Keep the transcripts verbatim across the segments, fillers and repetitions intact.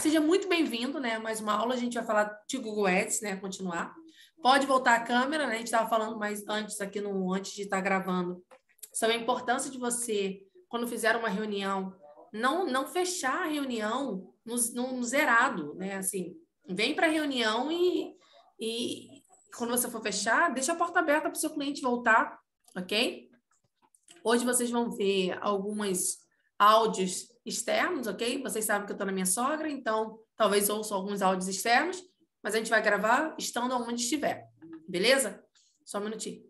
Seja muito bem-vindo, né? Mais uma aula, a gente vai falar de Google Ads, né? Continuar. Pode voltar a câmera, né? A gente estava falando mais antes aqui, no, antes de estar gravando, sobre a importância de você, quando fizer uma reunião, não, não fechar a reunião no, no, no zerado, né? Assim, vem para a reunião e, e quando você for fechar, deixa a porta aberta para o seu cliente voltar, ok? Hoje vocês vão ver alguns áudios externos, ok? Vocês sabem que eu estou na minha sogra, então talvez ouçam alguns áudios externos, mas a gente vai gravar estando onde estiver, beleza? Só um minutinho.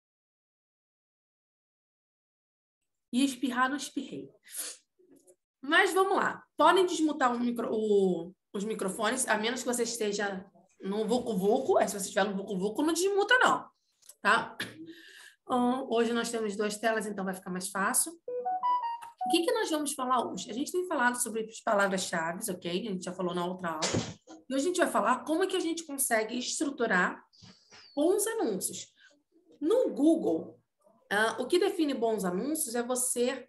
E espirrar, não espirrei. Mas vamos lá. Podem desmutar o micro, o, os microfones, a menos que você esteja no vucu-vucu. Se você estiver no vucu-vucu, não desmuta, não. Tá? Um, hoje nós temos duas telas, então vai ficar mais fácil. O que, que nós vamos falar hoje? A gente tem falado sobre as palavras-chave, ok? A gente já falou na outra aula. E hoje a gente vai falar como é que a gente consegue estruturar bons anúncios. No Google, uh, o que define bons anúncios é você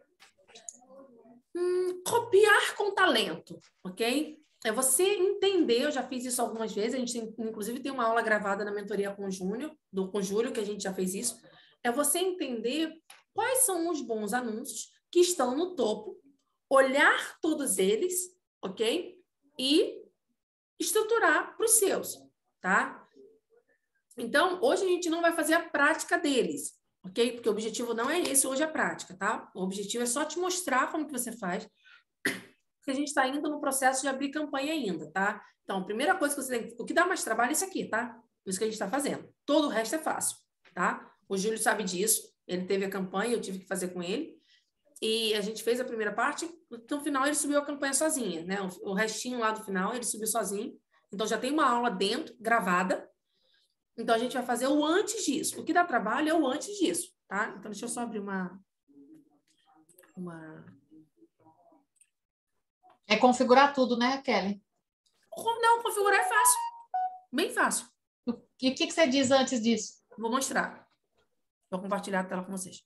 hum, copiar com talento, ok? É você entender, eu já fiz isso algumas vezes, a gente tem, inclusive tem uma aula gravada na mentoria com o Júnior, do, com o Júlio, que a gente já fez isso. É você entender quais são os bons anúncios que estão no topo, olhar todos eles, ok? E estruturar para os seus, tá? Então, hoje a gente não vai fazer a prática deles, ok? Porque o objetivo não é esse hoje, a prática, tá? O objetivo é só te mostrar como que você faz, porque a gente está indo no processo de abrir campanha ainda, tá? Então, a primeira coisa que você tem... O que dá mais trabalho é isso aqui, tá? Isso que a gente está fazendo. Todo o resto é fácil, tá? O Júlio sabe disso. Ele teve a campanha, eu tive que fazer com ele. E a gente fez a primeira parte, no final ele subiu a campanha sozinha, né? O, o restinho lá do final ele subiu sozinho. Então já tem uma aula dentro, gravada. Então a gente vai fazer o antes disso. O que dá trabalho é o antes disso, tá? Então deixa eu só abrir uma... uma... É configurar tudo, né, Kelly? Não, configurar é fácil. Bem fácil. E o que, que você diz antes disso? Vou mostrar. Vou compartilhar a tela com vocês.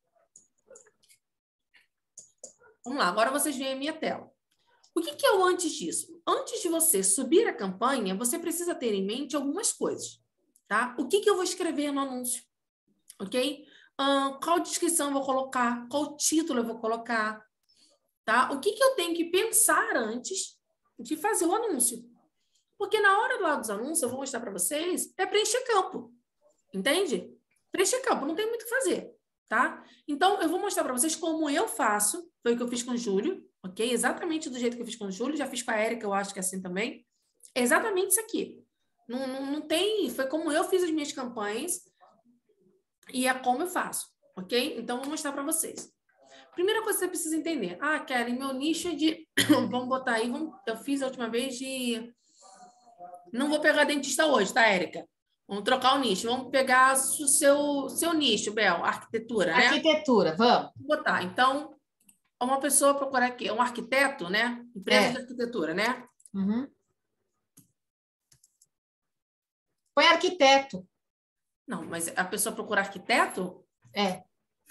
Vamos lá, agora vocês veem a minha tela. O que, que é o antes disso? Antes de você subir a campanha, você precisa ter em mente algumas coisas, tá? O que, que eu vou escrever no anúncio? Ok? Uh, qual descrição eu vou colocar? Qual título eu vou colocar? Tá? O que, que eu tenho que pensar antes de fazer o anúncio? Porque na hora lá dos anúncios, eu vou mostrar para vocês, é preencher campo. Entende? Preencher campo, não tem muito o que fazer, tá? Então, eu vou mostrar para vocês como eu faço. Foi o que eu fiz com o Júlio, ok? Exatamente do jeito que eu fiz com o Júlio. Já fiz com a Érica, eu acho que é assim também. É exatamente isso aqui. Não, não, não tem... Foi como eu fiz as minhas campanhas e é como eu faço, ok? Então, vou mostrar para vocês. Primeira coisa que você precisa entender. Ah, Kelly, meu nicho é de... vamos botar aí... Vamos... Eu fiz a última vez de... Não vou pegar dentista hoje, tá, Érica? Vamos trocar o nicho. Vamos pegar o seu, seu nicho, Bel, arquitetura, né? Arquitetura, vamos. Vou botar. Então, uma pessoa procurar aqui, um arquiteto, né? Empresa É. de arquitetura, né? Uhum. Põe arquiteto. Não, mas a pessoa procura arquiteto? É.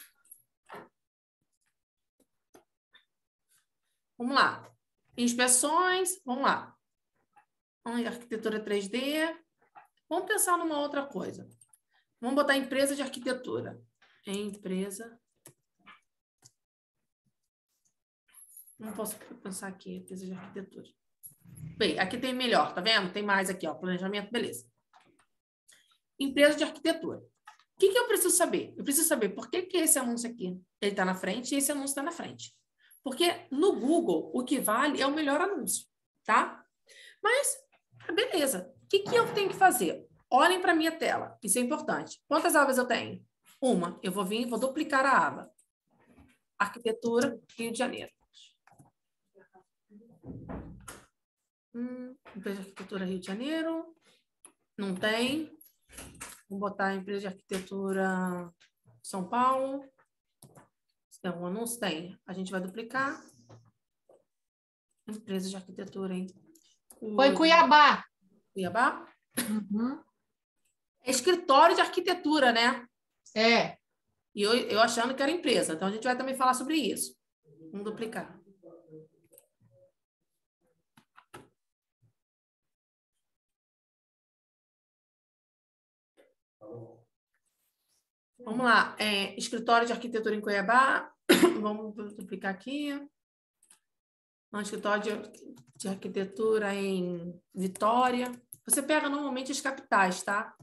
Vamos lá. Inspeções, vamos lá. Arquitetura três D. Vamos pensar numa outra coisa. Vamos botar empresa de arquitetura. Empresa. Não posso pensar aqui, empresa de arquitetura. Bem, aqui tem melhor, tá vendo? Tem mais aqui, ó, planejamento, beleza. Empresa de arquitetura. O que, que eu preciso saber? Eu preciso saber por que, que esse anúncio aqui ele está na frente e esse anúncio está na frente. Porque no Google, o que vale é o melhor anúncio, tá? Mas, beleza. O que, que eu tenho que fazer? Olhem para a minha tela. Isso é importante. Quantas abas eu tenho? Uma. Eu vou vir e vou duplicar a aba. Arquitetura, Rio de Janeiro. Hum, empresa de arquitetura Rio de Janeiro. Não tem. Vou botar a empresa de arquitetura São Paulo. Se tem algum anúncio? Tem. A gente vai duplicar. Empresa de arquitetura em Põe Cuiabá. Cuiabá. Uhum. É escritório de arquitetura, né? É. E eu, eu achando que era empresa. Então, a gente vai também falar sobre isso. Vamos duplicar. Vamos lá. É, escritório de arquitetura em Cuiabá. Vamos duplicar aqui. Um escritório de, de arquitetura em Vitória. Você pega normalmente as capitais, tá?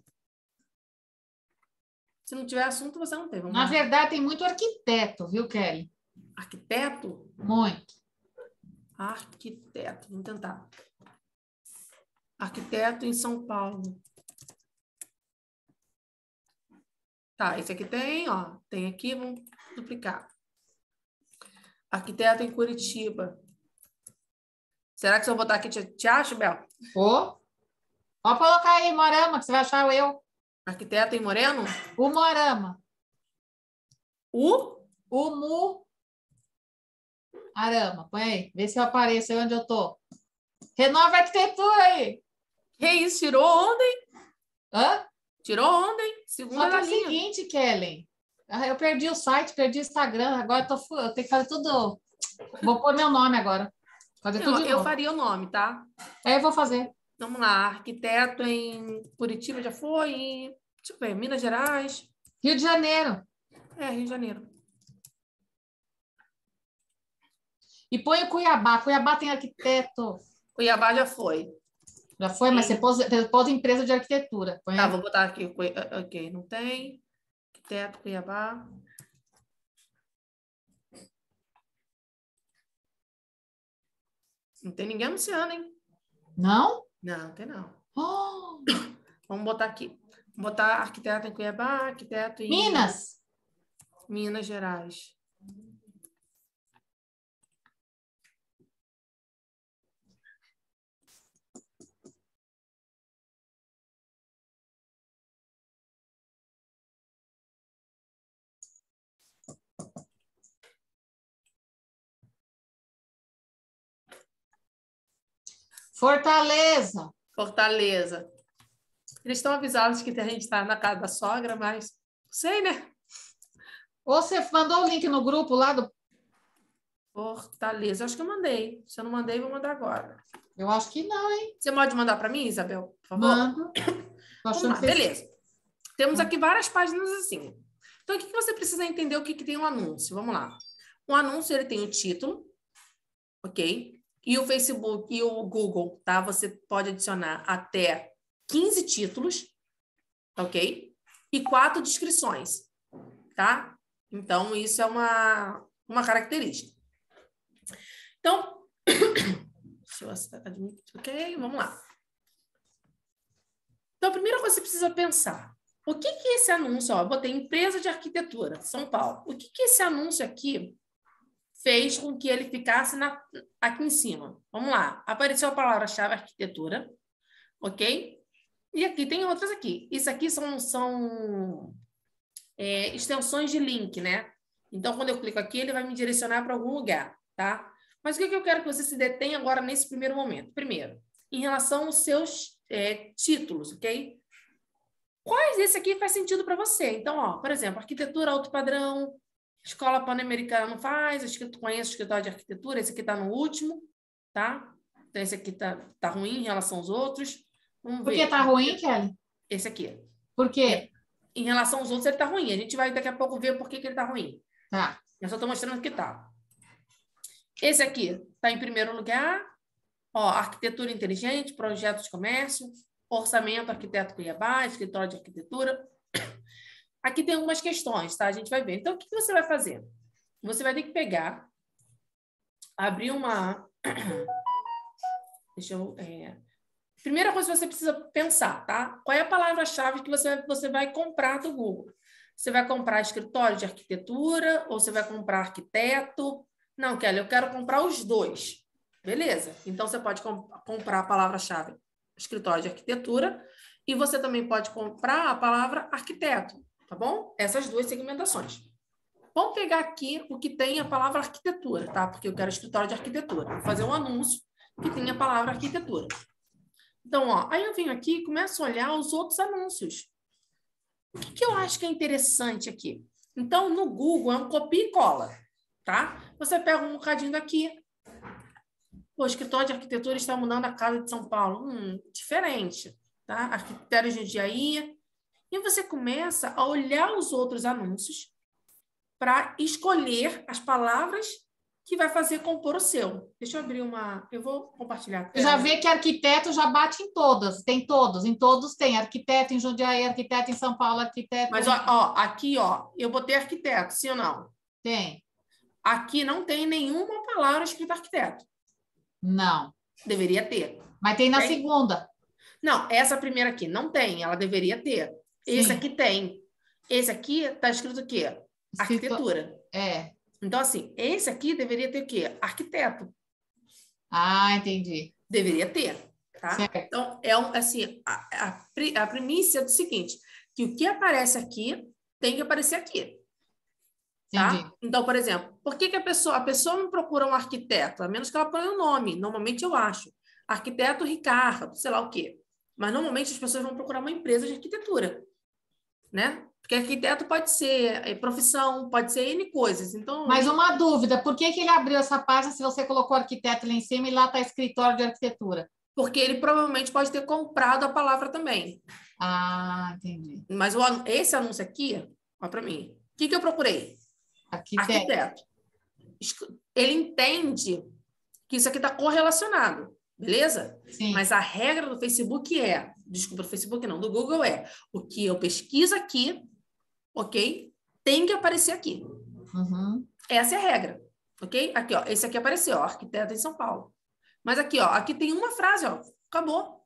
Se não tiver assunto, você não tem. Vamos Na lá. verdade, tem muito arquiteto, viu, Kelly? Arquiteto? Muito. Arquiteto. Vamos tentar. Arquiteto em São Paulo. Tá, esse aqui tem, ó. Tem aqui, vamos duplicar. Arquiteto em Curitiba. Será que se eu botar aqui, te, te acho, Bel? Ô, pode colocar aí, Morama, que você vai achar eu. Arquiteto em Moreno? O Morama. O? O Mu. Arama, põe aí. Vê se eu apareço aí onde eu tô. Renova a arquitetura aí. Que isso? Tirou ontem? Hã? Tirou ontem. Segunda Só que da é o linha. seguinte, Kellen. Ah, eu perdi o site, perdi o Instagram. Agora eu, tô, fu- eu tenho que fazer tudo. Vou pôr meu nome agora. Fazer tudo Eu, de eu novo. faria o nome, tá? Aí eu vou fazer. Vamos lá. Arquiteto em Curitiba já foi. Em, deixa eu ver, Minas Gerais. Rio de Janeiro. É, Rio de Janeiro. E põe o Cuiabá. Cuiabá tem arquiteto. Cuiabá já foi. Já foi, mas Sim. você pôs, você pôs empresa de arquitetura. Põe Tá, aí. vou botar aqui. Cui- Ok, não tem. Arquiteto, Cuiabá. Não tem ninguém anunciando, hein? Não? Não, não tem não. Oh, Vamos botar aqui. Vou botar arquiteto em Cuiabá, arquiteto em Minas. Minas Gerais. Fortaleza. Fortaleza. Eles estão avisados que a gente está na casa da sogra, mas sei, né? Ou você mandou o link no grupo lá do. Fortaleza. Acho que eu mandei. Se eu não mandei, vou mandar agora. Eu acho que não, hein? Você pode mandar para mim, Isabel, por favor? Mando. Tô Vamos achando lá, que vocês- beleza. Temos aqui várias páginas assim. Então, o que que você precisa entender o que, que tem um anúncio? Vamos lá. O anúncio, ele tem o título, ok? E o Facebook e o Google, tá? Você pode adicionar até quinze títulos, ok? E quatro descrições, tá? Então, isso é uma, uma característica. Então, deixa eu admitir, ok? Vamos lá. Então, a primeira coisa que você precisa pensar, o que que esse anúncio, ó, eu botei empresa de arquitetura, São Paulo, o que que esse anúncio aqui fez com que ele ficasse na, aqui em cima? Vamos lá, apareceu a palavra-chave arquitetura, ok? E aqui tem outras aqui. Isso aqui são, são é, extensões de link, né? Então, quando eu clico aqui, ele vai me direcionar para algum lugar, tá? Mas o que que eu quero que você se detenha agora nesse primeiro momento? Primeiro, em relação aos seus é, títulos, ok? Quais esse aqui faz sentido para você? Então, ó, por exemplo, arquitetura alto padrão, escola pan-americana não faz, escrito, conheço escritório de arquitetura, esse aqui está no último, tá? Então, esse aqui tá, tá ruim em relação aos outros. Vamos Por ver. que tá ruim, Kelly? Esse aqui. Por quê? Em relação aos outros, ele tá ruim. A gente vai daqui a pouco ver por que, que ele tá ruim. Tá. Eu só estou mostrando que tá. Esse aqui tá em primeiro lugar. Ó, arquitetura inteligente, projeto de comércio, orçamento, arquiteto Cuiabá, escritório de arquitetura. Aqui tem algumas questões, tá? A gente vai ver. Então, o que você vai fazer? Você vai ter que pegar, abrir uma... Deixa eu... É... Primeira coisa que você precisa pensar, tá? Qual é a palavra-chave que você, você vai comprar do Google? Você vai comprar escritório de arquitetura ou você vai comprar arquiteto? Não, Kelly, eu quero comprar os dois. Beleza. Então, você pode comp comprar a palavra-chave escritório de arquitetura e você também pode comprar a palavra arquiteto, tá bom? Essas duas segmentações. Vamos pegar aqui o que tem a palavra arquitetura, tá? Porque eu quero escritório de arquitetura. Vou fazer um anúncio que tem a palavra arquitetura. Então, ó, aí eu venho aqui e começo a olhar os outros anúncios. O que, que eu acho que é interessante aqui? Então, no Google, é um copia e cola, tá? Você pega um bocadinho daqui. O escritório de arquitetura está mudando a casa de São Paulo. Hum, diferente, tá? Arquiteto de Jundiaí E você começa a olhar os outros anúncios para escolher as palavras que vai fazer compor o seu. Deixa eu abrir uma... Eu vou compartilhar a Você já tela. vê que arquiteto já bate em todas, tem todos, em todos tem. Arquiteto em Jundiaí, arquiteto em São Paulo, arquiteto... Mas, ó, ó, aqui, ó, eu botei arquiteto, sim ou não? Tem. Aqui não tem nenhuma palavra escrita arquiteto. Não. Deveria ter. Mas tem na Tem? segunda. Não, essa primeira aqui não tem, ela deveria ter. Esse Sim. aqui tem. Esse aqui tá escrito o quê? Escrito- Arquitetura. É. Então, assim, esse aqui deveria ter o quê? Arquiteto. Ah, entendi. Deveria ter, tá? Certo. Então, é um, assim, a, a, pri- a premissa é do seguinte, que o que aparece aqui tem que aparecer aqui. Tá? Entendi. Então, por exemplo, por que, que a pessoa, a pessoa não procura um arquiteto? A menos que ela ponha o nome. Normalmente eu acho. Arquiteto Ricardo, sei lá o quê. Mas normalmente as pessoas vão procurar uma empresa de arquitetura, né? Porque arquiteto pode ser é, profissão, pode ser N coisas. Então, Mas uma dúvida, por que que ele abriu essa página se você colocou arquiteto lá em cima e lá está escritório de arquitetura? porque ele provavelmente pode ter comprado a palavra também. Ah, entendi. Mas o anu- esse anúncio aqui, olha para mim. O que, que eu procurei? Arquiteto. Arquiteto. Escu- Ele entende que isso aqui está correlacionado, beleza? Sim. Mas a regra do Facebook é, desculpa, do Facebook não, do Google é, o que eu pesquiso aqui, ok? Tem que aparecer aqui. Uhum. Essa é a regra, ok? Aqui, ó, esse aqui apareceu, ó, arquiteto em São Paulo. Mas aqui, ó, aqui tem uma frase, ó, acabou.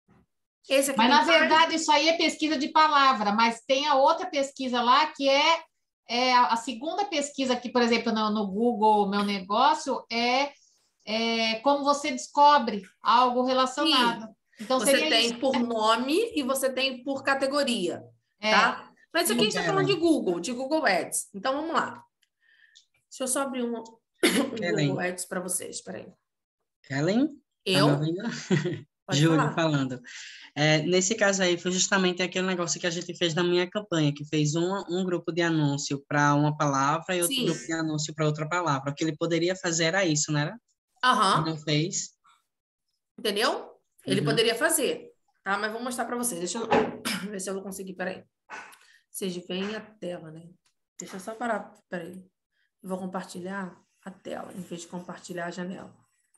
Esse aqui Mas, tem na mais. verdade, isso aí é pesquisa de palavra, mas tem a outra pesquisa lá que é, é a a segunda pesquisa aqui, por exemplo, no, no Google Meu Negócio, é, é como você descobre algo relacionado. Sim. Então, Você seria isso. tem por nome e você tem por categoria, É. tá? Mas isso aqui a gente está Ellen. falando de Google, de Google Ads. Então, vamos lá. Deixa eu só abrir um, um Ellen. Google Ads para vocês, espera aí. Ellen? Tá me Eu? ouvindo? Pode Júlio falar. falando. É, nesse caso aí, foi justamente aquele negócio que a gente fez na minha campanha, que fez um, um grupo de anúncio para uma palavra e outro Sim. grupo de anúncio para outra palavra. O que ele poderia fazer era isso, não era? Aham. Não fez. Entendeu? Ele Uhum. poderia fazer, tá? Mas vou mostrar para vocês. Deixa eu ver se eu vou conseguir. Peraí. Vocês veem a tela, né? Deixa eu só parar. Peraí. Eu vou compartilhar a tela, em vez de compartilhar a janela.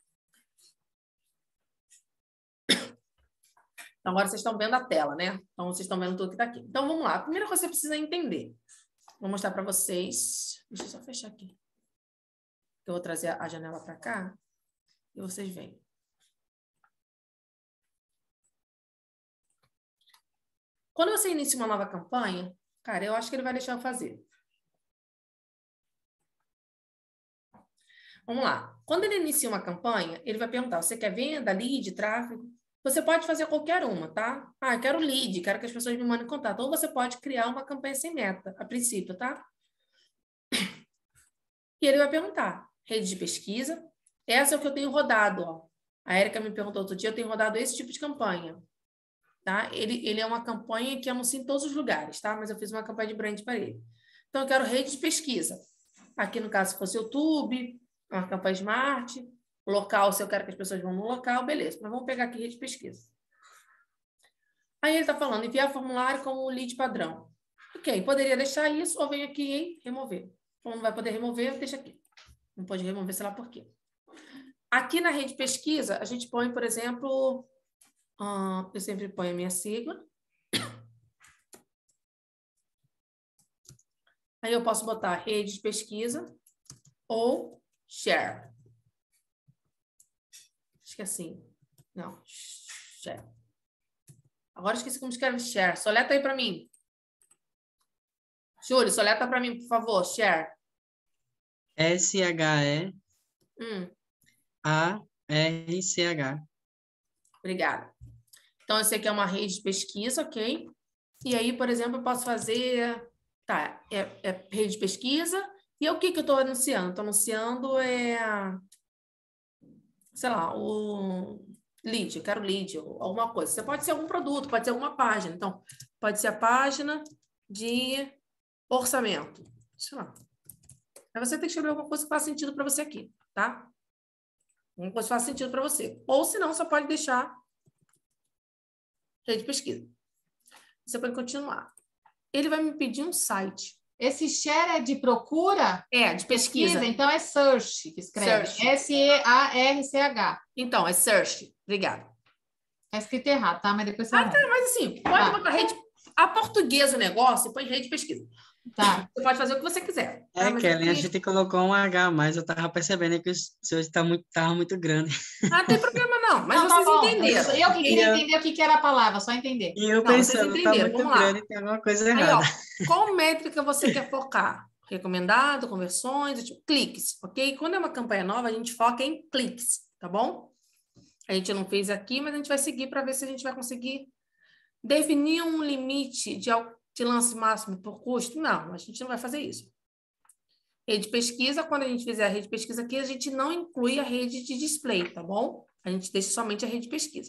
Então, agora vocês estão vendo a tela, né? Então, vocês estão vendo tudo que está aqui. Então, vamos lá. A primeira coisa que você precisa entender. Vou mostrar para vocês. Deixa eu só fechar aqui. Eu vou trazer a janela para cá e vocês veem. Quando você inicia uma nova campanha, cara, eu acho que ele vai deixar eu fazer. Vamos lá. Quando ele inicia uma campanha, ele vai perguntar, você quer venda, lead, tráfego? Você pode fazer qualquer uma, tá? Ah, eu quero lead, quero que as pessoas me mandem contato. Ou você pode criar uma campanha sem meta, a princípio, tá? E ele vai perguntar, rede de pesquisa. Essa é o que eu tenho rodado, ó. A Erika me perguntou outro dia, eu tenho rodado esse tipo de campanha. Tá? Ele, ele é uma campanha que anuncia em todos os lugares, tá? Mas eu fiz uma campanha de brand para ele. Então, eu quero rede de pesquisa. Aqui, no caso, se fosse YouTube, uma campanha Smart, local, se eu quero que as pessoas vão no local, beleza. Mas vamos pegar aqui rede de pesquisa. Aí ele está falando, enviar formulário como lead padrão. Ok, poderia deixar isso ou venho aqui em remover. Então, não vai poder remover, deixa aqui. Não pode remover, sei lá por quê. Aqui na rede de pesquisa, a gente põe, por exemplo... Uh, eu sempre ponho a minha sigla. Aí eu posso botar rede de pesquisa ou share. Acho que é assim. Não, share. Agora esqueci como escreve share. Soleta aí para mim. Júlio, soleta para mim, por favor. Share. S H E Hum. A R C H. Obrigada. Então, esse aqui é uma rede de pesquisa, ok? E aí, por exemplo, eu posso fazer... Tá, é, é rede de pesquisa. E é o que, que eu estou anunciando? Estou anunciando é... Sei lá, o lead. Eu quero lead, ou alguma coisa. Você pode ser algum produto, pode ser alguma página. Então, pode ser a página de orçamento. Sei lá. Aí você tem que escrever alguma coisa que faça sentido para você aqui, tá? Alguma coisa que faça sentido para você. Ou, se não, você pode deixar rede de pesquisa. Você pode continuar. Ele vai me pedir um site. Esse share é de procura? É, de pesquisa. pesquisa. Então é search que escreve. Search. S E A R C H. Então, é search. Obrigada. Tá escrito errado, tá? Mas depois você Ah, tá, mas assim, pode tá. botar rede... A portuguesa o negócio e põe rede de pesquisa. Tá. Você pode fazer o que você quiser. É, tá? Kellen, aqui... a gente colocou um H a mais, eu tava percebendo que o seu está muito, tava muito grande. Ah, não tem problema não, mas não, vocês tá entenderam. Eu que queria eu... entender o que era a palavra, só entender. E eu não, pensando, tá muito Vamos grande, lá. tem alguma coisa Aí, errada. ó, qual métrica você quer focar? Recomendado, conversões, tipo, cliques, ok? Quando é uma campanha nova, a gente foca em cliques, tá bom? A gente não fez aqui, mas a gente vai seguir para ver se a gente vai conseguir definir um limite de, de lance máximo por custo. Não, a gente não vai fazer isso. Rede pesquisa, quando a gente fizer a rede pesquisa aqui, a gente não inclui a rede de display, tá bom? A gente deixa somente a rede pesquisa.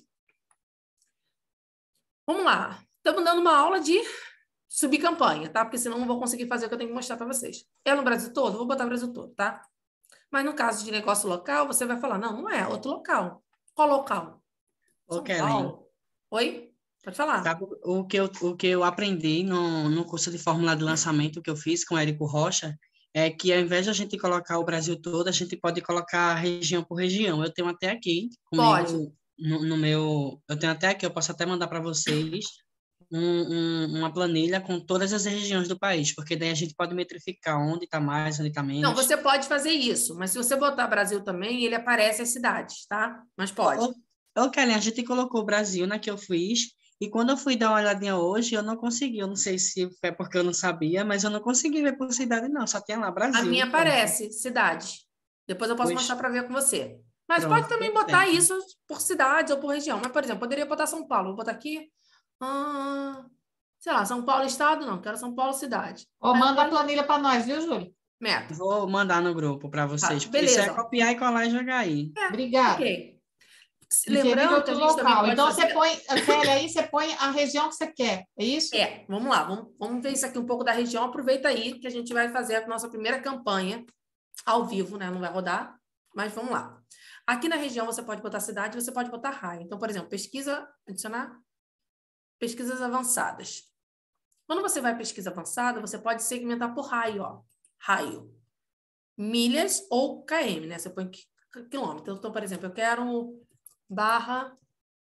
Vamos lá. Estamos dando uma aula de subir campanha, tá? Porque senão não vou conseguir fazer o que eu tenho que mostrar para vocês. É no Brasil todo? Vou botar o Brasil todo, tá? Mas no caso de negócio local, você vai falar, não, não é, outro local. Qual local? Ô, São Kellen, Paulo. Oi? Pode falar. sabe o que eu, o que eu aprendi no, no curso de fórmula de lançamento que eu fiz com o Érico Rocha? É que ao invés de a gente colocar o Brasil todo, a gente pode colocar região por região. Eu tenho até aqui Pode. comigo no, no meu... Eu tenho até aqui, eu posso até mandar para vocês um, um, uma planilha com todas as regiões do país, porque daí a gente pode metrificar onde está mais, onde está menos. Não, você pode fazer isso, mas se você botar Brasil também, ele aparece as cidades, tá? Mas pode. Ô, ô Kellen, a gente colocou o Brasil na que eu fiz, e quando eu fui dar uma olhadinha hoje, eu não consegui, eu não sei se é porque eu não sabia, mas eu não consegui ver por cidade, não, só tinha lá Brasil. A minha aparece, cidade. Depois eu posso Pois, mostrar para ver com você. Mas pronto, pode também botar perfeito. isso por cidade ou por região. Mas, por exemplo, poderia botar São Paulo. Vou botar aqui. Ah, sei lá, São Paulo estado, não. Quero São Paulo cidade. Ô, Aí manda eu a planilha para nós, viu, Júlio? Meta. Vou mandar no grupo para vocês, Tá, porque isso é beleza. copiar e colar e jogar aí. É, Obrigada. ok. Inserir Lembrando que a outro gente também local. pode Então, fazer... você põe, Kelly, aí você põe a região que você quer, é isso? É, vamos lá. Vamos, vamos ver isso aqui um pouco da região. Aproveita aí que a gente vai fazer a nossa primeira campanha ao vivo, né? Não vai rodar, mas vamos lá. Aqui na região você pode botar cidade, você pode botar raio. Então, por exemplo, pesquisa, adicionar pesquisas avançadas. Quando você vai pesquisa avançada, você pode segmentar por raio, ó. Raio. Milhas ou km, né? Você põe quilômetro. Então, por exemplo, eu quero Barra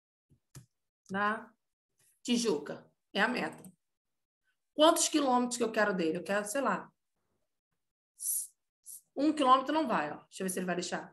da Tijuca. É a meta. Quantos quilômetros que eu quero dele? Eu quero, sei lá. Um quilômetro não vai, ó. Deixa eu ver se ele vai deixar.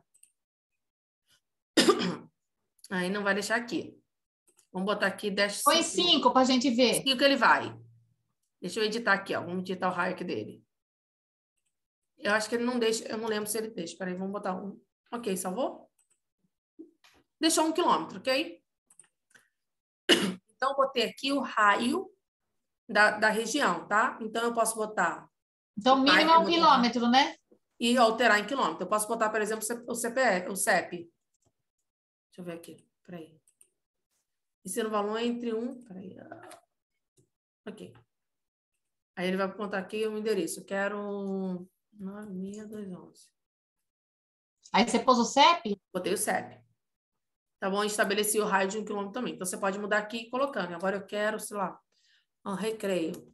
Aí não vai deixar aqui. Vamos botar aqui dez. Põe cinco para a gente ver. cinco ele vai. Deixa eu editar aqui, ó. Vamos editar o raio aqui dele. Eu acho que ele não deixa. Eu não lembro se ele deixa. Peraí, vamos botar um. Ok, salvou? Deixou um quilômetro, ok? Então, eu botei aqui o raio da, da região, tá? Então, eu posso botar... Então, mínimo é um quilômetro, né? E alterar em quilômetro. Eu posso botar, por exemplo, o C P F, o C E P. Deixa eu ver aqui. Peraí. Ensino valor entre um... Peraí. Ok. Aí ele vai apontar aqui o endereço. Eu quero... nove mil duzentos e onze. Aí você pôs o C E P? Botei o C E P. Tá bom? Estabeleci o raio de um quilômetro também. Então, você pode mudar aqui colocando. Agora eu quero, sei lá, um recreio.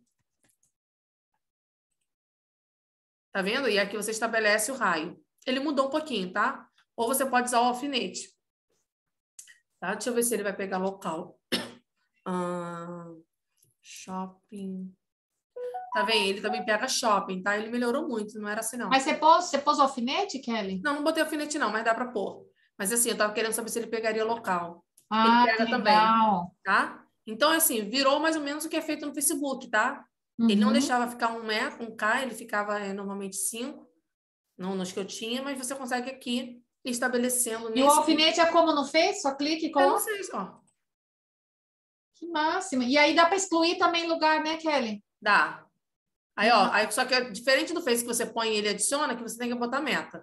Tá vendo? E aqui você estabelece o raio. Ele mudou um pouquinho, tá? Ou você pode usar o alfinete. Tá? Deixa eu ver se ele vai pegar local. Ah, shopping. Tá vendo? Ele também pega shopping, tá? Ele melhorou muito, não era assim, não. Mas você pôs, você pôs o alfinete, Kelly? Não, não botei alfinete, não, mas dá pra pôr. Mas assim, eu tava querendo saber se ele pegaria local. Ah, ele pega que também, legal. tá? Então, assim, virou mais ou menos o que é feito no Facebook, tá? Uhum. Ele não deixava ficar um metro, um K, ele ficava é, normalmente cinco, não nos que eu tinha, mas você consegue aqui estabelecendo... E nesse... o alfinete é como no Face? Só clique e coloca? Eu não sei, ó. Que máximo. E aí dá para excluir também lugar, né, Kelly? Dá. Aí, ó, aí, só que é diferente do Face que você põe e ele adiciona, que você tem que botar meta.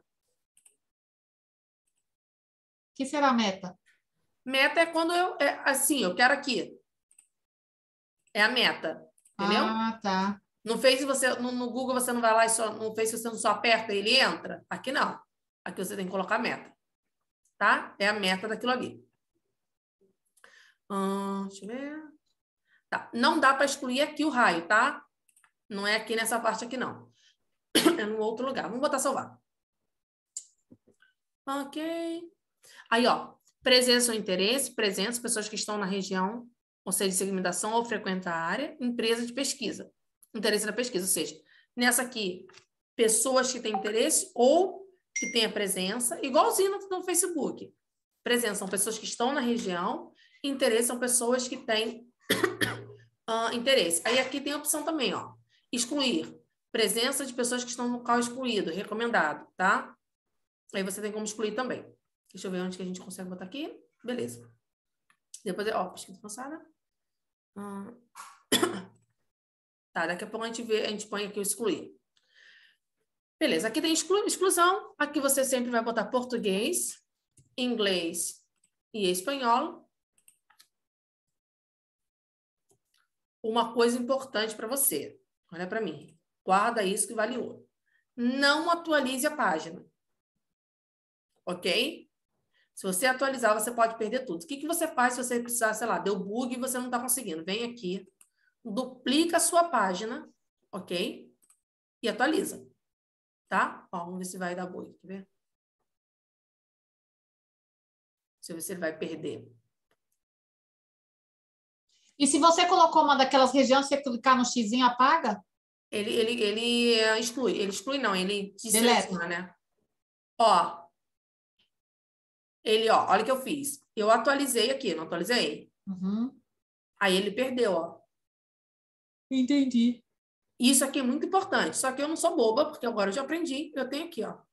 O que será a meta? Meta é quando eu... É, assim, eu quero aqui. É a meta. Entendeu? Ah, tá. No Face, você, no, no Google, você não vai lá e só... No Face, você não só aperta e ele entra. Aqui, não. Aqui você tem que colocar a meta. Tá? É a meta daquilo ali. Hum, deixa eu ver. Tá. Não dá para excluir aqui o raio, tá? Não é aqui nessa parte aqui, não. É no outro lugar. Vamos botar salvar. Ok. Aí, ó. Presença ou interesse, presença, pessoas que estão na região, ou seja, de segmentação ou frequenta a área, empresa de pesquisa. Interesse na pesquisa, ou seja, nessa aqui, pessoas que têm interesse ou que têm a presença, igualzinho no, no Facebook. Presença são pessoas que estão na região, interesse são pessoas que têm uh, interesse. Aí aqui tem a opção também, ó. Excluir. Presença de pessoas que estão no local excluído, recomendado, tá? Aí você tem como excluir também. Deixa eu ver onde que a gente consegue botar aqui. Beleza. Depois, ó, pesquisa avançada. Ah. Tá, daqui a pouco a gente vê, a gente põe aqui o excluir. Beleza, aqui tem exclu exclusão. Aqui você sempre vai botar português, inglês e espanhol. Uma coisa importante para você. Olha para mim. Guarda isso que vale ouro. Não atualize a página. Ok? Se você atualizar, você pode perder tudo. O que, que você faz se você precisar, sei lá, deu bug e você não está conseguindo? Vem aqui, duplica a sua página, ok? E atualiza, tá? Ó, vamos ver se vai dar bug, quer ver? Deixa eu ver se ele vai perder. E se você colocou uma daquelas regiões, você clicar no xizinho, apaga? Ele, ele, ele exclui. Ele exclui não, ele seleciona, né? Ó. Ele, ó, olha o que eu fiz. Eu atualizei aqui, não atualizei? Uhum. Aí ele perdeu, ó. Entendi. Isso aqui é muito importante. Só que eu não sou boba, porque agora eu já aprendi. Eu tenho aqui, ó.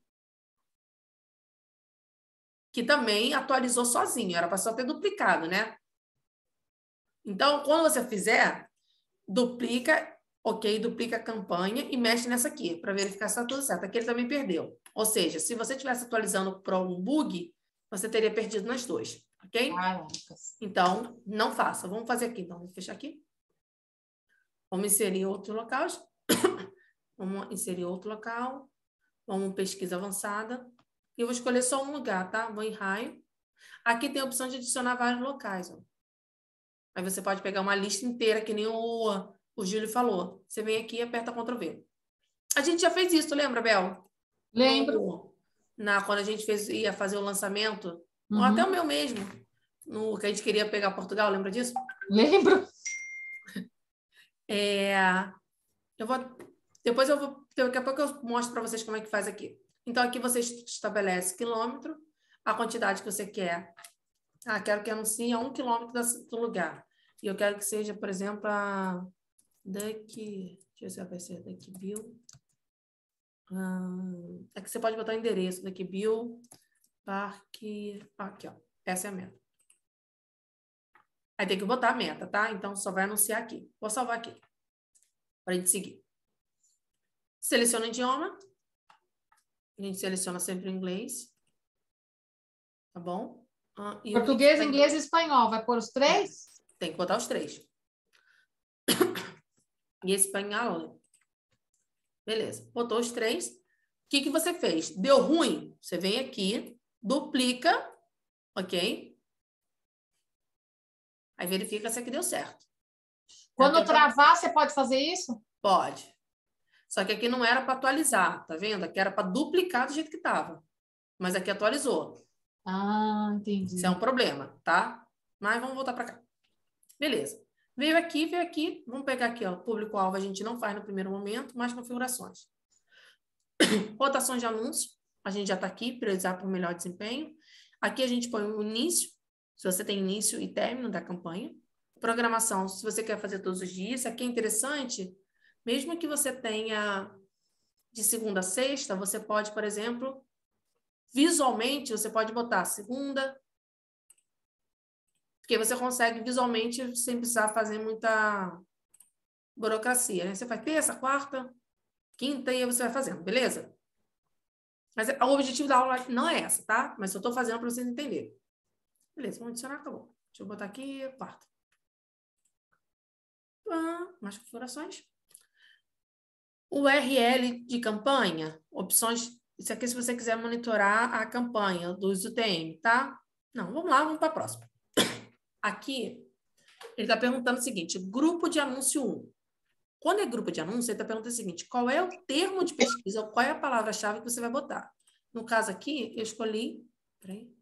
Que também atualizou sozinho. Era para só ter duplicado, né? Então, quando você fizer, duplica, ok, duplica a campanha e mexe nessa aqui, para verificar se está tudo certo. Aqui ele também perdeu. Ou seja, se você estivesse atualizando para algum bug, você teria perdido nas duas, ok? Ah, então, não faça. Vamos fazer aqui. Então, vou fechar aqui. Vamos inserir outro local. Vamos inserir outro local. Vamos pesquisa avançada. E eu vou escolher só um lugar, tá? Vou em raio. Aqui tem a opção de adicionar vários locais, ó. Aí você pode pegar uma lista inteira, que nem o, o Júlio falou. Você vem aqui e aperta control V. A gente já fez isso, lembra, Bel? Lembro. No, na, quando a gente fez, ia fazer o lançamento, Uhum. ou até o meu mesmo, no que a gente queria pegar Portugal, lembra disso? Lembro. É, eu vou, depois eu vou, daqui a pouco eu mostro para vocês como é que faz aqui. Então, aqui você estabelece quilômetro, a quantidade que você quer. Ah, quero que anuncie a um quilômetro do lugar. E eu quero que seja, por exemplo, a daqui, deixa eu ver se vai ser daqui, Bill. Hum, é que você pode botar o endereço daqui, Bill, Parque, aqui, ó. Essa é a meta. Aí tem que botar a meta, tá? Então, só vai anunciar aqui. Vou salvar aqui, para a gente seguir. Seleciona o idioma. A gente seleciona sempre o inglês. Tá bom? Ah, e Português, vai... inglês e espanhol. Vai pôr os três? Tem que botar os três. E espanhol. Beleza. Botou os três. O que, que você fez? Deu ruim? Você vem aqui, duplica, ok? Aí verifica se aqui deu certo. Quando então, travar, você pode fazer isso? Pode. Só que aqui não era para atualizar, tá vendo? Aqui era para duplicar do jeito que estava. Mas aqui atualizou. Ah, entendi. Isso é um problema, tá? Mas vamos voltar para cá. Beleza. Veio aqui, veio aqui. Vamos pegar aqui, ó. Público-alvo a gente não faz no primeiro momento, mas configurações. Rotações de anúncio. A gente já está aqui, priorizar por melhor desempenho. Aqui a gente põe o início, se você tem início e término da campanha. Programação, se você quer fazer todos os dias. Aqui é interessante, mesmo que você tenha de segunda a sexta, você pode, por exemplo, visualmente, você pode botar segunda, porque você consegue visualmente sem precisar fazer muita burocracia, né? Você faz terça, quarta, quinta e aí você vai fazendo, beleza? Mas o objetivo da aula não é essa, tá? Mas eu estou fazendo para vocês entenderem. Beleza, vamos adicionar, acabou. Deixa eu botar aqui, quarta. Ah, mais configurações. U R L de campanha, opções. Isso aqui se você quiser monitorar a campanha do U T M, tá? Não, vamos lá, vamos para a próxima. Aqui, Ele está perguntando o seguinte, grupo de anúncio um. Quando é grupo de anúncio, ele está perguntando o seguinte, qual é o termo de pesquisa, qual é a palavra-chave que você vai botar? No caso aqui, eu escolhi... Peraí.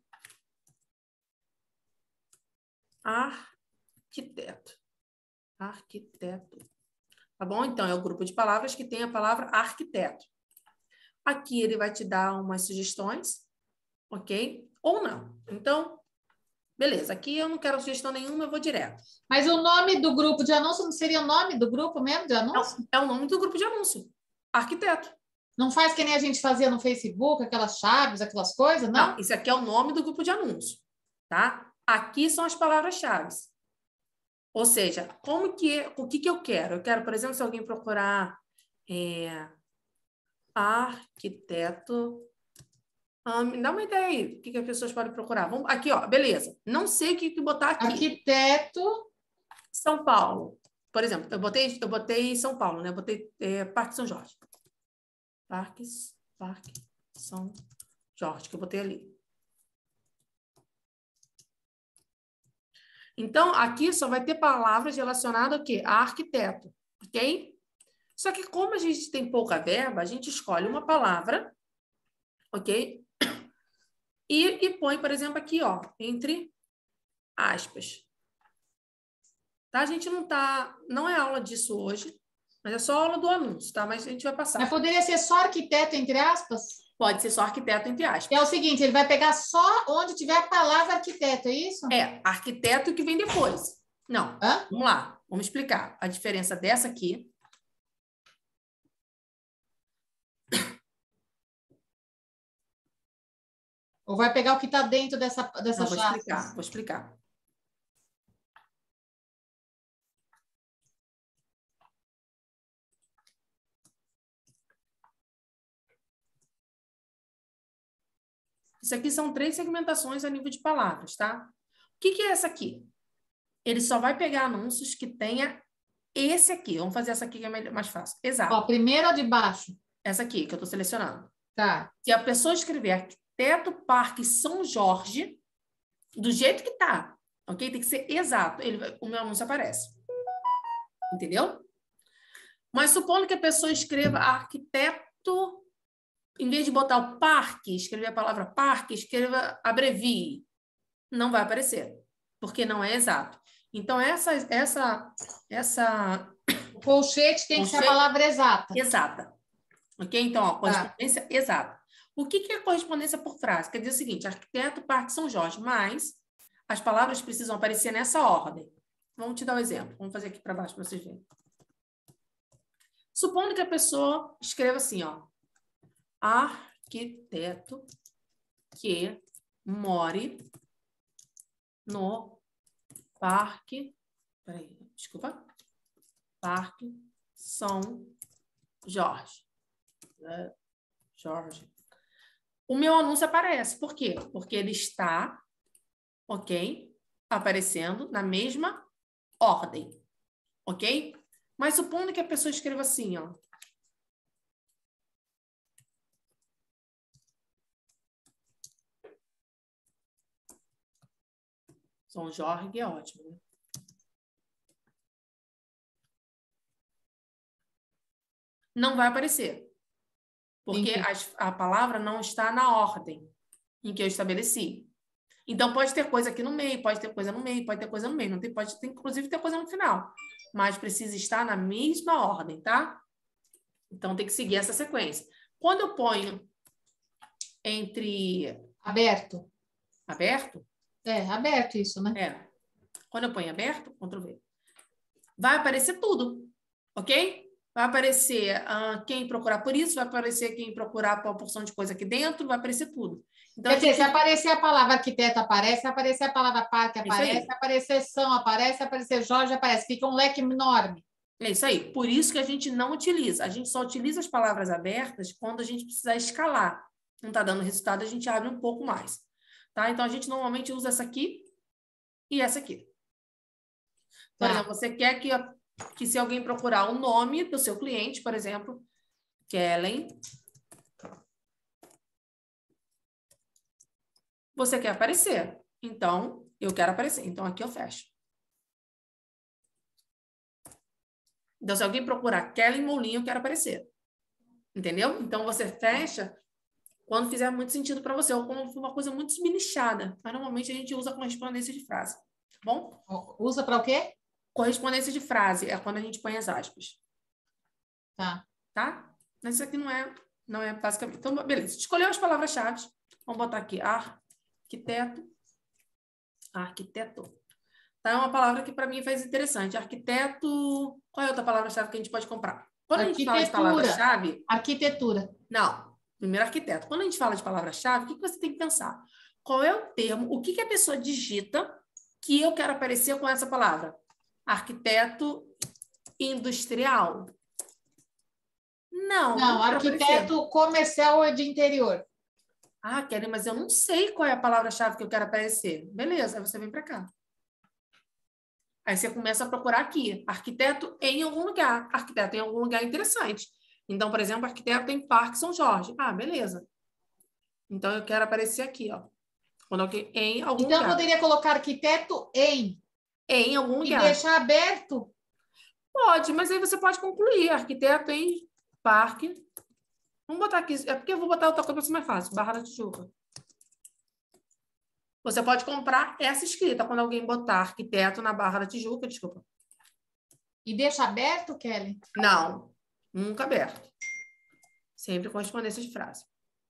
Arquiteto. Arquiteto. Tá bom? Então, é o grupo de palavras que tem a palavra arquiteto. Aqui ele vai te dar umas sugestões, ok? Ou não. Então, beleza. Aqui eu não quero sugestão nenhuma, eu vou direto. Mas o nome do grupo de anúncio não seria o nome do grupo mesmo de anúncio? É, é o nome do grupo de anúncio. Arquiteto. Não faz que nem a gente fazia no Facebook, aquelas chaves, aquelas coisas, não? Não, isso aqui é o nome do grupo de anúncio, tá? Aqui são as palavras-chave. Ou seja, como que, o que, que eu quero? Eu quero, por exemplo, se alguém procurar é, arquiteto... Ah, me dá uma ideia aí, o que, que as pessoas podem procurar. Vamos, aqui, ó, beleza. Não sei o que, que botar aqui. Arquiteto... São Paulo. Por exemplo, eu botei, eu botei São Paulo, né? Eu botei é, Parque São Jorge. Parques, Parque São Jorge, que eu botei ali. Então, aqui só vai ter palavras relacionadas ao quê? A arquiteto, ok? Só que como a gente tem pouca verba, a gente escolhe uma palavra, ok? E, e põe, por exemplo, aqui, ó, entre aspas. Tá? A gente não tá... Não é aula disso hoje, mas é só aula do anúncio, tá? Mas a gente vai passar. Mas poderia ser só arquiteto, entre aspas? Pode ser só arquiteto, entre aspas. É o seguinte, ele vai pegar só onde tiver a palavra arquiteto, é isso? É, arquiteto que vem depois. Não, Hã? vamos lá. Vamos explicar a diferença dessa aqui. Ou vai pegar o que está dentro dessa, dessa Não, vou chave? explicar, vou explicar. Isso aqui são três segmentações a nível de palavras, tá? O que, que é essa aqui? Ele só vai pegar anúncios que tenha esse aqui. Vamos fazer essa aqui que é mais fácil. Exato. Ó, primeiro ou de baixo? Essa aqui que eu estou selecionando. Tá. Se a pessoa escrever Arquiteto Parque São Jorge, do jeito que tá, ok? Tem que ser exato. Ele, vai- o meu anúncio aparece. Entendeu? Mas supondo que a pessoa escreva arquiteto, em vez de botar o parque, escrever a palavra parque, escreva abrevie. Não vai aparecer, porque não é exato. Então, essa, essa, essa O colchete tem que ser a Colchete- palavra exata. exata. Ok? Então, ó, correspondência exata. O que, que é correspondência por frase? Quer dizer o seguinte, arquiteto, Parque São Jorge, mas as palavras precisam aparecer nessa ordem. Vamos te dar um exemplo. Vamos fazer aqui para baixo para vocês verem. Supondo que a pessoa escreva assim, ó. Arquiteto que more no Parque... Peraí, desculpa. Parque São Jorge. É, Jorge. O meu anúncio aparece. Por quê? Porque ele está, ok? Aparecendo na mesma ordem. Ok? Mas supondo que a pessoa escreva assim, ó. São Jorge é ótimo, né? Não vai aparecer. Porque as, a palavra não está na ordem em que eu estabeleci. Então, pode ter coisa aqui no meio, pode ter coisa no meio, pode ter coisa no meio. Não tem, pode ter, inclusive, ter coisa no final. Mas precisa estar na mesma ordem, tá? Então, tem que seguir essa sequência. Quando eu ponho entre... Aberto. Aberto? É, aberto isso, né? É. Quando eu ponho aberto, control V, vai aparecer tudo, ok? Vai aparecer uh, quem procurar por isso, vai aparecer quem procurar por uma porção de coisa aqui dentro, vai aparecer tudo. Então, Quer dizer, gente... se aparecer a palavra arquiteto, aparece, se aparecer a palavra parque, aparece, se aparecer São, aparece, se aparecer Jorge, aparece. Fica um leque enorme. É isso aí. Por isso que a gente não utiliza. A gente só utiliza as palavras abertas quando a gente precisar escalar. Não está dando resultado, a gente abre um pouco mais. Tá? Então, a gente normalmente usa essa aqui e essa aqui. Por Tá. exemplo, você quer que, que se alguém procurar o nome do seu cliente, por exemplo, Kellen, você quer aparecer. Então, eu quero aparecer. Então, aqui eu fecho. Então, se alguém procurar Kelly Molinho, eu quero aparecer. Entendeu? Então, você fecha quando fizer muito sentido para você, ou quando for uma coisa muito subnichada. Mas, normalmente, a gente usa correspondência de frase. Tá bom? Usa para o quê? Correspondência de frase. É quando a gente põe as aspas. Tá. Tá? Mas isso aqui não é, não é basicamente. Então, beleza. Escolheu as palavras-chave. Vamos botar aqui. Arquiteto. Arquiteto. Tá? É uma palavra que, para mim, faz interessante. Arquiteto... Qual é outra palavra-chave que a gente pode comprar? Quando a gente fala de palavra-chave... Arquitetura. Não. Primeiro, arquiteto. Quando a gente fala de palavra-chave, o que você tem que pensar? Qual é o termo, o que, que a pessoa digita que eu quero aparecer com essa palavra? Arquiteto industrial. Não. Não, não arquiteto comercial é de interior. Ah, Kelly, mas eu não sei qual é a palavra-chave que eu quero aparecer. Beleza, aí você vem para cá. Aí você começa a procurar aqui. Arquiteto em algum lugar. Arquiteto em algum lugar interessante. Então, por exemplo, arquiteto em Parque São Jorge. Ah, beleza. Então, eu quero aparecer aqui, ó. Quando eu, em algum então, lugar. eu poderia colocar arquiteto em. Em algum E lugar. deixar aberto? Pode, mas aí você pode concluir. Arquiteto em Parque. Vamos botar aqui. É porque eu vou botar outra coisa para ser mais fácil. Barra da Tijuca. Você pode comprar essa escrita quando alguém botar arquiteto na Barra da Tijuca. Desculpa. E deixa aberto, Kelly? Não. Nunca aberto. Sempre correspondência de frase.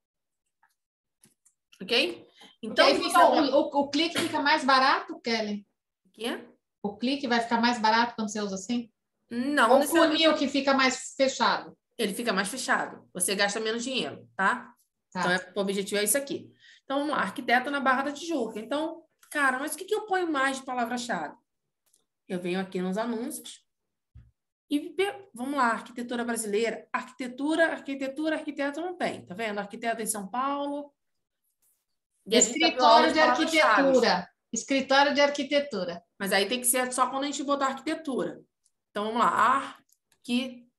Ok? Então, aí fica, o, o, o clique fica mais barato, Kelly? O quê? O clique vai ficar mais barato quando você usa assim? Não. Ou o funil que fica mais fechado? Ele fica mais fechado. Você gasta menos dinheiro, tá? Tá. Então, é, o objetivo é isso aqui. Então, vamos lá. Arquiteto na Barra da Tijuca. Então, cara, mas o que, que eu ponho mais de palavra-chave? Eu venho aqui nos anúncios e vamos lá, arquitetura brasileira. Arquitetura, arquitetura, arquiteto não tem. Tá vendo? Arquiteto em São Paulo. Escritório de arquitetura. Escritório de arquitetura. Mas aí tem que ser só quando a gente botar arquitetura. Então, vamos lá. Arquiteto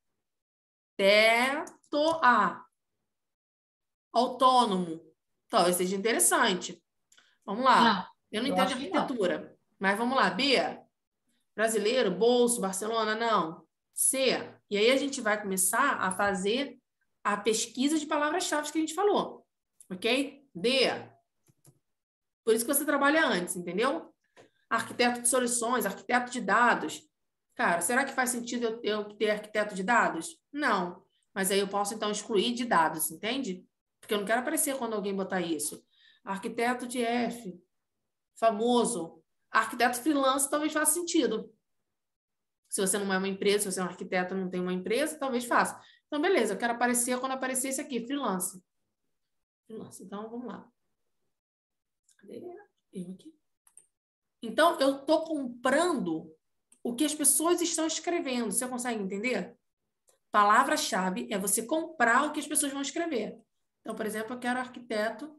A. Autônomo. Talvez seja interessante. Vamos lá. Não, eu não eu entendo de acho arquitetura. Mas vamos lá. B. Brasileiro, bolso, Barcelona, não. C. E aí a gente vai começar a fazer a pesquisa de palavras-chave que a gente falou. Ok? D. Por isso que você trabalha antes, entendeu? Arquiteto de soluções, arquiteto de dados. Cara, será que faz sentido eu, eu ter arquiteto de dados? Não. Mas aí eu posso, então, excluir de dados, entende? Porque eu não quero aparecer quando alguém botar isso. Arquiteto de F. Famoso. Arquiteto freelance talvez faça sentido. Se você não é uma empresa, se você é um arquiteto e não tem uma empresa, talvez faça. Então, beleza, eu quero aparecer quando aparecer esse aqui, freelance. Freelance. Então, vamos lá. Cadê? Eu aqui. Então, eu estou comprando o que as pessoas estão escrevendo. Você consegue entender? Palavra-chave é você comprar o que as pessoas vão escrever. Então, por exemplo, eu quero arquiteto.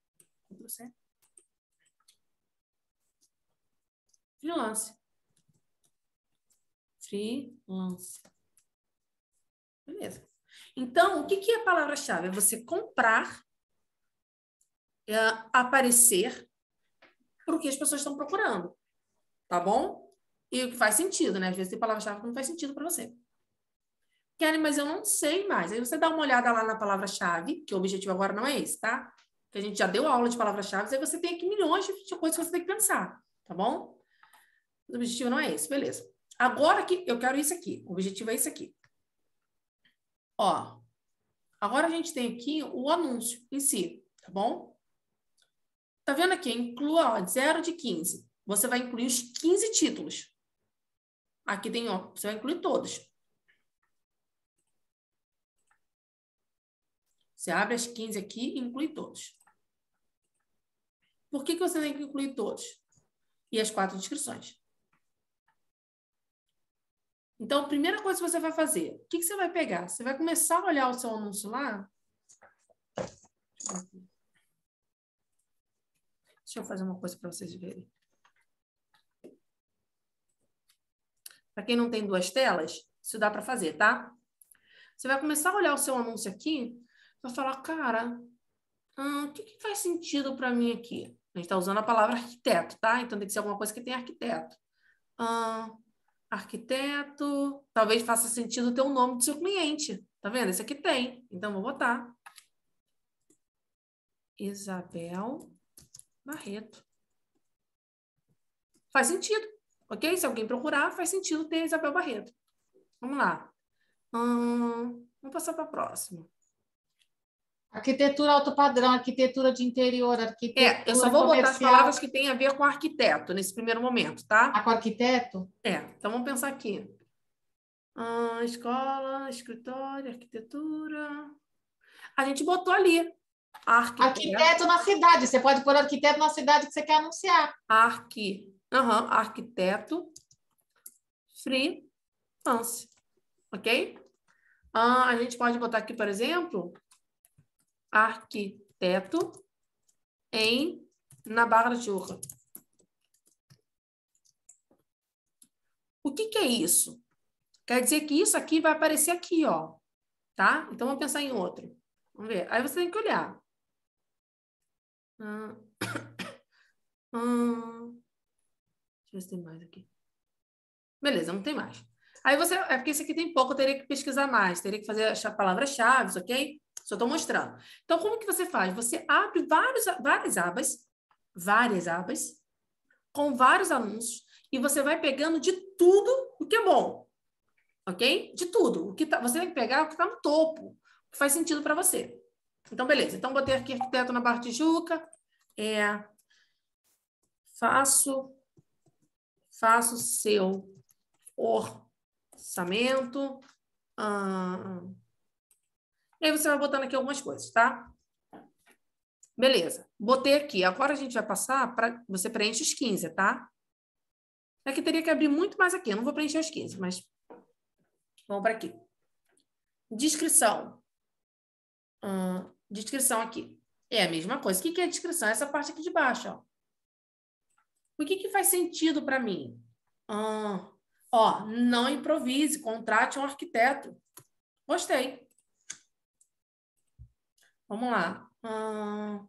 Freelance. Freelance. Beleza. Então, o que, que é a palavra-chave? É você comprar, é, aparecer para o que as pessoas estão procurando. Tá bom? E o que faz sentido, né? Às vezes tem palavra-chave que não faz sentido para você. Kelly, mas eu não sei mais. Aí você dá uma olhada lá na palavra-chave, que o objetivo agora não é esse, tá? Que a gente já deu aula de palavras-chave, aí você tem aqui milhões de coisas que você tem que pensar, tá bom? O objetivo não é esse, beleza. Agora que eu quero isso aqui, o objetivo é isso aqui. Ó, agora a gente tem aqui o anúncio em si, tá bom? Tá vendo aqui? Inclua, ó, de zero de quinze. Você vai incluir os quinze títulos. Aqui tem, ó, você vai incluir todos. Você abre as quinze aqui e inclui todos. Por que que você tem que incluir todos? E as quatro descrições. Então, a primeira coisa que você vai fazer, o que que você vai pegar? Você vai começar a olhar o seu anúncio lá. Deixa eu fazer uma coisa para vocês verem. Para quem não tem duas telas, isso dá para fazer, tá? Você vai começar a olhar o seu anúncio aqui, vai falar, cara, hum, o que que faz sentido para mim aqui? A gente está usando a palavra arquiteto, tá? Então tem que ser alguma coisa que tem arquiteto. Hum, arquiteto, talvez faça sentido ter o nome do seu cliente. Tá vendo? Esse aqui tem. Então, vou botar Isabel Barreto. Faz sentido, ok? Se alguém procurar, faz sentido ter Isabel Barreto. Vamos lá. Hum, vamos passar para a próxima. Arquitetura alto padrão, arquitetura de interior, arquitetura É, eu só vou botar as comercial. palavras que têm a ver com arquiteto nesse primeiro momento, tá? Ah, com arquiteto? É, então vamos pensar aqui. Hum, escola, escritório, arquitetura. A gente botou ali. Arquiteto. Arquiteto na cidade. Você pode pôr arquiteto na cidade que você quer anunciar. Arqui, uhum, arquiteto freelance, ok? Ah, a gente pode botar aqui, por exemplo, arquiteto em na Barra da Tijuca. O que que é isso? Quer dizer que isso aqui vai aparecer aqui, ó, tá? Então, vamos pensar em outro. Vamos ver. Aí você tem que olhar. Hum. Hum. Deixa eu ver se tem mais aqui. Beleza, não tem mais. Aí você... É porque esse aqui tem pouco, eu teria que pesquisar mais. Teria que fazer as palavras-chave, ok? Só estou mostrando. Então, como que você faz? Você abre vários, várias abas, várias abas, com vários anúncios, e você vai pegando de tudo o que é bom. Ok? De tudo. O que tá, você tem que pegar o que está no topo, o que faz sentido para você. Então, beleza. Então, botei aqui arquiteto na Barra da Tijuca. É, faço, faço seu orçamento. Hum, e aí você vai botando aqui algumas coisas, tá? Beleza. Botei aqui. Agora a gente vai passar para... Você preenche os quinze, tá? É que teria que abrir muito mais aqui. Eu não vou preencher os quinze, mas... Vamos para aqui. Descrição. Hum, descrição aqui. É a mesma coisa. O que é descrição? Essa parte aqui de baixo, ó. O que que faz sentido para mim? Hum, ó, não improvise, contrate um arquiteto. Gostei. Vamos lá. Hum...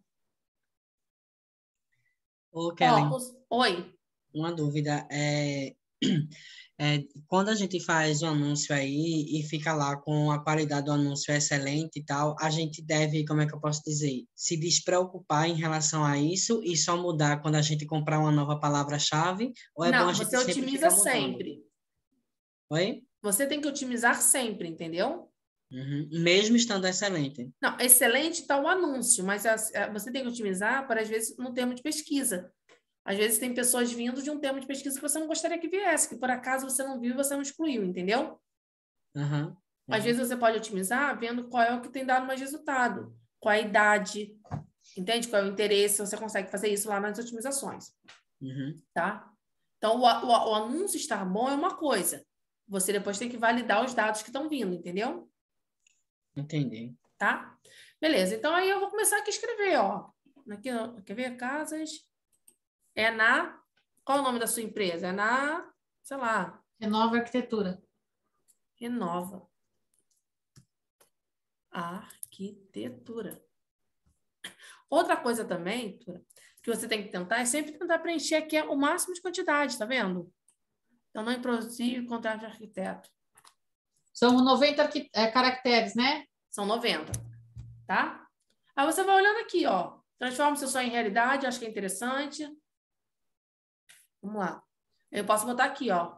Ô, Kellen, Ó, os... Oi. uma dúvida. É, é, quando a gente faz o anúncio aí e fica lá com a qualidade do anúncio excelente e tal, a gente deve, como é que eu posso dizer, se despreocupar em relação a isso e só mudar quando a gente comprar uma nova palavra-chave? Ou é bom Não, a gente você sempre otimiza ficar mudando? sempre. Oi? Você tem que otimizar sempre, entendeu? Uhum. Mesmo estando excelente. Não, excelente está o anúncio, mas a, a, você tem que otimizar para, às vezes, no termo de pesquisa. Às vezes tem pessoas vindo de um termo de pesquisa que você não gostaria que viesse, que por acaso você não viu e você não excluiu, entendeu? Uhum. Uhum. Às vezes você pode otimizar vendo qual é o que tem dado mais resultado, qual é a idade, entende? Qual é o interesse, você consegue fazer isso lá nas otimizações, Uhum. tá? Então, o, o, o anúncio estar bom é uma coisa. Você depois tem que validar os dados que estão vindo, entendeu? Entendi. Tá? Beleza, então aí eu vou começar aqui a escrever, ó. Aqui, quer ver? Casas. É na... Qual é o nome da sua empresa? É na, sei lá... Renova Arquitetura. Renova Arquitetura. Outra coisa também, que você tem que tentar, é sempre tentar preencher aqui o máximo de quantidade, tá vendo? Então, não improdutivo, contrato de arquiteto. São noventa arqui... é, caracteres, né? São noventa, tá? Aí você vai olhando aqui, ó. Transforma o seu sonho em realidade, acho que é interessante. Vamos lá. Eu posso botar aqui, ó.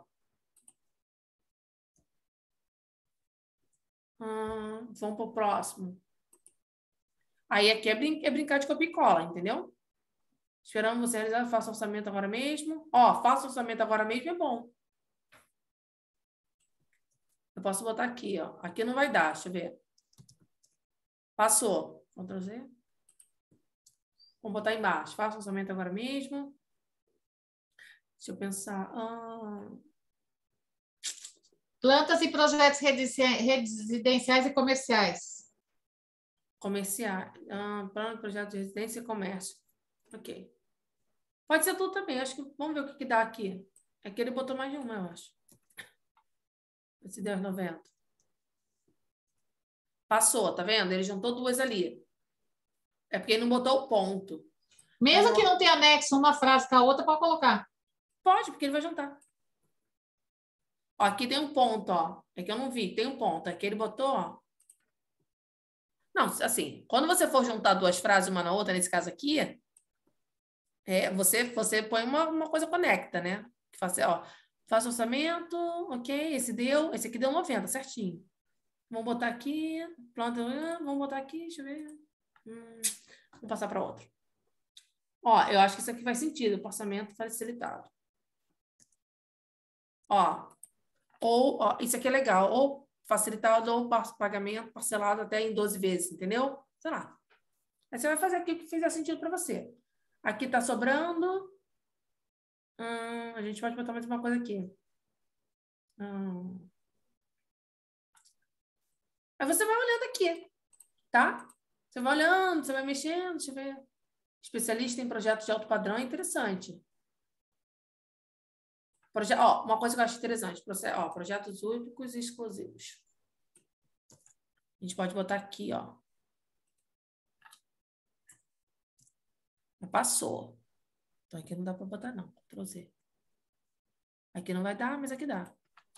Hum, vamos pro próximo. Aí aqui é, brin é brincar de copia e cola, entendeu? Esperamos você realizar, faça orçamento agora mesmo. Ó, faça orçamento agora mesmo é bom. Eu posso botar aqui, ó. Aqui não vai dar, deixa eu ver. Passou. Ctrl Z. Vamos botar embaixo. Faça orçamento agora mesmo. Deixa eu pensar. Ah... Plantas e projetos residenciais e comerciais. Comercial. Ah, plano de projeto de residência e comércio. Ok. Pode ser tudo também. Acho que vamos ver o que, que dá aqui. Aqui ele botou mais de uma, eu acho. Esse deu noventa. Passou, tá vendo? Ele juntou duas ali. É porque ele não botou o ponto. Mesmo então, que não tenha anexo uma frase com a outra, pode colocar. Pode, porque ele vai juntar. Ó, aqui tem um ponto, ó. É que eu não vi, tem um ponto. Aqui ele botou, ó. Não, assim, quando você for juntar duas frases uma na outra, nesse caso aqui, é, você, você põe uma, uma coisa conecta, né? Que faça, ó, faça orçamento, ok, esse deu, esse aqui deu noventa, certinho. Vamos botar aqui, planta, vamos botar aqui, deixa eu ver. Hum, vou passar para outro. Ó, eu acho que isso aqui faz sentido, o orçamento facilitado. Ó, ou, ó, isso aqui é legal, ou facilitado ou pagamento parcelado até em doze vezes, entendeu? Sei lá. Aí você vai fazer aqui o que fizer sentido para você. Aqui tá sobrando. Hum, a gente pode botar mais uma coisa aqui. Hum. Aí você vai olhando aqui, tá? Você vai olhando, você vai mexendo, deixa eu ver. Especialista em projetos de alto padrão é interessante. Proje ó, uma coisa que eu acho interessante, ó, projetos únicos e exclusivos. A gente pode botar aqui, ó. Passou. Então aqui não dá para botar não, Ctrl Z. Aqui não vai dar, mas aqui dá.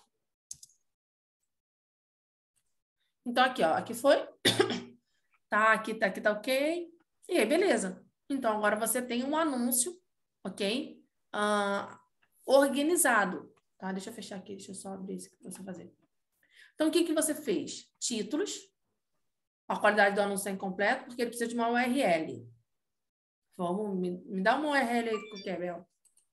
Então aqui, ó, aqui foi. Tá, aqui tá, aqui tá ok. E aí, beleza. Então agora você tem um anúncio, ok? Uh, organizado. Tá? Deixa eu fechar aqui, deixa eu só abrir isso aqui para você fazer. Então, o que, que você fez? Títulos. A qualidade do anúncio é incompleta, porque ele precisa de uma U R L. Vamos, me, me dá uma U R L aí que eu quero, Bel.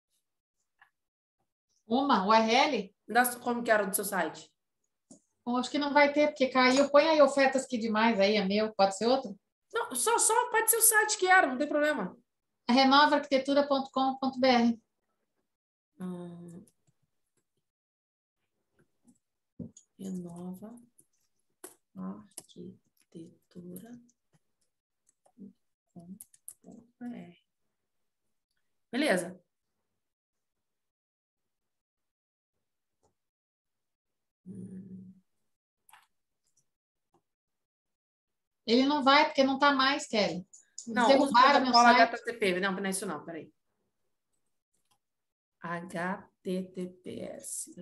Uma U R L? Me dá como que era do seu site. Bom, acho que não vai ter, porque caiu. Põe aí ofertas que demais aí, é meu. Pode ser outro? Não, só, só pode ser o site que era, não tem problema. renova arquitetura ponto com ponto br. Hum. Renova arquitetura ponto com ponto br. Beleza. Hum. Ele não vai, porque não está mais, Kelly. Eles não, usa o protocolo H T T P. Não, não é isso não, peraí. H T T P S.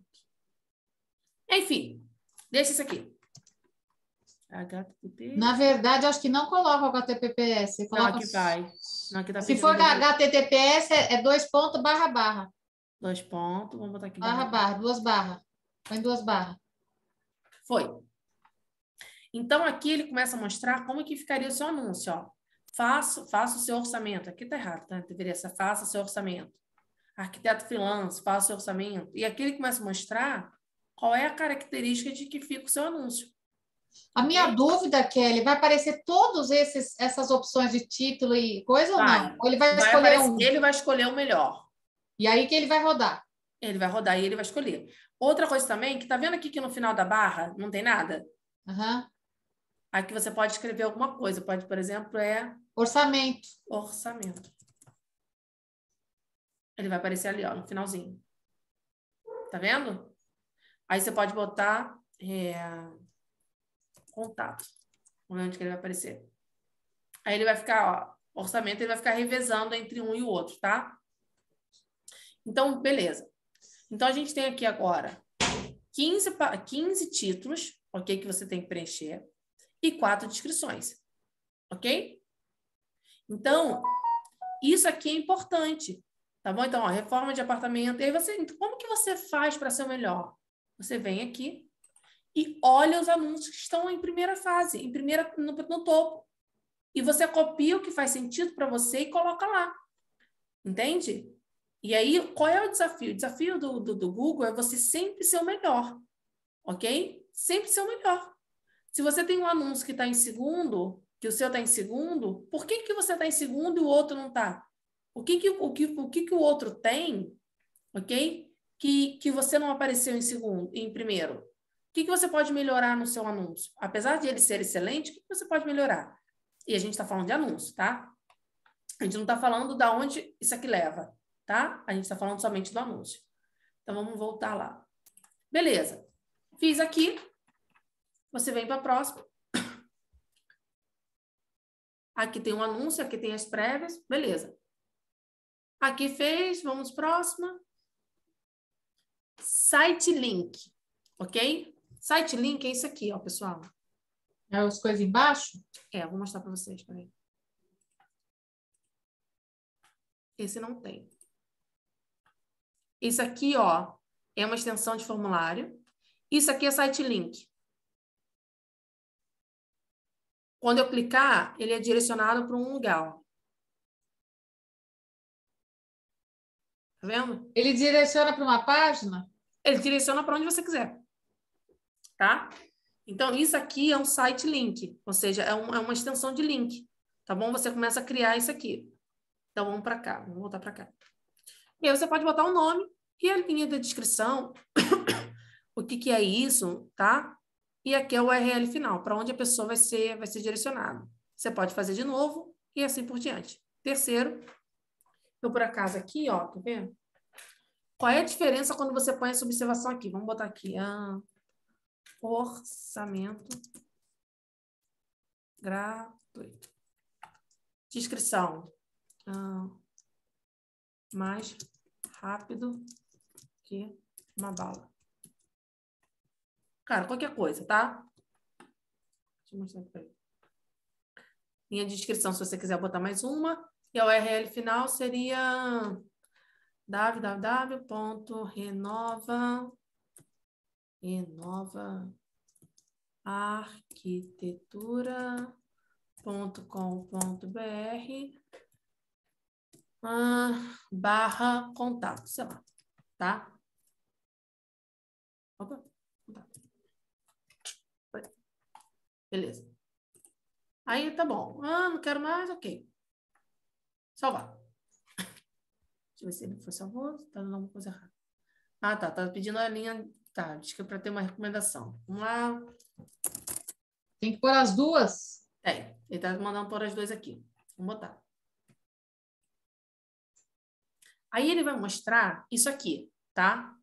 Enfim, deixa isso aqui. H T T P. Na verdade, acho que não coloca o H T T P S. Coloca... Não, aqui vai. Não, aqui tá Se for H T T P S, é dois pontos barra barra. Dois pontos, vamos botar aqui. Barra barra, barra duas barras. Põe duas barras. Foi. Então, aqui ele começa a mostrar como que ficaria o seu anúncio, ó. Faça, faça o seu orçamento. Aqui tá errado, tá? Deveria ser faça o seu orçamento. Arquiteto freelance, faça o seu orçamento. E aqui ele começa a mostrar qual é a característica de que fica o seu anúncio. A minha okay? dúvida, Kelly, vai aparecer todas essas opções de título e coisa vai. ou não? Ou ele vai, vai escolher aparecer, um? Ele vai escolher o melhor. E aí que ele vai rodar? Ele vai rodar e ele vai escolher. Outra coisa também, que tá vendo aqui que no final da barra não tem nada? Uhum. Aqui você pode escrever alguma coisa. Pode, por exemplo, é... Orçamento. Orçamento. Ele vai aparecer ali, ó, no finalzinho. Tá vendo? Aí você pode botar é, contato. Vamos ver onde que ele vai aparecer. Aí ele vai ficar, ó, orçamento, ele vai ficar revezando entre um e o outro, tá? Então, beleza. Então, a gente tem aqui agora quinze, quinze títulos, ok? Que você tem que preencher. E quatro descrições, ok? Então, isso aqui é importante, tá bom? Então, ó, reforma de apartamento. E aí você, como que você faz para ser o melhor? Você vem aqui e olha os anúncios que estão em primeira fase, em primeira, no, no topo. E você copia o que faz sentido para você e coloca lá. Entende? E aí, qual é o desafio? O desafio do, do, do Google é você sempre ser o melhor, ok? Sempre ser o melhor. Se você tem um anúncio que está em segundo, que o seu está em segundo, por que, que você está em segundo e o outro não está? O que, que, o, que, o que, que o outro tem, ok? Que, que você não apareceu em segundo, em primeiro. O que, que você pode melhorar no seu anúncio? Apesar de ele ser excelente, o que, que você pode melhorar? E a gente está falando de anúncio, tá? A gente não está falando de onde isso aqui leva, tá? A gente está falando somente do anúncio. Então, vamos voltar lá. Beleza. Fiz aqui. Você vem para a próxima. Aqui tem um anúncio, aqui tem as prévias. Beleza. Aqui fez, vamos próxima. Site link, ok? Site link é isso aqui, ó, pessoal. É as coisas embaixo? É, vou mostrar para vocês, peraí. Esse não tem. Isso aqui, ó, é uma extensão de formulário. Isso aqui é site link. Quando eu clicar, ele é direcionado para um lugar, ó. Tá vendo? Ele direciona para uma página? Ele direciona para onde você quiser. Tá? Então, isso aqui é um site link, ou seja, é, um, é uma extensão de link. Tá bom? Você começa a criar isso aqui. Então, vamos para cá. Vamos voltar para cá. E aí você pode botar o nome e a linha da descrição, o que, que é isso, tá? E aqui é o U R L final, para onde a pessoa vai ser, vai ser direcionada. Você pode fazer de novo e assim por diante. Terceiro, eu por acaso aqui, ó, tá vendo? Qual é a diferença quando você põe essa observação aqui? Vamos botar aqui. Ah, orçamento gratuito. Descrição. Ah, mais rápido que uma bala. Cara, qualquer coisa, tá? Deixa eu mostrar pra ele. Linha de descrição, se você quiser botar mais uma. E a U R L final seria w w w ponto renova renova arquitetura ponto com ponto b r ah, barra contato, sei lá, tá? Opa, contato. Beleza. Aí tá bom. Ah, não quero mais, ok. Salvar. Deixa eu ver se ele foi salvo. Tá dando alguma coisa errada. Ah, tá. Tá pedindo a linha. Tá, diz que é para ter uma recomendação. Vamos lá. Tem que pôr as duas? É, ele tá mandando pôr as duas aqui. Vamos botar. Aí ele vai mostrar isso aqui, tá?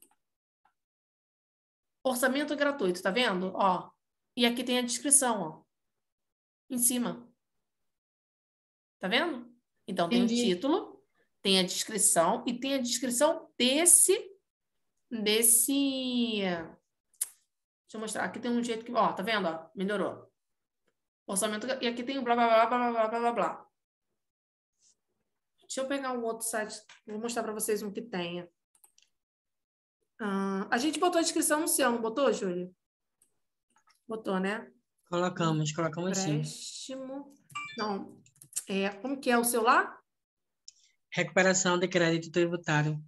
Orçamento gratuito, tá vendo? Ó. E aqui tem a descrição, ó. Em cima. Tá vendo? Então, tem Entendi. o título, tem a descrição e tem a descrição desse... Desse... Deixa eu mostrar. Aqui tem um jeito que... Ó, tá vendo? Ó, melhorou. Orçamento... E aqui tem o blá, blá, blá, blá, blá, blá, blá, blá. Deixa eu pegar um outro site. Vou mostrar para vocês um que tenha. Ah, a gente botou a descrição no seu, não botou, Júlio? Botou, né? Colocamos, colocamos sim. Empréstimo. Não. É, como que é o seu lá? Recuperação de crédito tributário.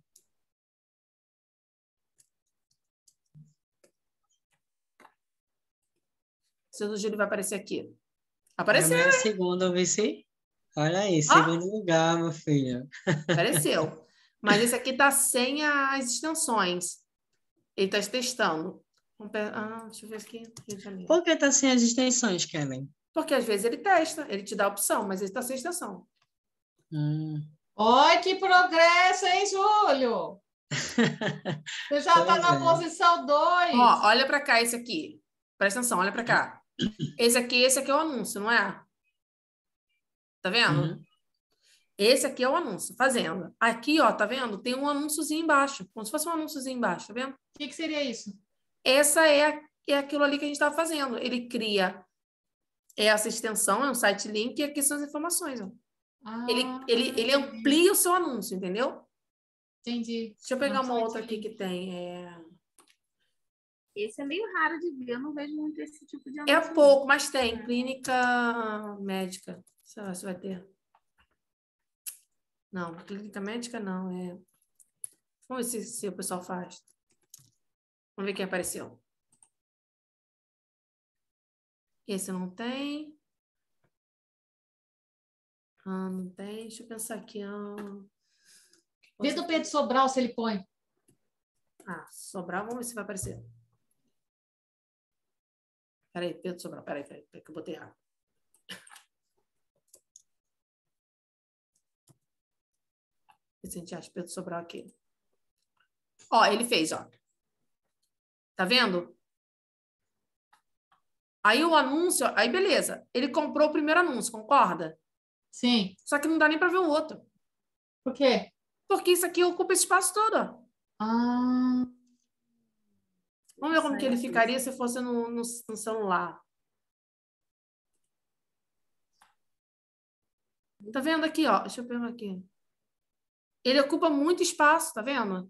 O seu do Júlio vai aparecer aqui. É o Apareceu, meu né? segundo, vice. Olha aí, Ah! segundo lugar, meu filho. Apareceu. Mas esse aqui tá sem as extensões. Ele tá testando. Vamos pe- Ah, deixa eu ver aqui. Rio de Janeiro. Por que tá sem as extensões, Kellen? Porque às vezes ele testa, ele te dá a opção, mas ele tá sem extensão. Hum. Oi, que progresso, hein, Júlio? Você já está Pois na é. posição dois. Ó, olha para cá esse aqui. Presta atenção, olha para cá. Esse aqui, esse aqui é o anúncio, não é? Tá vendo? Uhum. Esse aqui é o anúncio, fazenda. Aqui, ó, tá vendo? Tem um anúnciozinho embaixo, como se fosse um anúnciozinho embaixo, tá vendo? O que, que seria isso? Essa é, é aquilo ali que a gente estava fazendo. Ele cria essa extensão, é um site link, e aqui são as informações, ó. Ah, Ele, ele, ele amplia o seu anúncio, entendeu? entendi. Deixa eu pegar Não uma site outra aqui link. que tem. É, Esse é meio raro de ver, eu não vejo muito esse tipo de é anúncio. pouco, mas tem. Clínica médica. Sei lá se vai ter. Não, clínica médica não. É... Vamos ver se, se o pessoal faz. Vamos ver quem apareceu. Esse não tem. Ah, não tem. Deixa eu pensar aqui. Ah, Vê do Pedro Sobral se ele põe. ah Sobral, vamos ver se vai aparecer. Peraí, Pedro Sobral. Peraí, peraí, peraí, que eu botei errado. Vê se a gente acha Pedro Sobral aqui. Ó, ele fez, ó. Tá vendo? Aí o anúncio, aí beleza. Ele comprou o primeiro anúncio, concorda? Sim. Só que não dá nem para ver o outro. Por quê? Porque isso aqui ocupa esse espaço todo, ó. Ah, Vamos ver como que ele ficaria se fosse no, no, no celular. Tá vendo aqui, ó? Deixa eu pegar aqui. Ele ocupa muito espaço, tá vendo?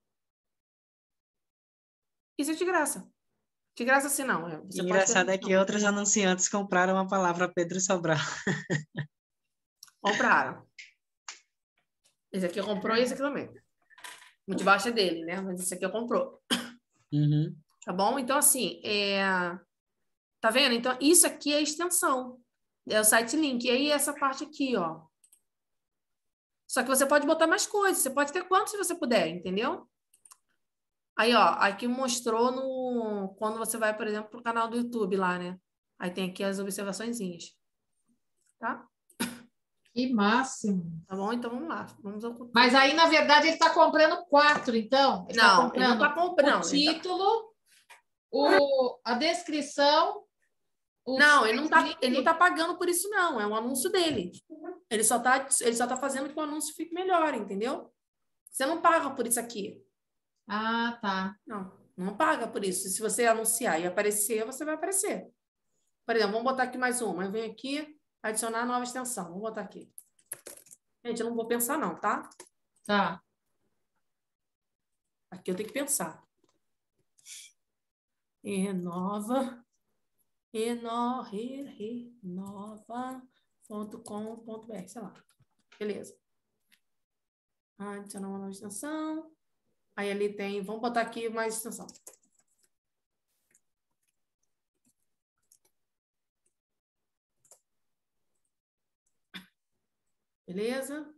Isso é de graça. De graça assim não. é, Você pode Engraçado é perguntar. que outros anunciantes compraram a palavra Pedro Sobral. Compraram. Esse aqui comprou e esse aqui também. O de baixo é dele, né? Mas esse aqui comprou. Uhum. Tá bom? Então, assim, é... tá vendo? Então, isso aqui é a extensão. É o site link. E aí, essa parte aqui, ó. Só que você pode botar mais coisas. Você pode ter quantos você puder, entendeu? Aí, ó, aqui mostrou no... Quando você vai, por exemplo, pro canal do YouTube lá, né? Aí tem aqui as observaçõezinhas. Tá? que máximo. Tá bom? Então, vamos lá. Vamos ao... Mas aí, na verdade, ele está comprando quatro, então. Ele está Não, ele não tá comprando comprando. o ele tá- título, o, a descrição, o Não, ele não, tá, link. ele não tá pagando por isso, não. É um anúncio dele. Ele só tá, ele só tá fazendo que o anúncio fique melhor, entendeu? Você não paga por isso aqui. Ah, tá. Não, não paga por isso. Se você anunciar e aparecer, você vai aparecer. Por exemplo, vamos botar aqui mais uma. Eu venho aqui, adicionar nova extensão. Vamos botar aqui. Gente, eu não vou pensar, não, tá? Tá. Aqui eu tenho que pensar. E renova. Reno, re, renova ponto com ponto br, sei lá. Beleza. Adicionar uma nova extensão. Aí ali tem, vamos botar aqui mais extensão. Beleza?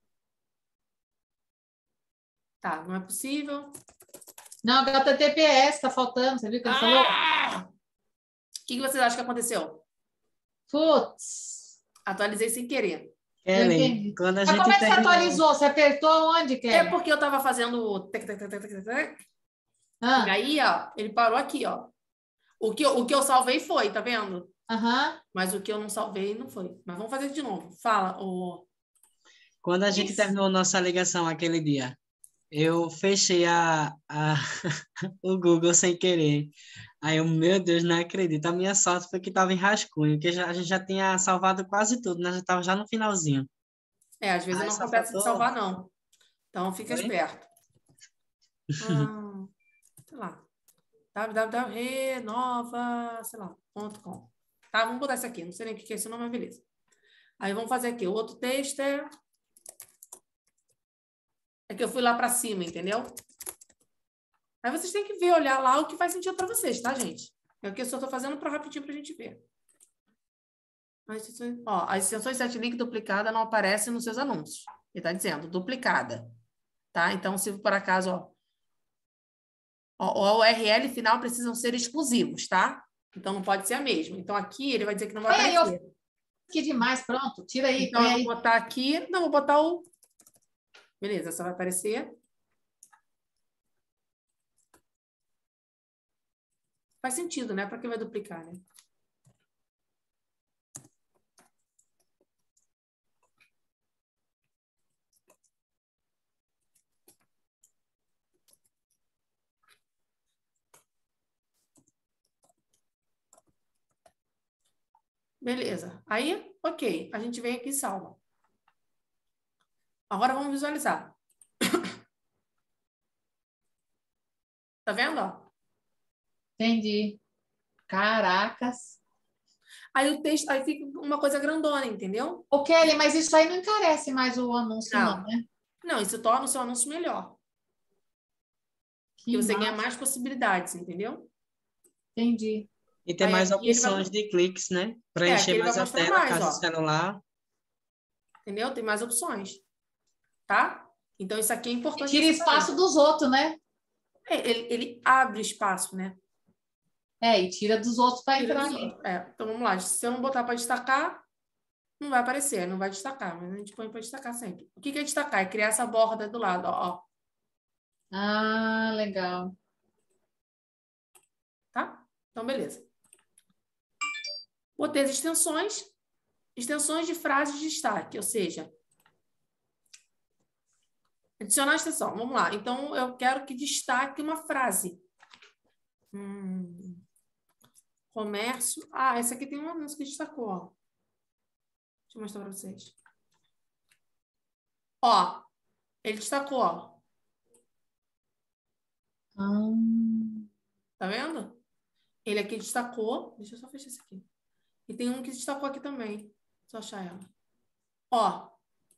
Tá, não é possível. Não, H T T P S está faltando, você viu o que ele falou? Ah! O que que vocês acham que aconteceu? Putz, Atualizei sem querer. eu Kelly, entendi. quando a Mas gente como é que você terminou, atualizou? Você apertou onde, Kelly? É porque eu tava fazendo o tec, tec, tec, tec, tec, tec, e Ah, aí, ó, ele parou aqui, ó. O que, eu- o que eu salvei foi, tá vendo? aham. Mas o que eu não salvei não foi. Mas vamos fazer de novo. Fala, o... quando a gente Isso. terminou nossa ligação aquele dia, eu fechei a, a, o Google sem querer. Aí eu, meu Deus, não acredito. A minha sorte foi que estava em rascunho, que já- a gente já tinha salvado quase tudo, né? Já estava já no finalzinho. É, às vezes Aí não só acontece de faltou. salvar, não. Então, fica Oi? esperto. Ah, sei lá. www.renova, sei lá, ponto com. Tá, vamos botar isso aqui. Não sei nem o que é esse nome, mas beleza. Aí vamos fazer aqui. O outro texto é... É que eu fui lá para cima, entendeu? Aí vocês têm que ver, olhar lá o que faz sentido para vocês, tá, gente? É o que eu só tô fazendo para rapidinho para a gente ver. As extensões, ó, as extensões setlink duplicada não aparecem nos seus anúncios. Ele está dizendo duplicada, tá? Então, se por acaso, ó, ó, o U R L final precisam ser exclusivos, tá? Então, não pode ser a mesma. Então, aqui ele vai dizer que não vai Põe aí, aparecer. eu que demais, pronto. Tira aí, Então, põe eu vou aí. botar aqui... Não, vou botar o... Beleza, só vai aparecer. Faz sentido, né? Para que vai duplicar, né? Beleza. Aí, ok. A gente vem aqui e salva. Agora vamos visualizar. Tá vendo? Ó? Entendi. Caracas. Aí o texto, aí fica uma coisa grandona, entendeu? Ô, Kelly, mas isso aí não encarece mais o anúncio, não, Não. né? Não, isso torna o seu anúncio melhor. Que Porque você ganha massa. mais possibilidades, entendeu? Entendi. E tem Aí mais aqui ele vai, opções de cliques, né? Para é, encher aqui ele vai mais a mostrar tela, mais, caso o ó. celular. Entendeu? Tem mais opções. Tá? Então, isso aqui é E importante. tira você espaço saber. dos outros, né? É, ele, ele abre espaço, né? É, e tira dos outros para Tira entrar dos ali. outros. É, então, vamos lá. Se eu não botar para destacar, não vai aparecer, não vai destacar. Mas a gente põe para destacar sempre. O que que é destacar? É criar essa borda do lado, ó. ó. Ah, legal. Tá? Então, beleza. Botei as extensões. Extensões de frases de destaque, ou seja, Adicionar extensão. Vamos lá. Então, eu quero que destaque uma frase. Hum, comércio. Ah, essa aqui tem um anúncio que destacou. Ó. Deixa eu mostrar para vocês. Ó, ele destacou, ó. Hum. Tá vendo? Ele aqui destacou. Deixa eu só fechar esse aqui. E tem um que destacou aqui também. Só achar ela. Ó.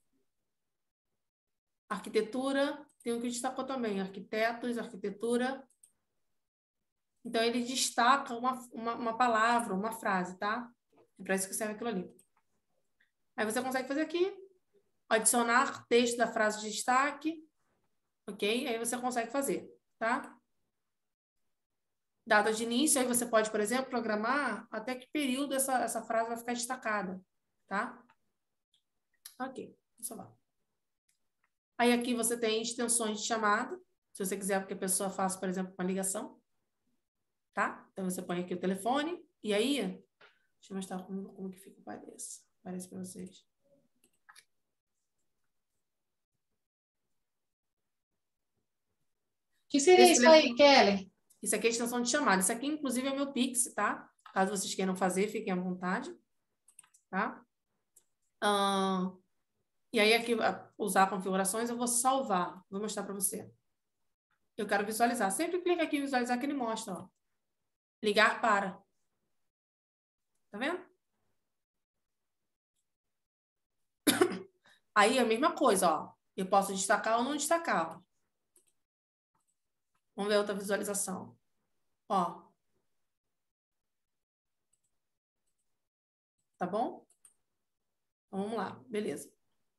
Arquitetura. Tem um que destacou também. Arquitetos, arquitetura. Então, ele destaca uma, uma, uma palavra, uma frase, tá? É para isso que serve aquilo ali. Aí você consegue fazer aqui. Adicionar texto da frase de destaque. Ok? Aí você consegue fazer, tá? Data de início, aí você pode, por exemplo, programar até que período essa, essa frase vai ficar destacada, tá? Ok, vamos lá. Aí aqui você tem extensões de chamada, se você quiser que a pessoa faça, por exemplo, uma ligação, tá? Então você põe aqui o telefone, e aí, deixa eu mostrar como, como que fica o pareça, parece para vocês. O que seria Esse isso telefone, aí, Kelly? Isso aqui é a extensão de chamada. Isso aqui, inclusive, é o meu Pix, tá? Caso vocês queiram fazer, fiquem à vontade, tá? Ah, e aí, aqui, usar configurações, eu vou salvar. Vou mostrar para você. Eu quero visualizar. Sempre clica aqui em visualizar que ele mostra, ó. Ligar para. Tá vendo? Aí, a mesma coisa, ó. Eu posso destacar ou não destacar, ó. Vamos ver outra visualização. Ó. Tá bom? Então, vamos lá. Beleza.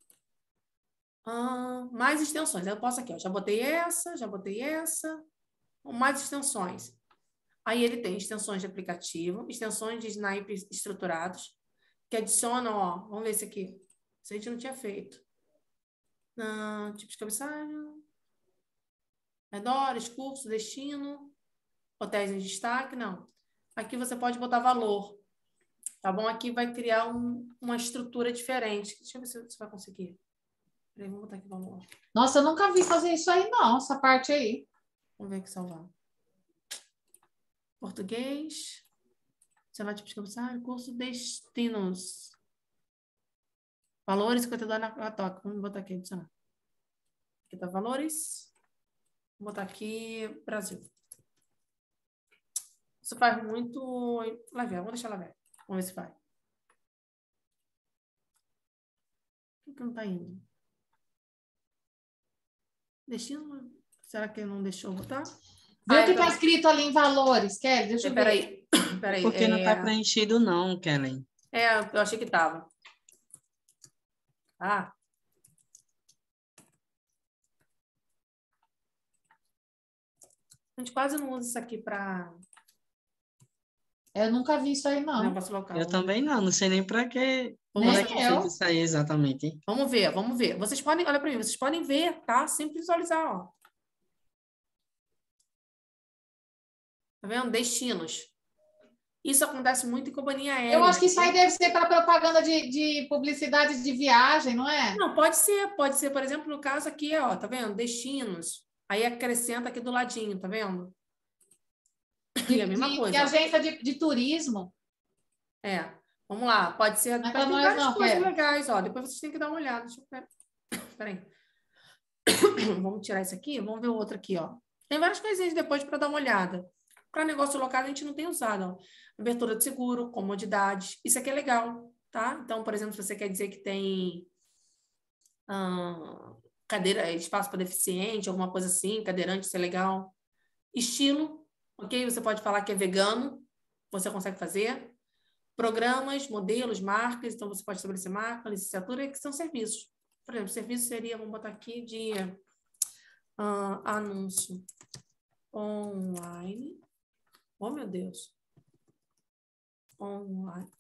Ah, mais extensões. Aí eu posso aqui, ó. Já botei essa, já botei essa. Mais extensões. Aí ele tem extensões de aplicativo, extensões de snipes estruturados, que adicionam, ó. Vamos ver esse aqui. Isso a gente não tinha feito. Ah, tipo de cabeçalho. Redores, curso, destino. Hotéis em destaque, não. Aqui você pode botar valor. Tá bom? Aqui vai criar um, uma estrutura diferente. Deixa eu ver se você vai conseguir. Peraí, vamos botar aqui valor. Nossa, eu nunca vi fazer isso aí, não, essa parte aí. Vamos ver aqui salvar. Português. Sei tipo de cabeçalho, curso destinos. Valores, cinquenta dólares na toca. Vamos botar aqui, adicionar. Aqui tá valores. Vou botar aqui Brasil. Isso faz muito... Lá ver, vamos deixar lá ver. Vamos ver se vai. Por que não tá indo? Destino? Será que ele não deixou botar? Vê Ah, o que então... está escrito ali em valores, Kelly, deixa eu ver. Peraí, peraí. Porque é... não está preenchido não, Kellen. É, eu achei que tava. Ah. A gente quase não usa isso aqui para... Eu nunca vi isso aí, não. Negócio local. Eu também não, não sei nem para que... Como Nem é que é eu. feito isso aí exatamente? Vamos ver, vamos ver. Vocês podem, olha para mim, vocês podem ver, tá? Sempre visualizar, ó. Tá vendo? Destinos. Isso acontece muito em companhia aérea. Eu acho que isso aí deve ser para propaganda de, de publicidade de viagem, não é? Não, pode ser. Pode ser, por exemplo, no caso aqui, ó, tá vendo? Destinos. Aí acrescenta aqui do ladinho, tá vendo? De, E a mesma de, coisa. de agência de, de turismo. É. Vamos lá. Pode ser... Não é Tem pra nós, várias não, coisas Kelly. legais, ó. Depois vocês têm que dar uma olhada. Deixa eu... Peraí. Vamos tirar isso aqui. Vamos ver o outro aqui, ó. Tem várias coisinhas depois para dar uma olhada. Para negócio local a gente não tem usado, ó. Abertura de seguro, comodidade. Isso aqui é legal, tá? Então, por exemplo, se você quer dizer que tem hum, cadeira, espaço para deficiente, alguma coisa assim, cadeirante, isso é legal. Estilo, ok? Você pode falar que é vegano, você consegue fazer. Programas, modelos, marcas, então você pode estabelecer marca, licenciatura, que são serviços. Por exemplo, serviço seria, vamos botar aqui, de uh, anúncio online. Oh, meu Deus. Online.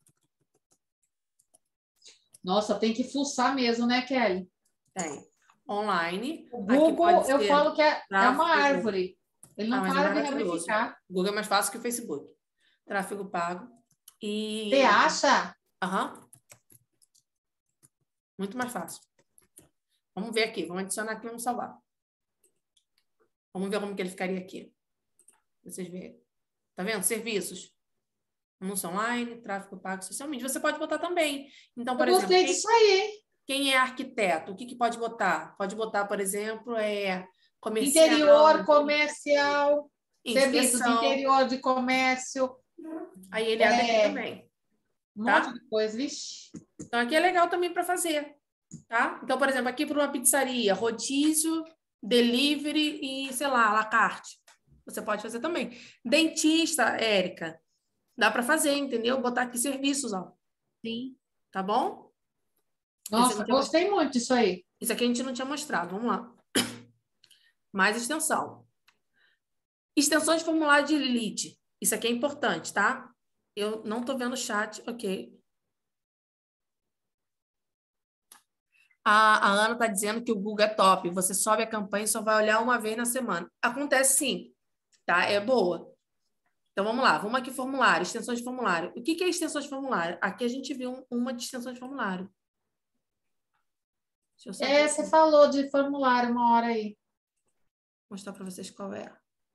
Nossa, tem que fuçar mesmo, né, Kelly? Tem. Online. O Aqui Google, pode eu ser falo que é, é uma tráfego. árvore. Ele não Ah, mas é para de maravilhoso. ramificar. O Google é mais fácil que o Facebook. Tráfego pago. E... Você acha? Aham. Muito mais fácil. Vamos ver aqui. Vamos adicionar aqui, vamos salvar. Vamos ver como que ele ficaria aqui. Vocês verem. Tá vendo? Serviços. Anúncio online, tráfego pago, social media. Você pode botar também. Então, por Eu exemplo, gostei quem, disso aí. quem é arquiteto? O que, que pode botar? Pode botar, por exemplo, é comercial. Interior, comercial, serviços de inspeção. interior de comércio, Aí ele abre aqui É. também. um Tá? monte de coisa, vixe. Então, aqui é legal também para fazer. Tá? Então, por exemplo, aqui para uma pizzaria, rodízio, delivery e, sei lá, à la carte. Você pode fazer também. Dentista, Érica. Dá para fazer, entendeu? Botar aqui serviços, ó. Sim. Tá bom? Esse Nossa, não tinha gostei muito disso aí. Isso aqui a gente não tinha mostrado. Vamos lá. Mais extensão. Extensões de formulário de lead. Isso aqui é importante, tá? Eu não tô vendo o chat. Ok. A, a Ana tá dizendo que o Google é top. Você sobe a campanha e só vai olhar uma vez na semana. Acontece sim, tá? É boa. Então, vamos lá. Vamos aqui, formulário. Extensões de formulário. O que que é extensão de formulário? Aqui a gente viu um- uma de extensão de formulário. Deixa eu só É, você falou de formulário uma hora aí. mostrar para vocês qual é.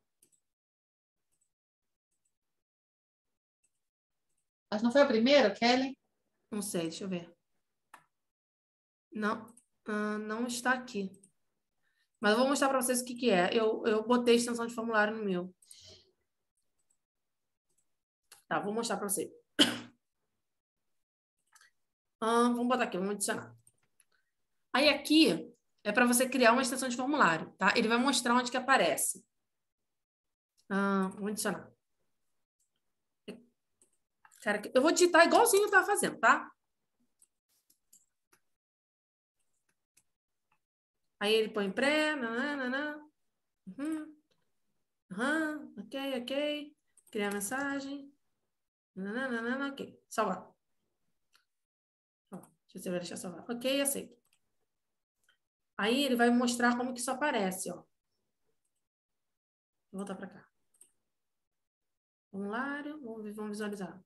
Mas não foi a primeira, Kelly? Não sei, deixa eu ver. Não, ah, não está aqui. Mas eu vou mostrar para vocês o que que é. Eu, eu botei extensão de formulário no meu. Tá, vou mostrar para vocês. Ah, vamos botar aqui, vamos adicionar. Aí aqui é para você criar uma extensão de formulário, tá? Ele vai mostrar onde que aparece. Ah, vamos adicionar. Cara, eu vou digitar igualzinho eu estava fazendo, tá? Aí ele põe pré, nananana. Uhum. Uhum. Ok, ok. Criar mensagem. Nananana, ok. Salvar. Ó, deixa eu ver se vai deixar salvar. Ok, aceito. Aí ele vai mostrar como que isso aparece, ó. Vou voltar para cá. Formulário, vamos, vamos visualizar.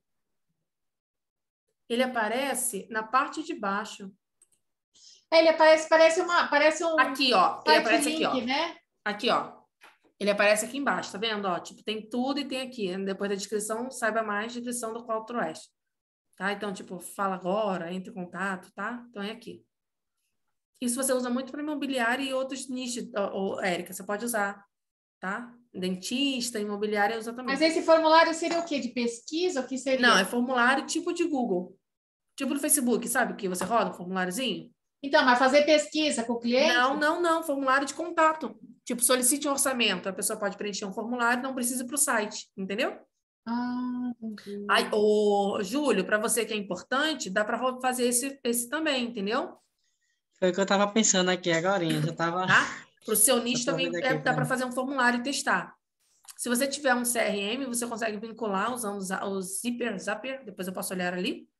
Ele aparece na parte de baixo. É, ele aparece, parece uma, parece um Aqui, ó. Ele site aparece link, aqui, ó. né? Aqui, ó. Ele aparece aqui embaixo, tá vendo? Ó, tipo, tem tudo e tem aqui. Depois da descrição, saiba mais, descrição do Call to Action. Tá? Então, tipo, fala agora, entre em contato, tá? Então, é aqui. Isso você usa muito para imobiliário e outros nichos, ô, ô, Érica, você pode usar, tá? Dentista, imobiliária usa também. Mas esse formulário seria o quê? De pesquisa? O que seria? Não, é formulário tipo de Google. Tipo do Facebook, sabe? Que você roda um formuláriozinho? Então, mas fazer pesquisa com o cliente? Não, não, não. Formulário de contato. Tipo, solicite um orçamento. A pessoa pode preencher um formulário, não precisa ir para o site, entendeu? Ah, entendi. Aí, ô, Júlio, para você que é importante, dá para fazer esse, esse também, entendeu? Foi o que eu estava pensando aqui agora. Eu já estava. Tá? Para o seu nicho Eu tô também vendo é- aqui, dá para peraí. fazer um formulário e testar. Se você tiver um C R M, você consegue vincular usando os, os Zipper, Zapper, depois eu posso olhar ali.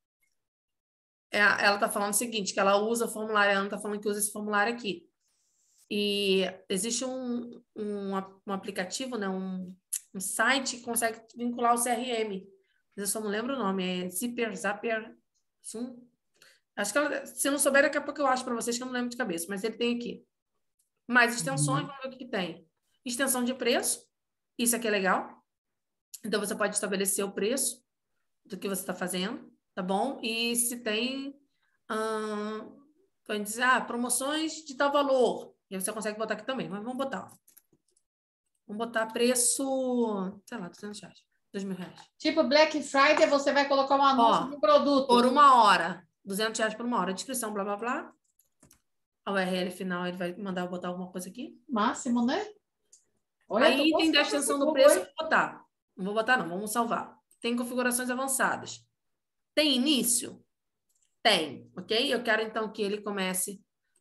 É, ela está falando o seguinte, que ela usa o formulário, ela não está falando que usa esse formulário aqui. E existe um, um, um aplicativo, né, um, um site que consegue vincular o C R M. Mas eu só não lembro o nome, é Zipper, Zapper, Zoom. Acho que ela, se eu não souber, daqui a pouco eu acho para vocês que eu não lembro de cabeça, mas ele tem aqui. Mais extensões, Uhum. vamos ver o que, que tem. Extensão de preço, isso aqui é legal. Então, você pode estabelecer o preço do que você está fazendo, tá bom? E se tem, hum, pode dizer, ah, promoções de tal valor. E aí você consegue botar aqui também, mas vamos botar. Vamos botar preço, sei lá, duzentos reais, dois mil reais. Tipo Black Friday, você vai colocar um anúncio Ó, de produto. por uma hora, duzentos reais por uma hora. Descrição, blá, blá, blá. A U R L final, ele vai mandar eu botar alguma coisa aqui. Máximo, né? Olha, Aí tô tem da gostando extensão desse do Google, preço, eu hein? vou botar. Não vou botar, não, vamos salvar. Tem configurações avançadas. Tem início? Tem, ok? Eu quero, então, que ele comece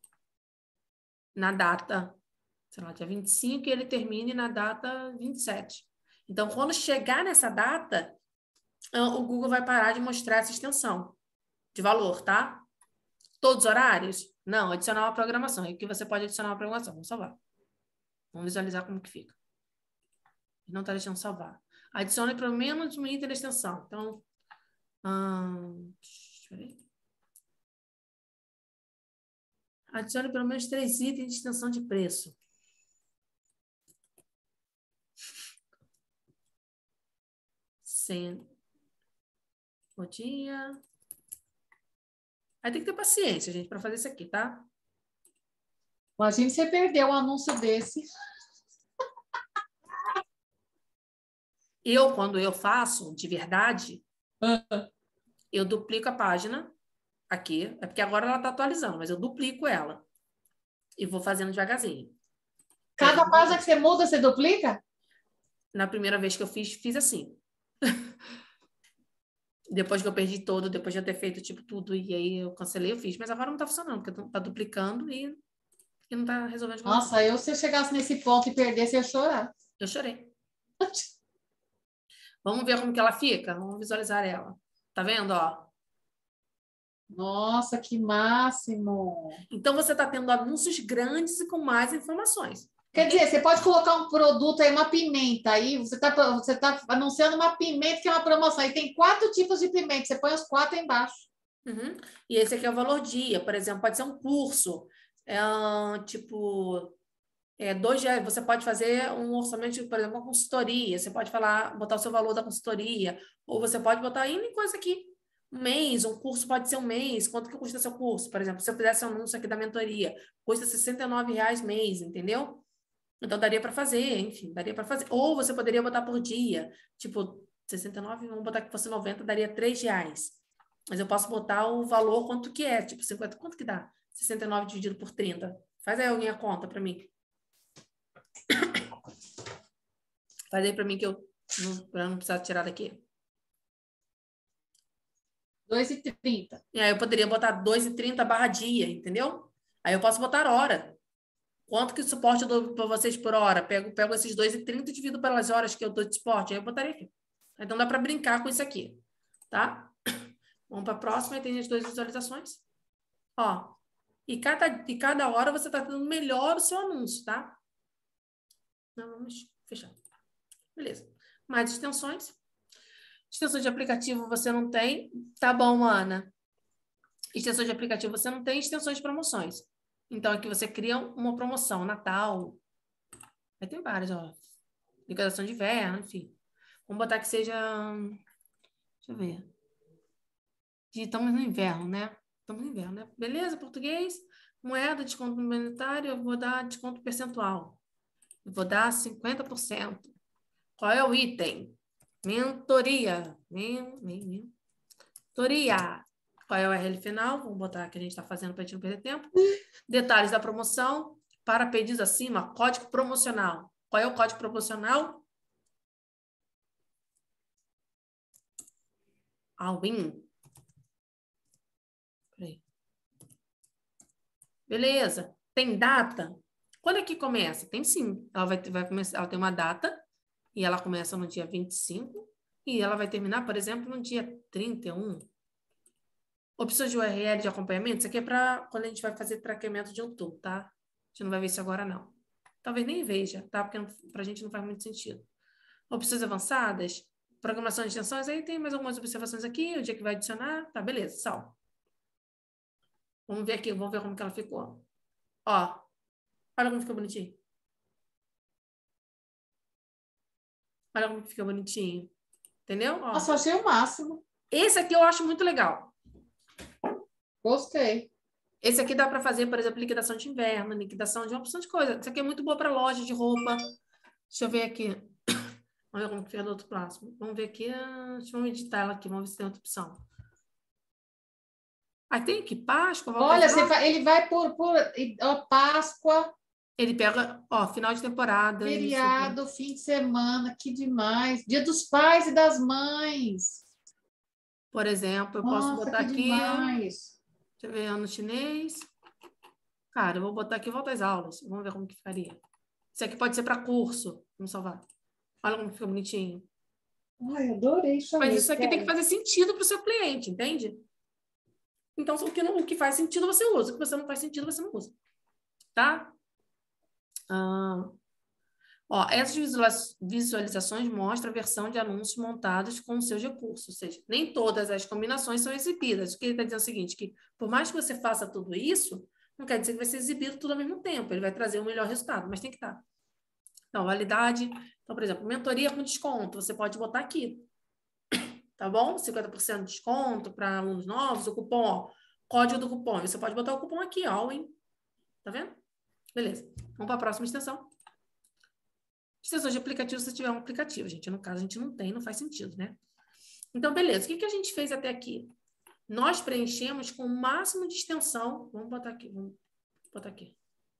na data, sei lá, dia vinte e cinco e ele termine na data vinte e sete. Então, quando chegar nessa data, o Google vai parar de mostrar essa extensão de valor, tá? Todos os horários? Não, adicionar uma programação. Aqui você pode adicionar uma programação. Vamos salvar. Vamos visualizar como que fica. Não está deixando salvar. Adicione pelo menos um item da extensão. Então, hum, deixa eu ver. Adicione pelo menos três itens de extensão de preço. Sem por dia. Aí tem que ter paciência, gente, para fazer isso aqui, tá? Imagina você perder um anúncio desse. Eu, quando eu faço de verdade, eu duplico a página aqui. É porque agora ela está atualizando, mas eu duplico ela. E vou fazendo devagarzinho. Cada página que você muda, você duplica? Na primeira vez que eu fiz, fiz assim. Depois que eu perdi todo, depois de eu ter feito tipo tudo, e aí eu cancelei, eu fiz. Mas agora não tá funcionando, porque tá duplicando e, e não tá resolvendo. Nossa, eu se eu chegasse nesse ponto e perdesse, eu ia chorar. Eu chorei. Vamos ver como que ela fica? Vamos visualizar ela. Tá vendo, ó? Nossa, que máximo! Então, você está tendo anúncios grandes e com mais informações. Quer dizer, você pode colocar um produto aí, uma pimenta, aí você está você tá anunciando uma pimenta que é uma promoção, e tem quatro tipos de pimenta, você põe os quatro aí embaixo. Uhum. E esse aqui é o valor dia, por exemplo, pode ser um curso, é, tipo, é, dois reais, você pode fazer um orçamento, por exemplo, uma consultoria, você pode falar, botar o seu valor da consultoria, ou você pode botar em coisa aqui, um mês, um curso pode ser um mês, quanto que custa seu curso? Por exemplo, se eu fizesse um anúncio aqui da mentoria, custa sessenta e nove reais mês, entendeu? Então, daria para fazer, enfim, daria para fazer. Ou você poderia botar por dia, tipo, sessenta e nove, vamos botar que fosse noventa, daria três reais. Mas eu posso botar o valor quanto que é, tipo, cinquenta, quanto que dá? sessenta e nove dividido por trinta. Faz aí alguém a conta para mim. Faz aí para mim que eu, para não precisar tirar daqui. dois e trinta. E aí eu poderia botar dois e trinta barra dia, entendeu? Aí eu posso botar hora. Quanto que o suporte eu dou para vocês por hora? Pego, pego esses dois e trinta e divido pelas horas que eu dou de suporte. Aí eu botaria aqui. Então dá para brincar com isso aqui, tá? Vamos para a próxima e tem as duas visualizações. Ó, e cada, e cada hora você está tendo melhor o seu anúncio, tá? Não, vamos fechar. Beleza. Mais extensões. Extensão de aplicativo você não tem. Tá bom, Ana. Extensões de aplicativo você não tem. Extensões de promoções. Então, aqui você cria uma promoção, Natal. Aí tem várias, ó. Liquidação de inverno, enfim. Vamos botar que seja... Deixa eu ver. Estamos no inverno, né? Estamos no inverno, né? Beleza, português. Moeda, desconto monetário, eu vou dar desconto percentual. Eu vou dar cinquenta por cento. Qual é o item? Mentoria. Men, men, mentoria. Qual é o U R L final? Vamos botar que a gente está fazendo para a gente não perder tempo. Detalhes da promoção. Para pedidos acima, código promocional. Qual é o código promocional? Alwin. Beleza. Tem data? Quando é que começa? Tem sim. Ela vai, vai começar, ela tem uma data e ela começa no dia vinte e cinco e ela vai terminar, por exemplo, no dia trinta e um. Opções de U R L de acompanhamento, isso aqui é para quando a gente vai fazer traqueamento de YouTube, tá? A gente não vai ver isso agora, não. Talvez nem veja, tá? Porque para a gente não faz muito sentido. Opções avançadas, programação de extensões, aí tem mais algumas observações aqui, o dia que vai adicionar, tá, beleza, salve. Vamos ver aqui, vamos ver como que ela ficou. Ó, olha como ficou bonitinho. Olha como fica bonitinho. Entendeu? Ó. Nossa, eu achei o máximo. Esse aqui eu acho muito legal. Gostei. Esse aqui dá para fazer, por exemplo, liquidação de inverno, liquidação de uma opção de coisa. Isso aqui é muito boa para loja de roupa. Deixa eu ver aqui. Vamos ver como fica do outro próximo. Vamos ver aqui. Deixa eu editar ela aqui. Vamos ver se tem outra opção. Aí tem aqui Páscoa. Olha, você vai, ele vai por, por ó, Páscoa. Ele pega, ó, final de temporada. Feriado, isso, fim de semana, que demais. Dia dos pais e das mães. Por exemplo, eu Nossa, posso botar que aqui. Demais. Deixa eu ver, ano chinês. Cara, eu vou botar aqui volta às aulas. Vamos ver como que ficaria. Isso aqui pode ser para curso. Vamos salvar. Olha como fica bonitinho. Ai, adorei isso. Mas isso aqui cara. Tem que fazer sentido para o seu cliente, entende? Então, o que, não, o que faz sentido, você usa. O que você não faz sentido, você não usa. Tá? Ah, ó, essas visualizações mostram a versão de anúncios montados com os seus recursos. Ou seja, nem todas as combinações são exibidas. O que ele está dizendo é o seguinte, que por mais que você faça tudo isso, Não quer dizer que vai ser exibido tudo ao mesmo tempo. Ele vai trazer o melhor resultado, mas tem que estar. Então, validade. Então, por exemplo, mentoria com desconto. Você pode botar aqui. Tá bom? cinquenta por cento de desconto para alunos novos. O cupom, ó, código do cupom. Você pode botar o cupom aqui, ó, hein? Tá vendo? Beleza. Vamos para a próxima extensão. Extensões de aplicativo, se tiver um aplicativo, gente. No caso, a gente não tem, não faz sentido, né? Então, beleza. O que, que a gente fez até aqui? Nós preenchemos com o máximo de extensão. Vamos botar aqui. Vamos botar aqui.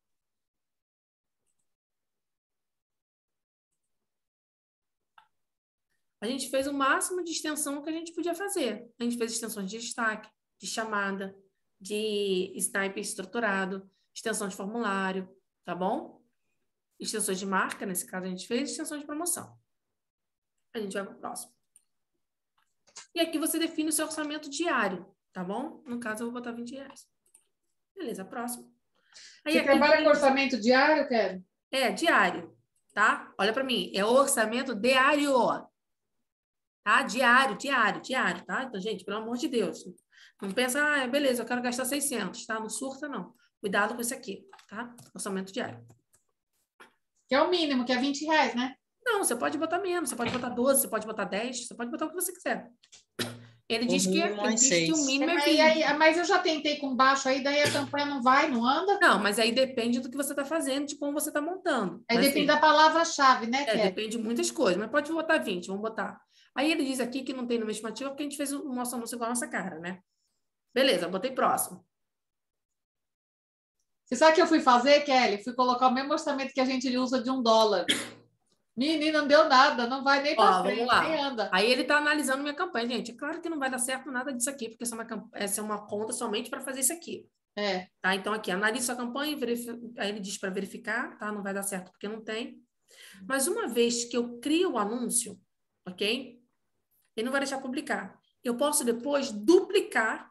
A gente fez o máximo de extensão que a gente podia fazer. A gente fez extensões de destaque, de chamada, de sniper estruturado, extensão de formulário, tá bom? Extensões de marca, nesse caso a gente fez, extensão de promoção. A gente vai para o próximo. E aqui você define o seu orçamento diário, tá bom? No caso, eu vou botar vinte reais. Beleza, próximo. Aí, você aqui, trabalha com orçamento diário, Kelly? É, diário, tá? Olha para mim, é o orçamento diário, tá? Diário, diário, diário, tá? Então, gente, pelo amor de Deus, não pensa, ah, beleza, eu quero gastar seiscentos, tá? Não surta, não. Cuidado com isso aqui, tá? Orçamento diário. Que é o mínimo, que é vinte reais, né? Não, você pode botar menos, você pode botar doze, você pode botar dez, você pode botar o que você quiser. Ele diz que, ele diz que o mínimo é vinte. Aí, mas eu já tentei com baixo aí, daí a campanha não vai, não anda? Não, mas aí depende do que você está fazendo, de como você está montando. Aí mas, depende assim, da palavra-chave, né, É, Kelly? depende de muitas coisas, mas pode botar vinte, vamos botar. Aí ele diz aqui que não tem numa estimativa porque a gente fez o nosso anúncio igual a nossa cara, né? Beleza, botei próximo. Você sabe o que eu fui fazer, Kelly? Fui colocar o mesmo orçamento que a gente usa de um dólar. Menina, não deu nada, não vai nem para frente, vamos lá. nem anda. Aí ele está analisando minha campanha, gente. É claro que não vai dar certo nada disso aqui, porque essa é uma, essa é uma conta somente para fazer isso aqui. É. Tá? Então, aqui, analisa a campanha, verifica, aí ele diz para verificar, tá? Não vai dar certo porque não tem. Mas uma vez que eu crio o anúncio, ok? Ele não vai deixar publicar. Eu posso depois duplicar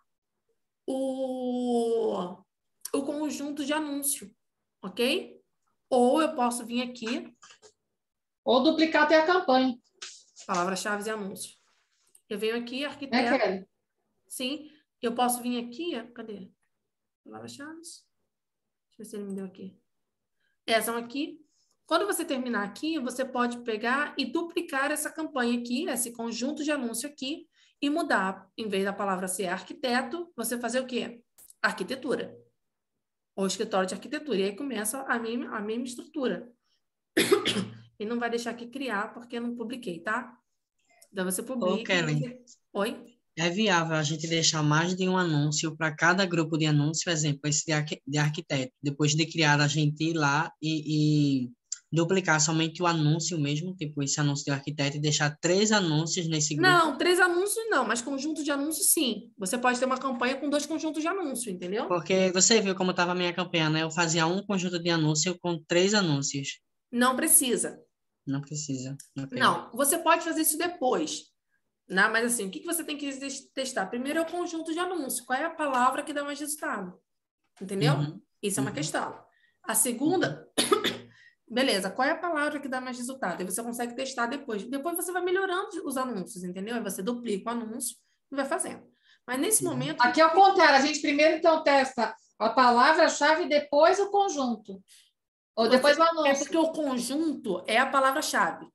o, o conjunto de anúncio, ok? Ou eu posso vir aqui... Ou duplicar até a campanha. Palavras-chave e anúncio. Eu venho aqui, arquiteto. É, Kelly? Sim. Eu posso vir aqui... Cadê? Palavras-chave. Deixa eu ver se ele me deu aqui. Essas aqui. Quando você terminar aqui, você pode pegar e duplicar essa campanha aqui, esse conjunto de anúncio aqui, e mudar. Em vez da palavra ser arquiteto, você fazer o quê? Arquitetura. Ou escritório de arquitetura. E aí começa a mesma, a mesma estrutura. E não vai deixar aqui criar, porque eu não publiquei, tá? Então você publica. Ô, Kelly. Você... Oi? É viável a gente deixar mais de um anúncio para cada grupo de anúncio, por exemplo, esse de, arqu de arquiteto. Depois de criar, a gente ir lá e, e duplicar somente o anúncio mesmo, tipo esse anúncio de arquiteto, e deixar três anúncios nesse grupo. Não, três anúncios não, mas conjunto de anúncios sim. Você pode ter uma campanha com dois conjuntos de anúncio, entendeu? Porque você viu como estava a minha campanha, né? Eu fazia um conjunto de anúncio com três anúncios. Não precisa. Não precisa. Okay. Não, você pode fazer isso depois. Né? Mas assim, o que você tem que testar? Primeiro é o conjunto de anúncio. Qual é a palavra que dá mais resultado? Entendeu? Uhum. Isso é uma Uhum. questão. A segunda, beleza, qual é a palavra que dá mais resultado? Aí você consegue testar depois. Depois você vai melhorando os anúncios, entendeu? Aí você duplica o anúncio e vai fazendo. Mas nesse Uhum. momento... Aqui é o contrário. A gente primeiro, então, testa a palavra-chave e depois o conjunto. Ou depois o anúncio. É porque o conjunto é a palavra-chave.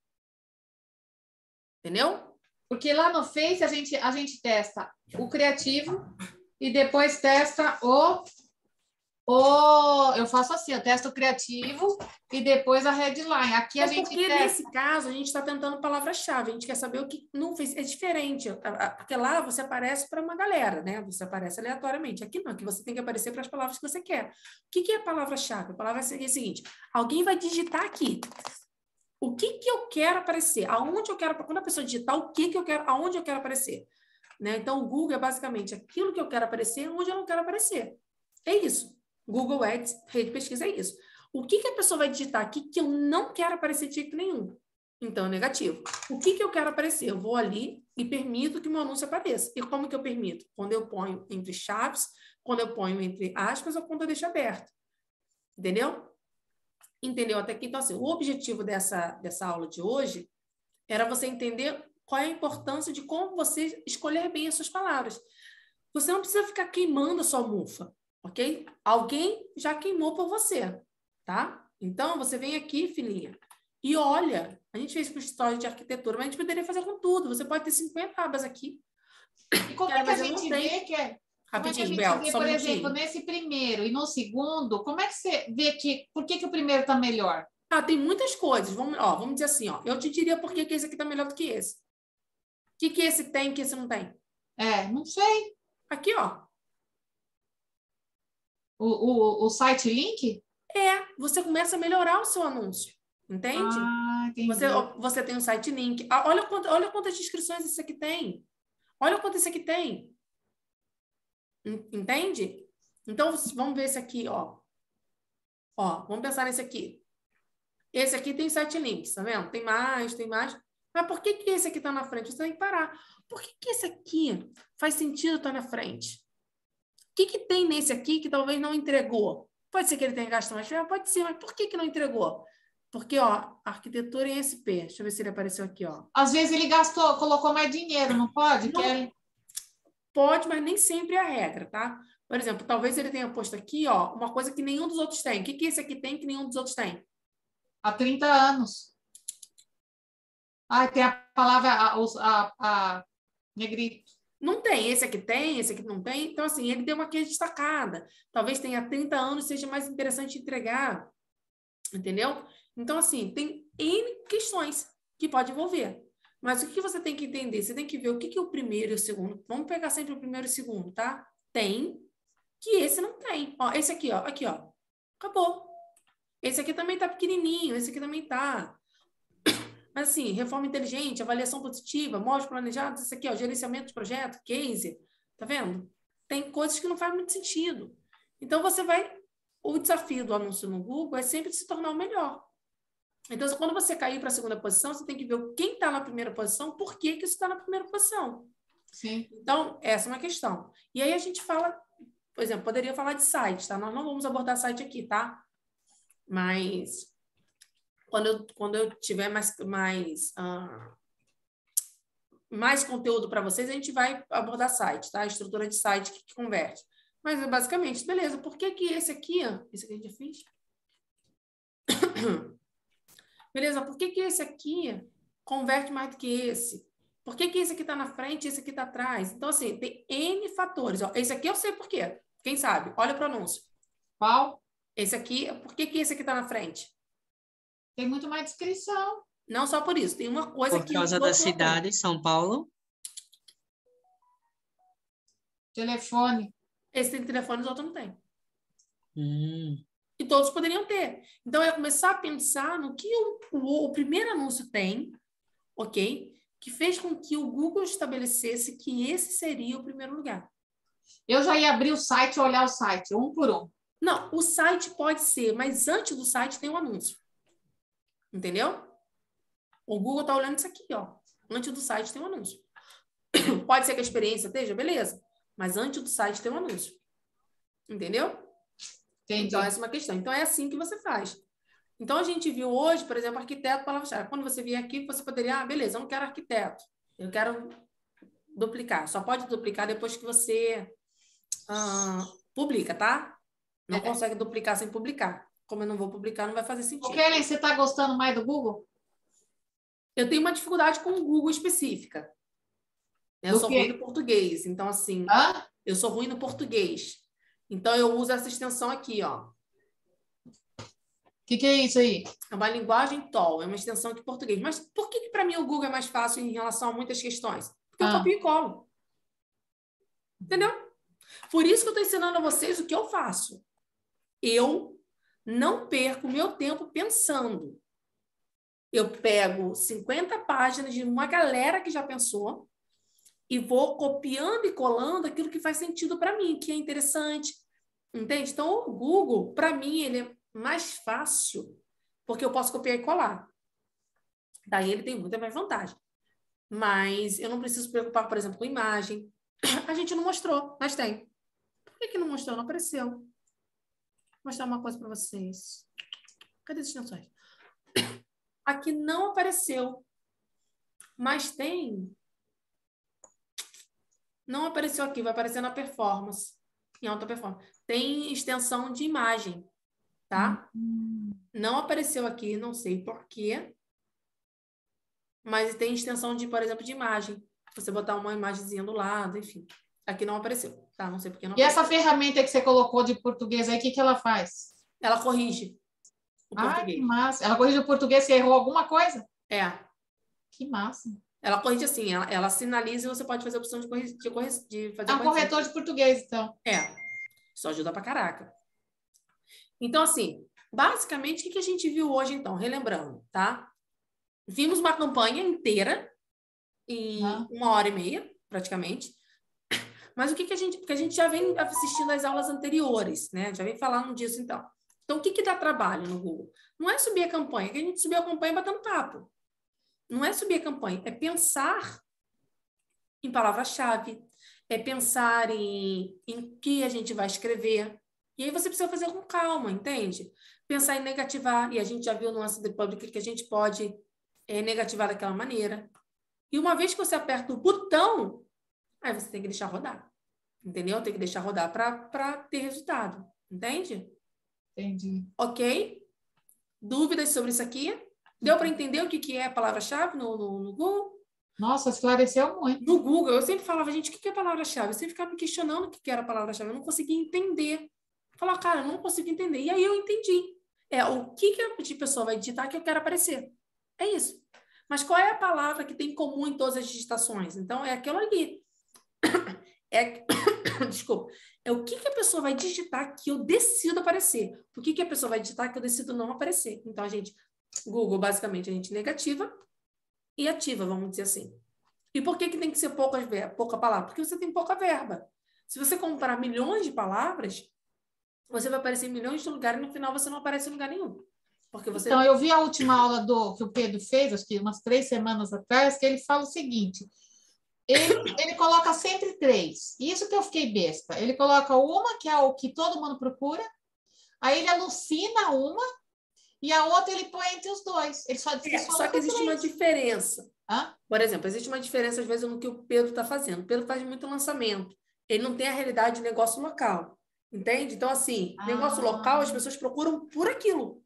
Entendeu? Porque lá no Face a gente, a gente testa o criativo e depois testa o, o... Eu faço assim, eu testo o criativo e depois a headline. Aqui a é gente porque testa... nesse caso a gente está tentando palavra-chave. A gente quer saber o que no Face é diferente. Porque lá você aparece para uma galera, né? Você aparece aleatoriamente. Aqui não, aqui você tem que aparecer para as palavras que você quer. O que, que é a palavra-chave? A palavra seria a seguinte: alguém vai digitar aqui. O que, que eu quero aparecer? Aonde eu quero... Quando a pessoa digitar, o que, que eu quero... Aonde eu quero aparecer? Né? Então, o Google é basicamente aquilo que eu quero aparecer, onde eu não quero aparecer. É isso. Google Ads, rede de pesquisa, é isso. O que, que a pessoa vai digitar aqui que eu não quero aparecer de jeito nenhum? Então, é negativo. O que, que eu quero aparecer? Eu vou ali e permito que o meu anúncio apareça. E como que eu permito? Quando eu ponho entre chaves, quando eu ponho entre aspas ou quando eu deixo aberto. Entendeu? Entendeu até aqui? Então, assim, o objetivo dessa, dessa aula de hoje era você entender qual é a importância de como você escolher bem as suas palavras. Você não precisa ficar queimando a sua mufa, ok? Alguém já queimou por você, tá? Então, você vem aqui, filhinha, e olha, a gente fez com história de arquitetura, mas a gente poderia fazer com tudo. Você pode ter cinquenta abas aqui. E como Cara, é que a mas eu não gente tenho. vê que é... Como é que a Rapidinho, gente Bel, vê, só um por exemplo, minutinho. nesse primeiro e no segundo, como é que você vê que... Por que, que o primeiro está melhor? Ah, tem muitas coisas. Vamos, ó, vamos dizer assim, ó. Eu te diria por que que esse aqui tá melhor do que esse. O que que esse tem que esse não tem? É, não sei. Aqui, ó. O, o, o site link? É, você começa a melhorar o seu anúncio. Entende? Ah, Você, entendi. você tem um site link. Ah, olha, quanto, olha quantas descrições esse aqui tem. Olha quanto esse aqui tem. Entende? Então, vamos ver esse aqui, ó. Ó, vamos pensar nesse aqui. Esse aqui tem sete links, tá vendo? Tem mais, tem mais. Mas por que que esse aqui tá na frente? Você tem que parar. Por que que esse aqui faz sentido estar na frente? O que que tem nesse aqui que talvez não entregou? Pode ser que ele tenha gasto mais, pode ser, mas por que que não entregou? Porque, ó, arquitetura em S P. Deixa eu ver se ele apareceu aqui, ó. Às vezes ele gastou, colocou mais dinheiro, não pode? Não. Quer... Pode, mas nem sempre é a regra, tá? Por exemplo, talvez ele tenha posto aqui, ó, uma coisa que nenhum dos outros tem. O que que esse aqui tem que nenhum dos outros tem? Há trinta anos. Ah, tem a palavra, a, a, a negrito. Não tem. Esse aqui tem, esse aqui não tem. Então, assim, ele deu uma queixa destacada. Talvez tenha trinta anos, seja mais interessante entregar. Entendeu? Então, assim, tem N questões que pode envolver. Mas o que você tem que entender? Você tem que ver o que que o primeiro e o segundo... Vamos pegar sempre o primeiro e o segundo, tá? Tem, que esse não tem. Ó, esse aqui, ó. Aqui, ó. Acabou. Esse aqui também tá pequenininho. Esse aqui também tá. Mas, assim, reforma inteligente, avaliação positiva, módulos planejados, esse aqui, ó, gerenciamento de projeto, case. Tá vendo? Tem coisas que não fazem muito sentido. Então, você vai... O desafio do anúncio no Google é sempre se tornar o melhor. Então, quando você cair para a segunda posição, você tem que ver quem está na primeira posição, por que que isso está na primeira posição. Sim. Então, essa é uma questão. E aí a gente fala, por exemplo, poderia falar de site, tá? Nós não vamos abordar site aqui, tá? Mas quando eu, quando eu tiver mais, mais, uh, mais conteúdo para vocês, a gente vai abordar site, tá? A estrutura de site que, que converte. Mas, basicamente, beleza, por que que esse aqui, ó, esse aqui a gente já fez? Beleza, por que que esse aqui converte mais do que esse? Por que que esse aqui está na frente e esse aqui está atrás? Então, assim, tem N fatores. Ó. Esse aqui eu sei por quê. Quem sabe? Olha o pronúncio. Qual? Esse aqui, por que que esse aqui está na frente? Tem muito mais descrição. Não só por isso, tem uma coisa Por que... causa da cidade, São Paulo. Telefone. Esse tem telefone, os outros não tem. Hum. E todos poderiam ter. Então, é começar a pensar no que o, o, o primeiro anúncio tem, ok? Que fez com que o Google estabelecesse que esse seria o primeiro lugar. Eu já ia abrir o site e olhar o site, um por um. Não, o site pode ser, mas antes do site tem um anúncio. Entendeu? O Google está olhando isso aqui, ó. Antes do site tem um anúncio. Pode ser que a experiência esteja, beleza. Mas antes do site tem um anúncio. Entendeu? Entendi. Então, essa é uma questão. Então, é assim que você faz. Então, a gente viu hoje, por exemplo, arquiteto, palavra-chave. Quando você vier aqui, você poderia, ah, beleza, eu não quero arquiteto. Eu quero duplicar. Só pode duplicar depois que você ah, publica, tá? Não é. consegue duplicar sem publicar. Como eu não vou publicar, não vai fazer sentido. O Kelly, você está gostando mais do Google? Eu tenho uma dificuldade com o Google específica. Eu sou ruim no português. Então, assim, Hã? eu sou ruim no português. Então, eu uso essa extensão aqui, ó. O que, que é isso aí? É uma linguagem T O L, é uma extensão aqui em português. Mas por que, que para mim, o Google é mais fácil em relação a muitas questões? Porque ah. eu copio e colo. Entendeu? Por isso que eu estou ensinando a vocês o que eu faço. Eu não perco meu tempo pensando. Eu pego cinquenta páginas de uma galera que já pensou e vou copiando e colando aquilo que faz sentido para mim, que é interessante. Entende? Então, o Google, para mim, ele é mais fácil, porque eu posso copiar e colar. Daí ele tem muita mais vantagem. Mas eu não preciso me preocupar, por exemplo, com imagem. A gente não mostrou, mas tem. Por que que não mostrou? Não apareceu. Vou mostrar uma coisa para vocês. Cadê as extensões? Aqui não apareceu. Mas tem... Não apareceu aqui, vai aparecer na performance. em alta performance. Tem extensão de imagem, tá? Hum. Não apareceu aqui, não sei por quê, mas tem extensão de, por exemplo, de imagem. Você botar uma imagenzinha do lado, enfim. Aqui não apareceu, tá? Não sei por que não E apareceu. essa ferramenta que você colocou de português aí, o que, que ela faz? Ela corrige o Ai, que português. massa. Ela corrige o português, você errou alguma coisa? É. Que massa. Ela corrige assim, ela, ela sinaliza e você pode fazer a opção de, corrigir, de, corrigir, de fazer É a um correção. corretor de português, então. É. Isso ajuda pra caraca. Então, assim, basicamente, o que, que a gente viu hoje, então? Relembrando, tá? Vimos uma campanha inteira em Uhum. uma hora e meia, praticamente. Mas o que, que a gente... Porque a gente já vem assistindo as aulas anteriores, né? Já vem falando disso, então. Então, o que, que dá trabalho no Google? Não é subir a campanha, que a gente subiu a campanha batendo papo. Não é subir a campanha, é pensar em palavra-chave, é pensar em, em que a gente vai escrever. E aí você precisa fazer com calma, entende? Pensar em negativar, e a gente já viu no lance do Public que a gente pode é, negativar daquela maneira. E uma vez que você aperta o botão, aí você tem que deixar rodar. Entendeu? Tem que deixar rodar para ter resultado. Entende? Entendi. Ok? Dúvidas sobre isso aqui? Deu para entender o que, que é a palavra-chave no, no, no Google? Nossa, esclareceu muito. No Google, eu sempre falava, gente, o que, que é palavra-chave? Eu sempre ficava me questionando o que, que era a palavra-chave. Eu não conseguia entender. Eu falava, cara, eu não consigo entender. E aí eu entendi. É o que, que a pessoa vai digitar que eu quero aparecer. É isso. Mas qual é a palavra que tem em comum em todas as digitações? Então, é aquilo ali. É... Desculpa. É o que, que a pessoa vai digitar que eu decido aparecer. O que, que a pessoa vai digitar que eu decido não aparecer. Então, a gente... Google, basicamente, a gente negativa e ativa, vamos dizer assim. E por que, que tem que ser poucas ver... pouca palavra? Porque você tem pouca verba. Se você comprar milhões de palavras, você vai aparecer em milhões de lugares e no final você não aparece em lugar nenhum. Porque você... Então, eu vi a última aula do, que o Pedro fez, acho que umas três semanas atrás, que ele fala o seguinte, ele, ele coloca sempre três. Isso que eu fiquei besta. Ele coloca uma, que é o que todo mundo procura, aí ele alucina uma, e a outra ele põe entre os dois. Ele só, é, só, só que existe três. Uma diferença. Hã? Por exemplo, existe uma diferença, às vezes, no que o Pedro está fazendo. O Pedro faz muito lançamento. Ele não tem a realidade de negócio local. Entende? Então, assim, ah. negócio local, as pessoas procuram por aquilo.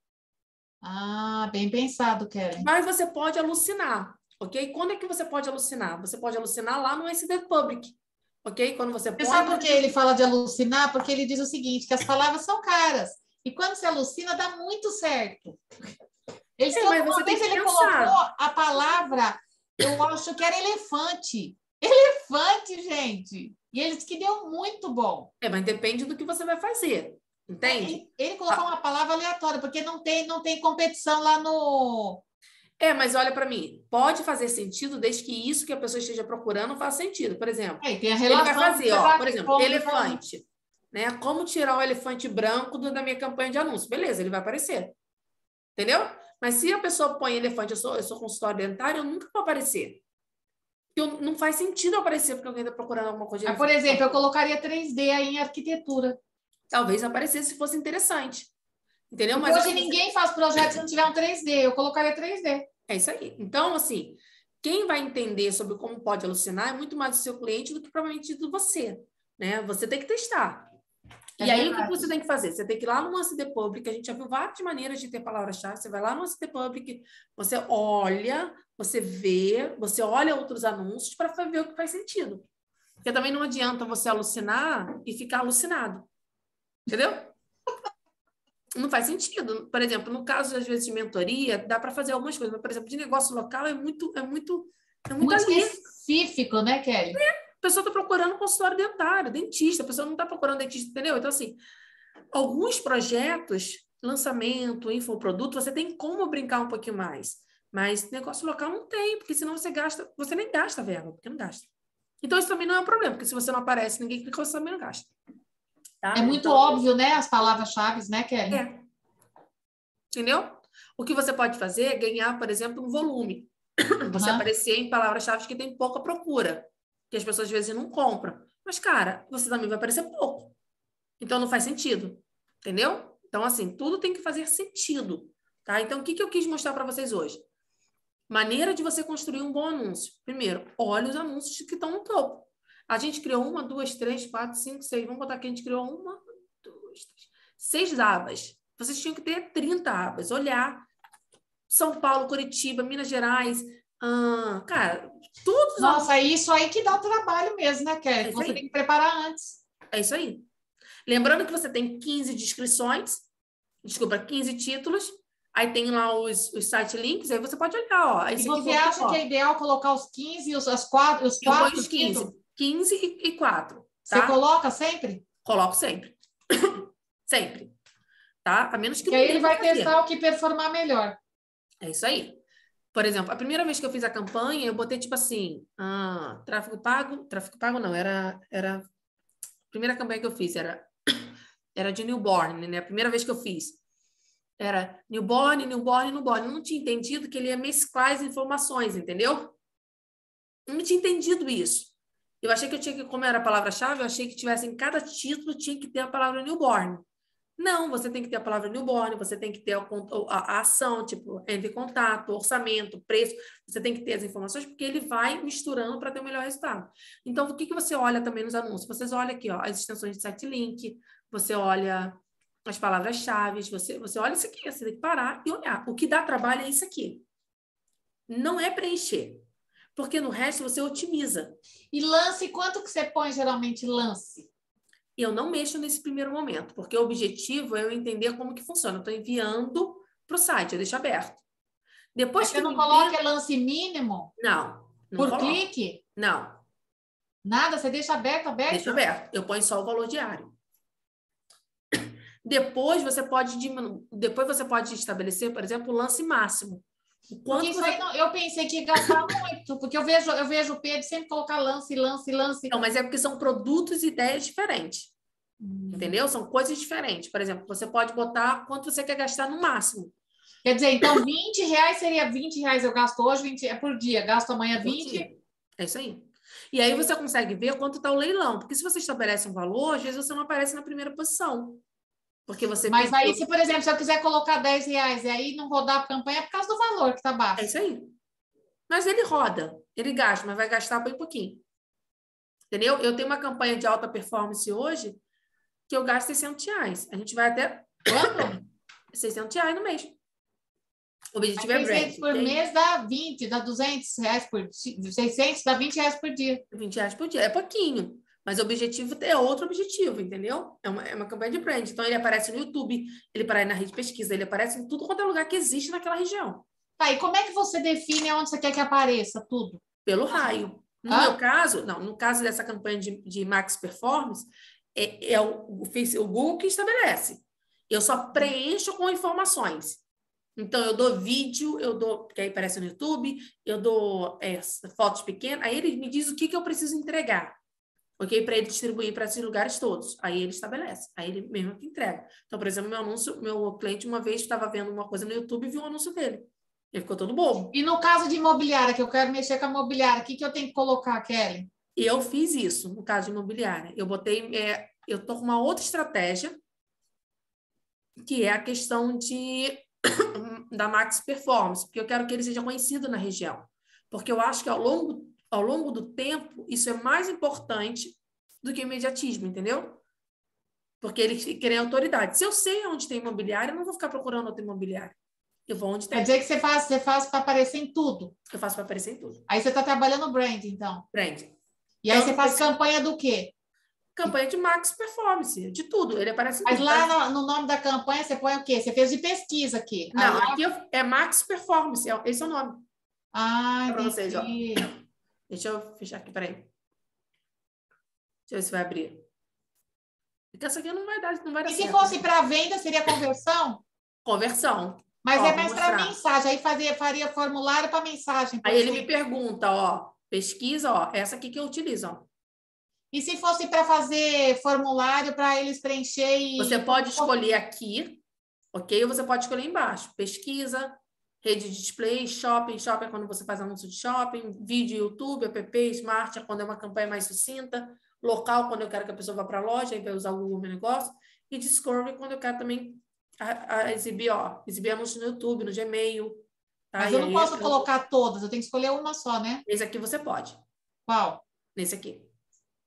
Ah, bem pensado, Keren. Mas você pode alucinar, ok? Quando é que você pode alucinar? Você pode alucinar lá no S D Public, ok? Quando você põe... Você sabe por que ele fala de alucinar? Porque ele diz o seguinte, que as palavras são caras. E quando você alucina, dá muito certo. Ele, Sim, mas você tem que ele pensar. colocou a palavra, eu acho que era elefante. Elefante, gente. E ele disse que deu muito bom. É, mas depende do que você vai fazer. Entende? Ele, ele colocou ah. uma palavra aleatória, porque não tem, não tem competição lá no... É, mas olha para mim, pode fazer sentido desde que isso que a pessoa esteja procurando faça sentido. Por exemplo, é, tem a relação, ele vai fazer, ó, por exemplo, elefante. Né? Como tirar o elefante branco do, da minha campanha de anúncio. Beleza, ele vai aparecer. Entendeu? Mas se a pessoa põe elefante, eu sou, eu sou consultório dentário, eu nunca vou aparecer. Eu, não faz sentido eu aparecer porque alguém está procurando alguma coisa de elefante. Por exemplo, eu colocaria três D aí em arquitetura. Talvez aparecesse se fosse interessante. Entendeu? Mas hoje ninguém faz projeto se não tiver um três D. Eu colocaria três D. É isso aí. Então, assim, quem vai entender sobre como pode alucinar é muito mais o seu cliente do que provavelmente do você. Né? Você tem que testar. É e aí, verdade. O que você tem que fazer? Você tem que ir lá no S D Public, a gente já viu várias maneiras de ter palavra-chave. Você vai lá no S D Public, você olha, você vê, você olha outros anúncios para ver o que faz sentido. Porque também não adianta você alucinar e ficar alucinado. Entendeu? Não faz sentido. Por exemplo, no caso, às vezes, de mentoria, dá para fazer algumas coisas. Mas, por exemplo, de negócio local é muito... É muito, é muito, muito específico, né, Kelly? É. A pessoa está procurando consultório dentário, dentista. A pessoa não está procurando dentista, entendeu? Então, assim, alguns projetos, lançamento, infoproduto, você tem como brincar um pouquinho mais. Mas negócio local não tem, porque senão você gasta... Você nem gasta verba, porque não gasta. Então, isso também não é um problema, porque se você não aparece, ninguém clica, você também não gasta. Tá? É muito então, óbvio, né? As palavras-chave, né, Kelly? É. Entendeu? O que você pode fazer é ganhar, por exemplo, um volume. Você uhum. aparecer em palavras-chave que tem pouca procura, que as pessoas às vezes não compram. Mas, cara, você também vai aparecer pouco. Então, não faz sentido. Entendeu? Então, assim, tudo tem que fazer sentido. Tá? Então, o que, que eu quis mostrar para vocês hoje? Maneira de você construir um bom anúncio. Primeiro, olhe os anúncios que estão no topo. A gente criou uma, duas, três, quatro, cinco, seis. Vamos botar aqui, a gente criou uma, duas, três, seis abas. Vocês tinham que ter trinta abas. Olhar São Paulo, Curitiba, Minas Gerais, ah, cara, tudo. Nossa, é isso aí que dá trabalho mesmo, né, Kelly? É isso Você aí. tem que preparar antes. É isso aí. Lembrando que você tem quinze descrições, desculpa, quinze títulos, aí tem lá os, os site links, aí você pode olhar, ó. E Esse você aqui, acha ó, que é ideal colocar os quinze e os, as quatro, os eu ponho quatro os quinze. títulos? quinze e, e quatro, Você tá? coloca sempre? Coloco sempre. Sempre. Tá? A menos que Que não aí ele tenha vai pra fazer. testar o que performar melhor. É isso aí. Por exemplo, a primeira vez que eu fiz a campanha, eu botei tipo assim, ah, tráfego pago, tráfego pago não, era, era, a primeira campanha que eu fiz era, era de newborn, né? A primeira vez que eu fiz era newborn, newborn, newborn. Eu não tinha entendido que ele ia mesclar as informações, entendeu? Eu não tinha entendido isso. Eu achei que eu tinha que, como era a palavra-chave, eu achei que tivesse em cada título tinha que ter a palavra newborn. Não, você tem que ter a palavra newborn, você tem que ter a, a, a ação, tipo, entre em contato, orçamento, preço, você tem que ter as informações, porque ele vai misturando para ter o melhor resultado. Então, o que, que você olha também nos anúncios? Vocês olham aqui, ó, as extensões de site link, você olha as palavras-chave, você, você olha isso aqui, você tem que parar e olhar. O que dá trabalho é isso aqui. Não é preencher, porque no resto você otimiza. E lance, quanto que você põe geralmente lance? Eu não mexo nesse primeiro momento, porque o objetivo é eu entender como que funciona. Eu estou enviando para o site, eu deixo aberto. Depois Mas que você não eu coloca entendo... lance mínimo? Não, não Por coloco. clique? Não. Nada? Você deixa aberto, aberto? Deixa aberto. Eu ponho só o valor diário. Depois você pode diminu... Depois você pode estabelecer, por exemplo, o lance máximo. O quanto Porque isso você... aí não, eu pensei que ia gastar muito, porque eu vejo, eu vejo o Pedro sempre colocar lance, lance, lance. Não, mas é porque são produtos e ideias diferentes. Hum. Entendeu? São coisas diferentes. Por exemplo, você pode botar quanto você quer gastar no máximo. Quer dizer, então vinte reais seria vinte reais eu gasto hoje, vinte é por dia, gasto amanhã vinte. É isso aí. E aí você consegue ver quanto está o leilão. Porque se você estabelece um valor, às vezes você não aparece na primeira posição. Porque você Mas pediu... aí, se, por exemplo, se eu quiser colocar dez reais e aí não rodar a campanha, é por causa do valor que está baixo. É isso aí. Mas ele roda, ele gasta, mas vai gastar bem pouquinho. Entendeu? Eu tenho uma campanha de alta performance hoje que eu gasto seiscentos reais. A gente vai até... Quanto? seiscentos reais no mês. O objetivo Mas é brand. seiscentos por okay? mês dá vinte, dá duzentos reais por dia. seiscentos dá vinte reais por dia. vinte reais por dia. É pouquinho. Mas o objetivo é outro objetivo, entendeu? É uma, é uma campanha de brand. Então, ele aparece no YouTube, ele aparece na rede de pesquisa, ele aparece em tudo quanto é lugar que existe naquela região. Tá, e como é que você define onde você quer que apareça tudo? Pelo raio. No Ah? meu caso, não, no caso dessa campanha de, de Max Performance, é, é o, o, o Google que estabelece. Eu só preencho com informações. Então, eu dou vídeo, eu dou, que aí aparece no YouTube, eu dou é, fotos pequenas, aí ele me diz o que, que eu preciso entregar. Ok? Para ele distribuir para esses lugares todos. Aí ele estabelece. Aí ele mesmo que entrega. Então, por exemplo, meu anúncio, meu cliente uma vez estava vendo uma coisa no YouTube e viu o anúncio dele. Ele ficou todo bobo. E no caso de imobiliária, que eu quero mexer com a imobiliária, o que, que eu tenho que colocar, Kelly? Eu fiz isso no caso de imobiliária. Eu botei, é, eu estou com uma outra estratégia, que é a questão de da Max Performance, porque eu quero que ele seja conhecido na região. Porque eu acho que ao longo, ao longo do tempo, isso é mais importante do que o imediatismo, entendeu? Porque ele quer autoridade. Se eu sei onde tem imobiliária, eu não vou ficar procurando outra imobiliária. Eu vou onde tem. Quer dizer que você faz, você faz para aparecer em tudo. Eu faço para aparecer em tudo. Aí você está trabalhando brand, então. Brand. E aí então, você faz esse... campanha do quê? Campanha de Max Performance, de tudo. Ele aparece em Mas tudo. lá no, no nome da campanha você põe o quê? Você fez de pesquisa aqui. Não, aí, aqui eu... é Max Performance. Esse é o nome. Ah, é para vocês, ó. entendi. Deixa eu fechar aqui, peraí. Deixa eu ver se vai abrir. Porque essa aqui não vai dar, não vai dar E certo. se fosse para venda, seria conversão? Conversão. Mas ó, é mais para mensagem. Aí fazia, faria formulário para mensagem. Aí ele me pergunta, ó, pesquisa, ó, essa aqui que eu utilizo, ó. E se fosse para fazer formulário para eles preencher e... Você pode escolher aqui, ok? Ou você pode escolher embaixo. Pesquisa, rede de display, shopping. Shopping é quando você faz anúncio de shopping. Vídeo, YouTube, app, smart é quando é uma campanha mais sucinta. Local, quando eu quero que a pessoa vá para a loja e vai usar o Google Meu Negócio. E Discovery, quando eu quero também a, a exibir, ó, exibir anúncio no YouTube, no Gmail. Tá? Mas e eu não aí, posso eu... colocar todas, eu tenho que escolher uma só, né? Esse aqui você pode. Qual? Nesse aqui.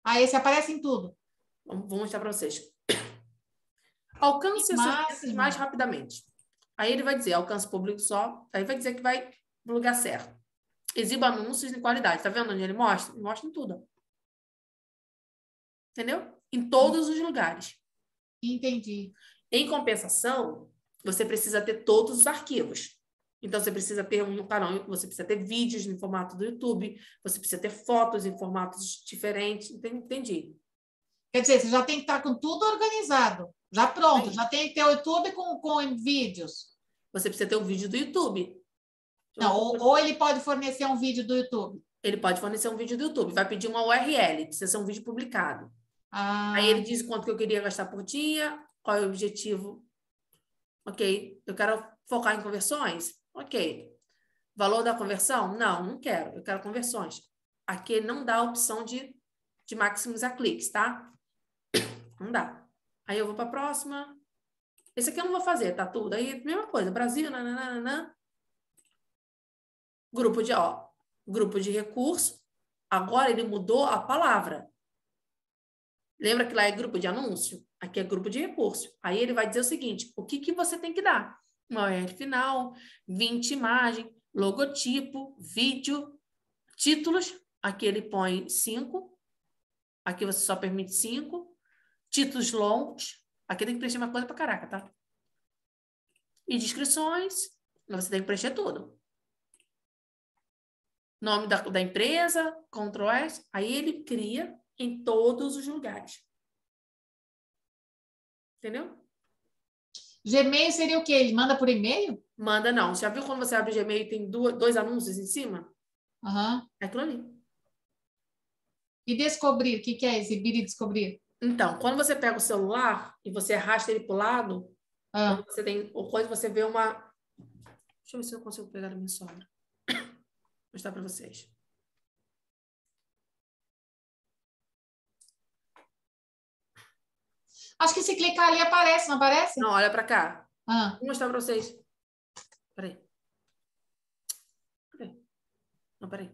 Ah, esse aparece em tudo. Vamos- Vou mostrar para vocês. Alcance Que as audiências máximo. mais rapidamente. Aí ele vai dizer, alcance público só, aí vai dizer que vai no lugar certo. Exiba anúncios de qualidade. Tá vendo onde ele mostra? Ele mostra em tudo. Entendeu? Em todos os lugares. Entendi. Em compensação, você precisa ter todos os arquivos. Então, você precisa ter um canal, você precisa ter vídeos no formato do YouTube, você precisa ter fotos em formatos diferentes. Entendi. Quer dizer, você já tem que estar com tudo organizado, já pronto, já tem que ter o YouTube com, com vídeos. Você precisa ter um vídeo do YouTube. Não, ou, ou ele pode fornecer um vídeo do YouTube. Ele pode fornecer um vídeo do YouTube, vai pedir uma U R L, precisa ser um vídeo publicado. Ah, Aí ele diz quanto que eu queria gastar por dia, qual é o objetivo. Ok, eu quero focar em conversões? Ok. Valor da conversão? Não, não quero, eu quero conversões. Aqui ele não dá a opção de, de maximizar cliques, tá? Não dá. Aí eu vou para a próxima. Esse aqui eu não vou fazer, tá tudo. Aí, mesma coisa, Brasil, nananana. Grupo de, ó, grupo de recurso. Agora ele mudou a palavra. Lembra que lá é grupo de anúncio? Aqui é grupo de recurso. Aí ele vai dizer o seguinte, o que, que você tem que dar? Uma U R L final, vinte imagem, logotipo, vídeo, títulos. Aqui ele põe cinco. Aqui você só permite cinco. Títulos longos. Aqui tem que preencher uma coisa pra caraca, tá? E descrições. Você tem que preencher tudo. Nome da, da empresa, Ctrl S. Aí ele cria em todos os lugares. Entendeu? Gmail seria o quê? Ele manda por e-mail? Manda não. Já viu quando você abre o Gmail e tem duas, dois anúncios em cima? Uhum. É aquilo ali. E descobrir, o que, que é exibir e descobrir? Então, quando você pega o celular e você arrasta ele para o lado, Ah. quando você tem, ou quando você vê uma... Deixa eu ver se eu consigo pegar a minha sogra. Vou mostrar para vocês. Acho que se clicar ali aparece, não aparece? Não, olha para cá. Ah. Vou mostrar para vocês. Peraí. Peraí. Não, peraí.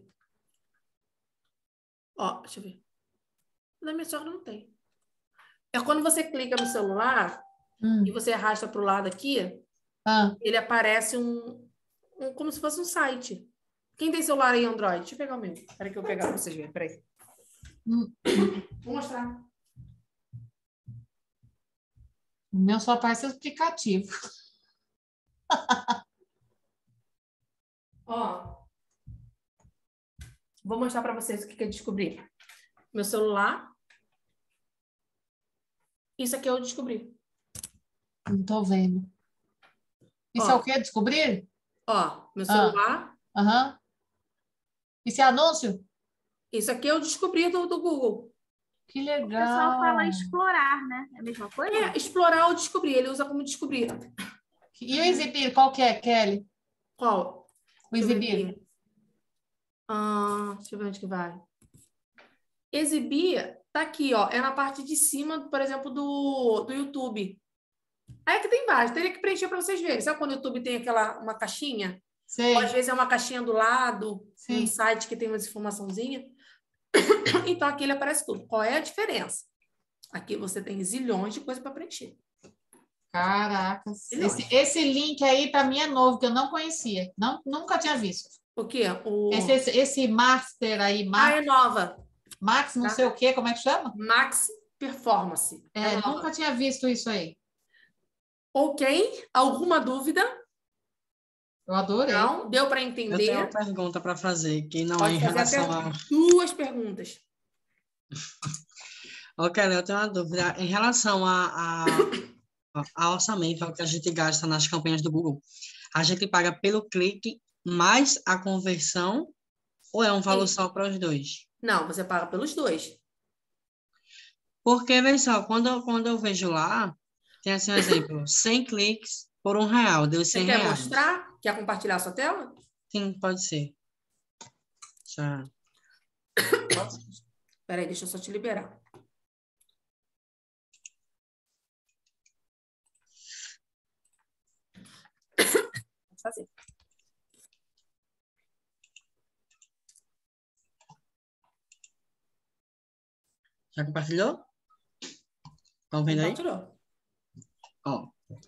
Ó, deixa eu ver. Na minha sogra não tem. É quando você clica no celular Hum. e você arrasta para o lado aqui, Ah. ele aparece um, um... como se fosse um site. Quem tem celular aí Android? Deixa eu pegar o meu. Peraí que eu vou pegar para vocês verem. Peraí. Hum. Vou mostrar. O meu só aparece o aplicativo. Ó. Vou mostrar para vocês o que, que eu descobri. Meu celular. Isso aqui eu descobri. Não tô vendo. Isso Ó. é o quê? Descobrir? Ó, meu Ah. celular. Aham. Isso é anúncio? Isso aqui eu descobri do, do Google. Que O pessoal legal. fala explorar, né? É a mesma coisa? É, explorar ou descobrir. Ele usa como descobrir. E o exibir, qual que é, Kelly? Qual? O Deixa eu ver exibir. aqui. Ah, deixa eu ver onde que vai. Exibir, tá aqui, ó. É na parte de cima, por exemplo, do, do YouTube. Aí que tem vários. Teria que preencher para vocês verem. Sabe quando o YouTube tem aquela uma caixinha? Sei. Ou às vezes é uma caixinha do lado, Sim. um site que tem umas informaçãozinhas. Então aqui ele aparece tudo. Qual é a diferença? Aqui você tem zilhões de coisas para preencher. Caracas. Zilhões. Esse, esse link aí para mim é novo, que eu não conhecia. Não, nunca tinha visto. O quê? O... Esse, esse, esse master aí, Ah, Max, é nova. Max não Tá. sei o quê, como é que chama? Max Performance. É, É nova. nunca tinha visto isso aí. Ok? Alguma dúvida? Eu adorei. Não? Deu para Eu tenho entender? uma pergunta para fazer, que não é Pode em fazer relação até a... duas perguntas. Ok, eu tenho uma dúvida. Em relação a, a, a orçamento, ao que a gente gasta nas campanhas do Google, a gente paga pelo clique mais a conversão ou é um valor Sim. só para os dois? Não, você paga pelos dois. Porque, vê só, quando eu, quando eu vejo lá, tem assim um exemplo, cem cliques por um real, deu Você cem quer reais. mostrar? Quer compartilhar a sua tela? Sim, pode ser. Já. Peraí, deixa eu só te liberar. Vou fazer. Já compartilhou? Estão vendo aí? Compartilhou. Ó.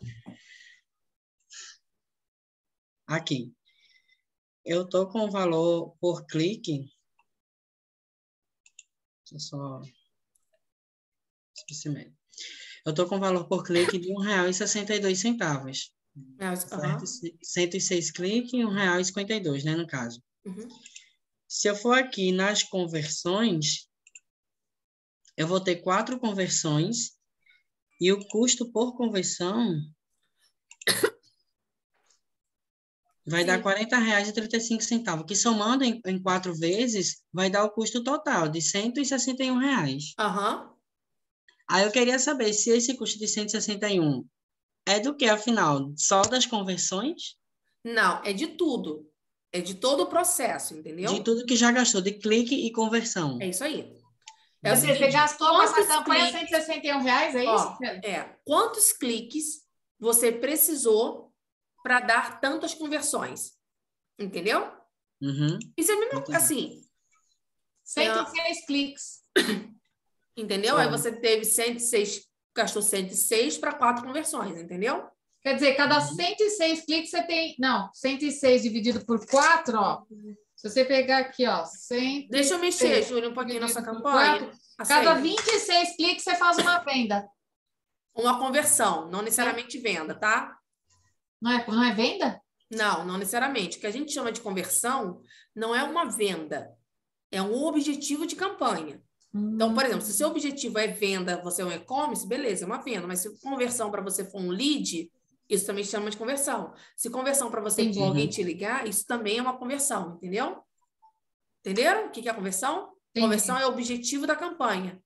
Aqui. Eu tô com o valor por clique. Deixa eu só... Esqueci. Eu tô com o valor por clique de um real e sessenta e dois centavos. É, Certo? aham. cento e seis cliques e um real e cinquenta e dois, né, no caso. Uhum. Se eu for aqui nas conversões, eu vou ter quatro conversões e o custo por conversão vai Sim. dar quarenta reais e trinta e cinco centavos, que somando em, em quatro vezes, vai dar o custo total de cento e sessenta e um reais. Aham. Aí eu queria saber se esse custo de cento e sessenta e um é do que, afinal? Só das conversões? Não, é de tudo. É de todo o processo, De entendeu? tudo que já gastou, de clique e conversão. É isso aí. É Quer o dizer, você seguinte, gastou com essa quantos campanha cliques, cento e sessenta e um reais, é isso? ó, é, quantos cliques você precisou para dar tantas conversões? Entendeu? Uhum. Isso é mesmo, Entendi. assim, cento e seis cliques. entendeu? Aí você teve cento e seis, gastou cento e seis para quatro conversões, entendeu? Quer dizer, cada Uhum. cento e seis cliques você tem... Não, cento e seis dividido por quatro, ó. Se você pegar aqui, ó, cento e seis Deixa eu mexer, Júlio, um pouquinho na sua dividido por campanha. quatro, Aceita. cada vinte e seis cliques você faz uma venda. Uma conversão, não necessariamente venda, tá? Não é, não é venda? Não, não necessariamente. O que a gente chama de conversão não é uma venda, é um objetivo de campanha. Então, por exemplo, se o seu objetivo é venda, você é um e-commerce, beleza, é uma venda. Mas se conversão para você for um lead, isso também chama de conversão. Se conversão para você Entendi. for alguém te ligar, isso também é uma conversão, entendeu? Entenderam o que que é conversão? Entendi. Conversão é o objetivo da campanha.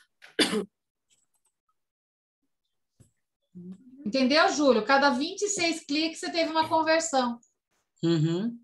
Entendeu, Júlio? Cada vinte e seis cliques você teve uma conversão. Uhum.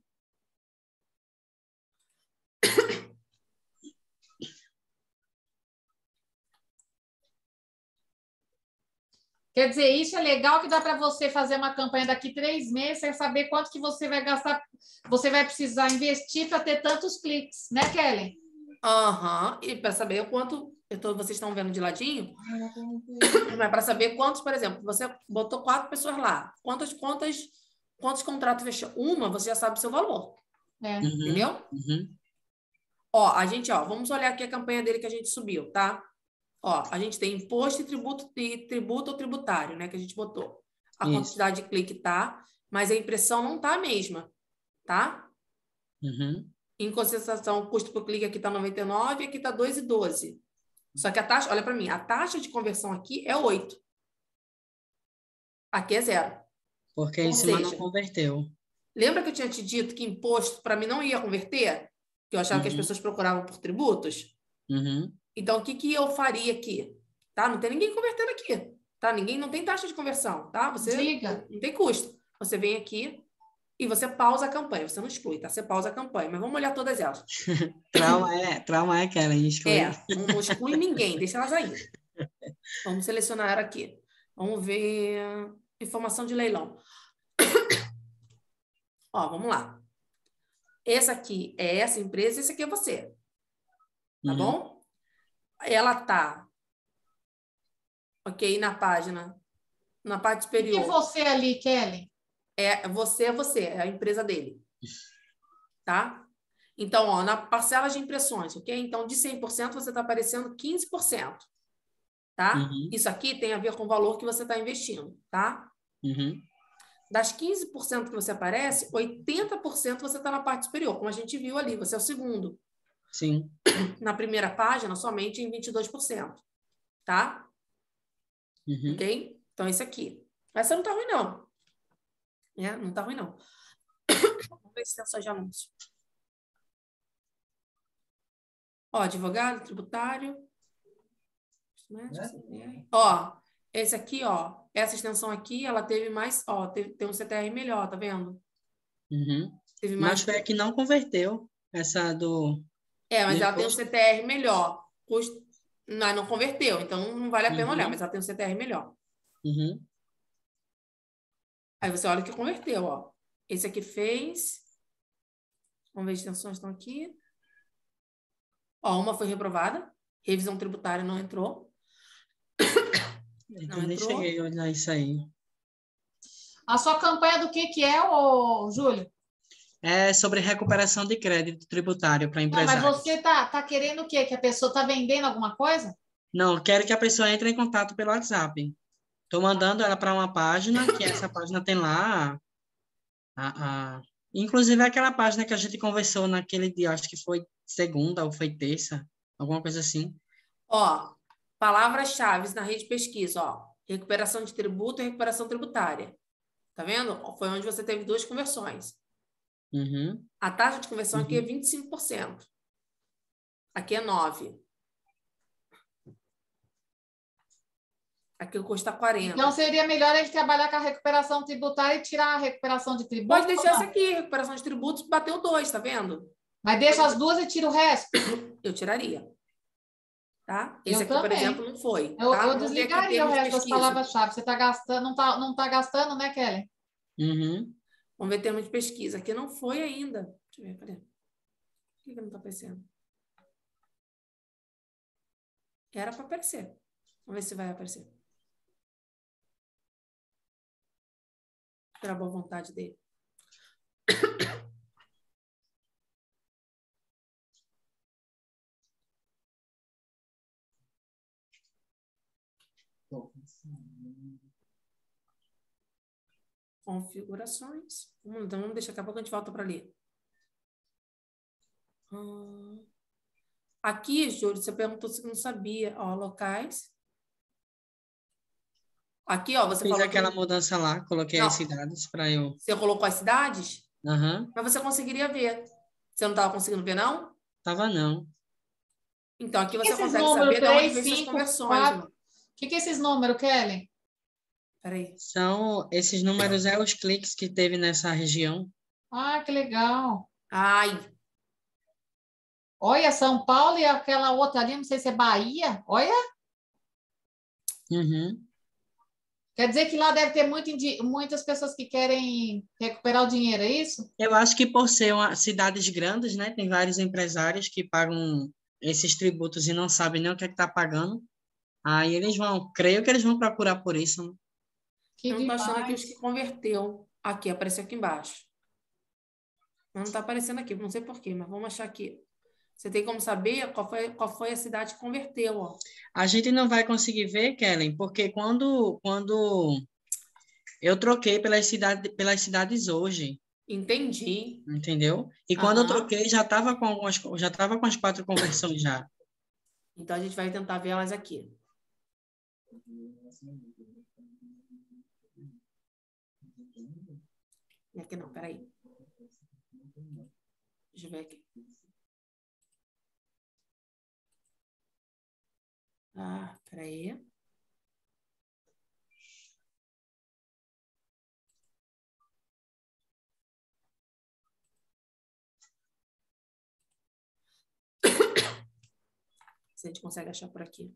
Quer dizer, isso é legal que dá para você fazer uma campanha daqui três meses, você saber quanto que você vai gastar, você vai precisar investir para ter tantos cliques, né, Kelly? Aham. E para saber o quanto, eu tô, vocês estão vendo de ladinho, mas para saber quantos, por exemplo, você botou quatro pessoas lá, quantas, quantas, quantos contratos fechou? Uma, você já sabe o seu valor, É. Uhum. entendeu? Uhum. Ó, a gente, ó, vamos olhar aqui a campanha dele que a gente subiu, tá? Ó, a gente tem imposto e tributo, e tributo ou tributário, né, que a gente botou. A Isso. quantidade de clique tá, mas a impressão não tá a mesma, tá? Uhum. Em consideração, o custo por clique aqui tá noventa e nove e aqui tá dois e doze. Só que a taxa, olha para mim, a taxa de conversão aqui é oito. Aqui é zero. Porque Ou em cima não seja, converteu. lembra que eu tinha te dito que imposto para mim não ia converter? Que eu achava que as Uhum. pessoas procuravam por tributos? Uhum. Então, o que, que eu faria aqui? Tá? Não tem ninguém convertendo aqui. Tá? Ninguém, não tem taxa de conversão. Tá? Você Diga. não tem custo. Você vem aqui e você pausa a campanha. Você não exclui, tá? Você pausa a campanha. Mas vamos olhar todas elas. Trauma é, trauma é aquela, exclui. É, não, não exclui ninguém. Deixa elas aí. Vamos selecionar aqui. Vamos ver... Informação de leilão. Ó, vamos lá. Essa aqui é essa empresa, esse aqui é você. Tá Uhum. bom? Ela tá, ok, na página, na parte O que é superior. você ali, Kelly? É, você é você, é a empresa dele. Tá? Então, ó, na parcela de impressões, ok? Então, de cem por cento, você está aparecendo quinze por cento. Tá? Uhum. Isso aqui tem a ver com o valor que você está investindo, tá? Uhum. Das quinze por cento que você aparece, oitenta por cento você está na parte superior, como a gente viu ali, você é o segundo. Sim. Na primeira página, somente em vinte e dois por cento. Tá? Uhum. Ok? Então, esse aqui. Essa não tá ruim, não. É, não tá ruim, não. Vamos ver se tem só de anúncio. Ó, advogado, tributário. Ó, esse aqui, ó. Essa extensão aqui, ela teve mais... Ó, teve, tem um C T R melhor, tá vendo? Uhum. Teve mais... Mas foi a que não converteu. Essa do... É, mas do ela tem um imposto. C T R melhor. Custo... Não, não converteu, então não vale a pena Uhum. olhar, mas ela tem um C T R melhor. Uhum. Aí você olha que converteu, ó. Esse aqui fez... Vamos ver, as extensões estão aqui. Ó, uma foi reprovada, Revisão tributária não entrou. Eu nem cheguei a olhar isso aí. A sua campanha do que que é, ô, Júlio? É sobre recuperação de crédito tributário para Não, mas empresários. você tá, tá querendo o quê? Que a pessoa tá vendendo alguma coisa? Não, quero que a pessoa entre em contato pelo WhatsApp. Estou mandando ela para uma página, que essa página tem lá a, a... Inclusive aquela página que a gente conversou naquele dia, acho que foi segunda ou foi terça, alguma coisa assim. Ó, palavras-chave na rede de pesquisa, ó. Recuperação de tributo e recuperação tributária. Tá vendo? Foi onde você teve duas conversões. Uhum, A taxa de conversão aqui é uhum. vinte e cinco por cento. Aqui é nove por cento. Aqui o custo está quarenta por cento. Então, seria melhor ele trabalhar com a recuperação tributária e tirar a recuperação de tributo? Pode ou deixar não? essa aqui, recuperação de tributos, bateu dois, tá vendo? Mas deixa as duas e tira o resto? Eu tiraria. Tá? Eu Esse aqui, por também. exemplo, não foi. Eu, Tá? eu Vamos ver aqui desligaria o termos de resto das pesquisa. palavras-chave. Você está gastando, não tá, não tá gastando, né, Kelly? Uhum. Vamos ver termos de pesquisa. Aqui não foi ainda. Deixa eu ver, cadê? Por que que não está aparecendo? Era para aparecer. Vamos ver se vai aparecer. Pela boa vontade dele. Configurações. Então, vamos deixar, daqui a pouco a gente volta para ler. Hum. Aqui, Júlio, você perguntou se não sabia. Ó, locais. Aqui, ó, você Fiz falou aquela que... mudança lá, coloquei Não, as cidades para eu. você colocou as cidades, Aham, mas você conseguiria ver. Você não estava conseguindo ver, não? tava não. Então, aqui O que, que você esses consegue números saber de onde três, vem suas cinco, conversões. quatro? Ó. O que, que é esses números, Kelly? Peraí. São esses números, é os cliques que teve nessa região. Ah, que legal. Ai, Olha, São Paulo e aquela outra ali, não sei se é Bahia. Olha, Uhum. quer dizer que lá deve ter muito, indi- muitas pessoas que querem recuperar o dinheiro, é isso? Eu acho que por ser uma, cidades grandes, né, tem vários empresários que pagam esses tributos e não sabem nem o que é que tá pagando. Aí eles vão, creio que eles vão procurar por isso, né? Que eu não tô achando aqui os que demais. converteu. Aqui, apareceu aqui embaixo. Mas não tá aparecendo aqui, não sei por quê, mas vamos achar aqui. Você tem como saber qual foi, qual foi a cidade que converteu, ó. A gente não vai conseguir ver, Kellen, porque quando, quando eu troquei pelas cidades, pelas cidades hoje, Entendi. entendeu? E quando eu Aham. troquei, já estava com algumas, já estava com as quatro conversões já. Então, a gente vai tentar ver elas aqui. Aqui não, peraí. Deixa eu ver aqui. Ah, peraí. Se a gente consegue achar por aqui.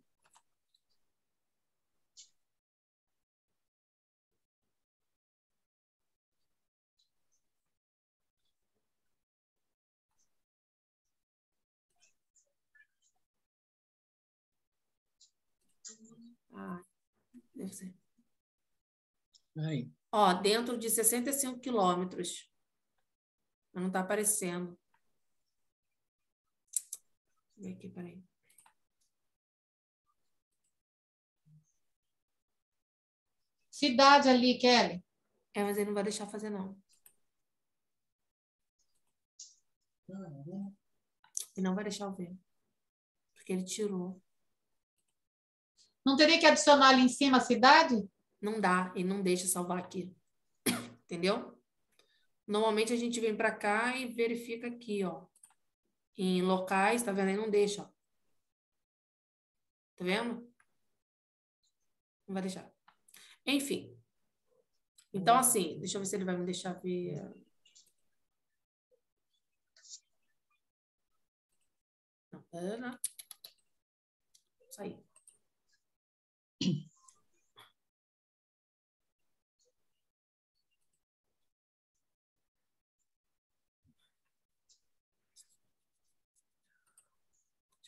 Ah, deve ser. Aí. Ó, dentro de sessenta e cinco quilômetros. Mas não tá aparecendo. Deixa eu ver aqui, peraí. Cidade ali, Kelly. É, mas ele não vai deixar fazer, não. Ele não vai deixar eu ver. Porque ele tirou. Não teria que adicionar ali em cima a cidade? Não dá, ele não deixa salvar aqui. Entendeu? Normalmente a gente vem para cá e verifica aqui, ó. Em locais, tá vendo? Aí não deixa, ó. Tá vendo? Não vai deixar. Enfim. Então, assim, deixa eu ver se ele vai me deixar ver. Não, pera. Saí.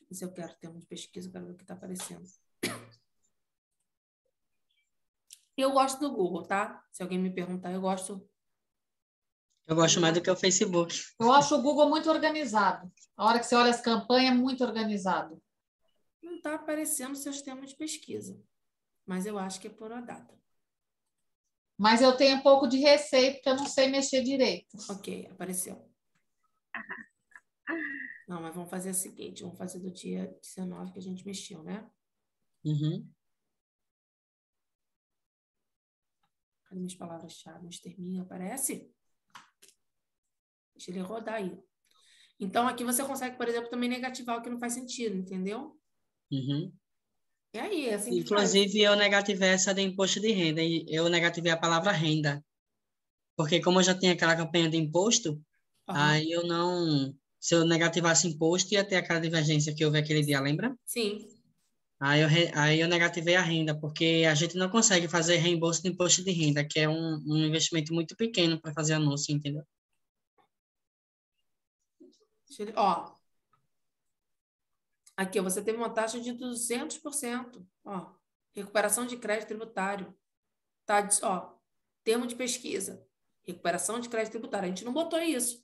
Se eu quero termo de pesquisa, eu quero ver o que está aparecendo. Eu gosto do Google, tá? Se alguém me perguntar, eu gosto. Eu gosto mais do que o Facebook. Eu acho o Google muito organizado. A hora que você olha as campanhas, é muito organizado. Não está aparecendo seus termos de pesquisa, mas eu acho que é por a data. Mas eu tenho um pouco de receio, porque eu não sei mexer direito. Ok, apareceu. Não, mas vamos fazer o seguinte, vamos fazer do dia dezenove que a gente mexeu, né? Uhum. Cadê minhas palavras-chave? Os terminhos, aparece? Deixa ele rodar aí. Então, aqui você consegue, por exemplo, também negativar o que não faz sentido, entendeu? Uhum. E aí, é assim que faz. Inclusive, eu negativei essa de imposto de renda. E eu negativei a palavra renda. Porque como eu já tinha aquela campanha de imposto, Aham. aí eu não... Se eu negativasse imposto, ia ter aquela divergência que houve aquele dia, lembra? Sim. Aí eu, re- aí eu negativei a renda, porque a gente não consegue fazer reembolso de imposto de renda, que é um, um investimento muito pequeno para fazer anúncio, entendeu? Deixa ele- Ó, aqui, ó, você teve uma taxa de duzentos por cento. Ó, recuperação de crédito tributário. Tá, dis- ó, termo de pesquisa. Recuperação de crédito tributário. A gente não botou isso.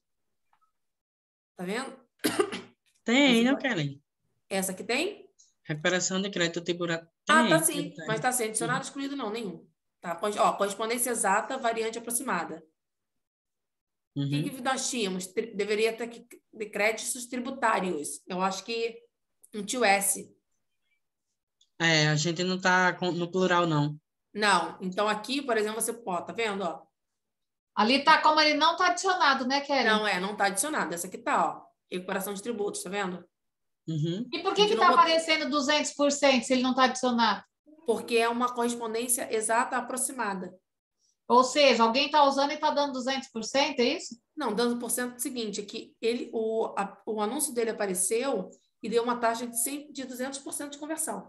Tá vendo? Mas Tem, não, igual- Kelly? essa aqui tem? Recuperação de crédito tributário. Ah, tá Tem, sim. Mas tributário. tá sem adicionado, excluído não, nenhum. Tá? Cor- Ó, correspondência exata, variante aproximada. O que, Uhum. que nós tínhamos? Tri- Deveria ter aqui de créditos tributários. Eu acho que não tinha o S. É, a gente não tá com- no plural, não. Não. Então, aqui, por exemplo, você pode, tá vendo? Ó? Ali tá como ele não tá adicionado, né, Kelly? Não, é, não tá adicionado. Essa aqui tá, ó. Recuperação de tributos, tá vendo? Uhum. E por A que gente que não tá botou, aparecendo duzentos por cento se ele não tá adicionado? porque é uma correspondência exata aproximada. Ou seja, alguém tá usando e tá dando duzentos por cento, é isso? Não, dando por cento é o seguinte, é que ele, o, a- o anúncio dele apareceu e deu uma taxa de, cem, de duzentos por cento de conversão.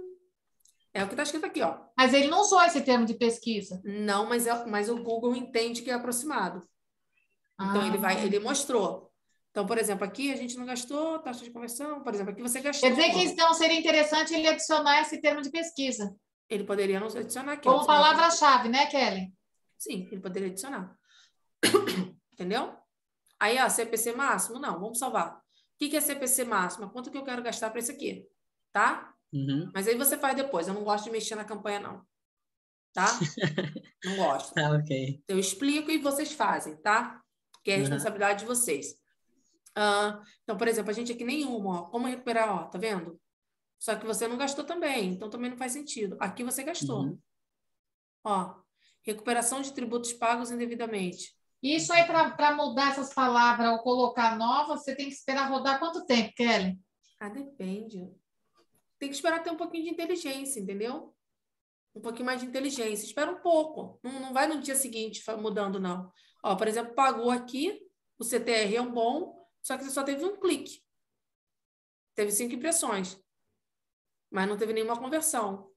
É o que está escrito aqui, ó. Mas ele não usou esse termo de pesquisa. Não, mas, é, mas o Google entende que é aproximado. Então, ele vai, Ah. ele mostrou. Então, por exemplo, aqui a gente não gastou taxa de conversão, por exemplo, aqui você Quer gastou. dizer que então seria interessante ele adicionar esse termo de pesquisa. Ele poderia não adicionar aqui. Como Ó, palavra-chave, né, Kelly? sim, ele poderia adicionar. Entendeu? Aí, ó, C P C máximo? Não, vamos salvar. O que que é C P C máximo? Quanto que eu quero gastar para isso aqui? Tá? Uhum. Mas aí você faz depois. Eu não gosto de mexer na campanha, não. Tá? Não gosto. Tá, ok. Eu explico e vocês fazem, tá? Que é a Uhum. responsabilidade de vocês. Ah, então, por exemplo, a gente aqui nenhuma, ó. Como recuperar, ó, tá vendo? Só que você não gastou também, então também não faz sentido. Aqui você gastou. Uhum. Ó, recuperação de tributos pagos indevidamente. Isso aí, para mudar essas palavras ou colocar novas, você tem que esperar rodar quanto tempo, Kelly? Ah, depende. Tem que esperar ter um pouquinho de inteligência, entendeu? Um pouquinho mais de inteligência. Espera um pouco. Não, não vai no dia seguinte fa- mudando, não. Ó, por exemplo, pagou aqui, o C T R é um bom, só que você só teve um clique. Teve cinco impressões. Mas não teve nenhuma conversão.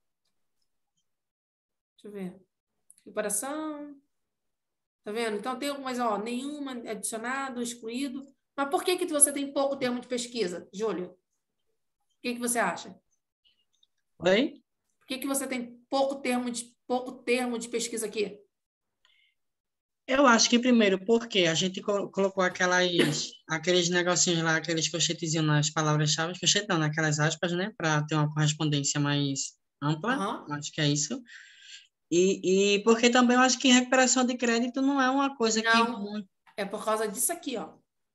Deixa eu ver. Recuperação. Tá vendo? Então tem algumas, ó, nenhuma adicionado, excluído. Mas por que que você tem pouco termo de pesquisa, Júlio? O que que você acha? Oi? Por que que você tem pouco termo de, pouco termo de pesquisa aqui? Eu acho que primeiro, porque a gente colo- colocou aquelas, aqueles negocinhos lá, aqueles colchetezinhos nas palavras-chave, colchete não, naquelas aspas, né, para ter uma correspondência mais ampla, Aham. acho que é isso. E, e porque também eu acho que recuperação de crédito não é uma coisa que Não, muito... é por causa disso aqui, ó.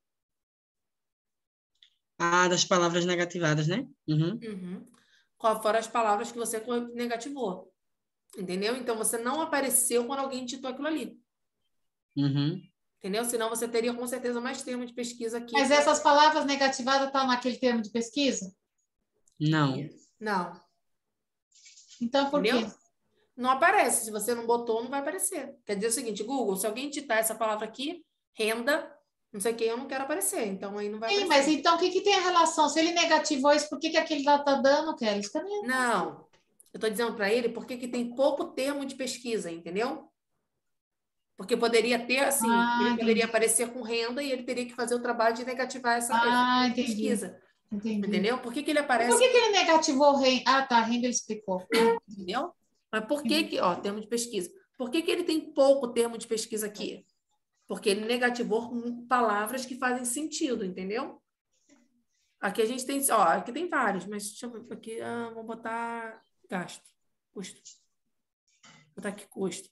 Ah, das palavras negativadas, né? Uhum. Uhum. Qual foram as palavras que você co- negativou? Entendeu? Então você não apareceu quando alguém digitou aquilo ali. Uhum. Entendeu? Senão você teria com certeza mais termo de pesquisa aqui. Mas pra- essas palavras negativadas estão naquele termo de pesquisa? Não. Não. Então, por quê? Entendeu? Não aparece. Se você não botou, não vai aparecer. Quer dizer o seguinte, Google, se alguém digitar essa palavra aqui, renda, não sei o que, eu não quero aparecer. Então aí não vai Sim, aparecer. mas então o que, que tem a relação? Se ele negativou isso, por que, que aquele lá está dando, Kelly? Isso também é- Não. Eu estou dizendo para ele porque que tem pouco termo de pesquisa, entendeu? Porque poderia ter, assim, Ah, ele poderia entendi. aparecer com renda e ele teria que fazer o trabalho de negativar essa, esse Ah, termo de entendi. pesquisa. Entendi. Entendeu? Por que que ele E aparece... por que que ele negativou renda? Ah, tá, renda ele explicou. Entendeu? Mas por que que, ó, termo de pesquisa. Por que que ele tem pouco termo de pesquisa aqui? Porque ele negativou com palavras que fazem sentido, entendeu? Aqui a gente tem, ó, aqui tem vários, mas deixa eu ver aqui, ah, vou botar gasto, custo. Vou botar aqui custo.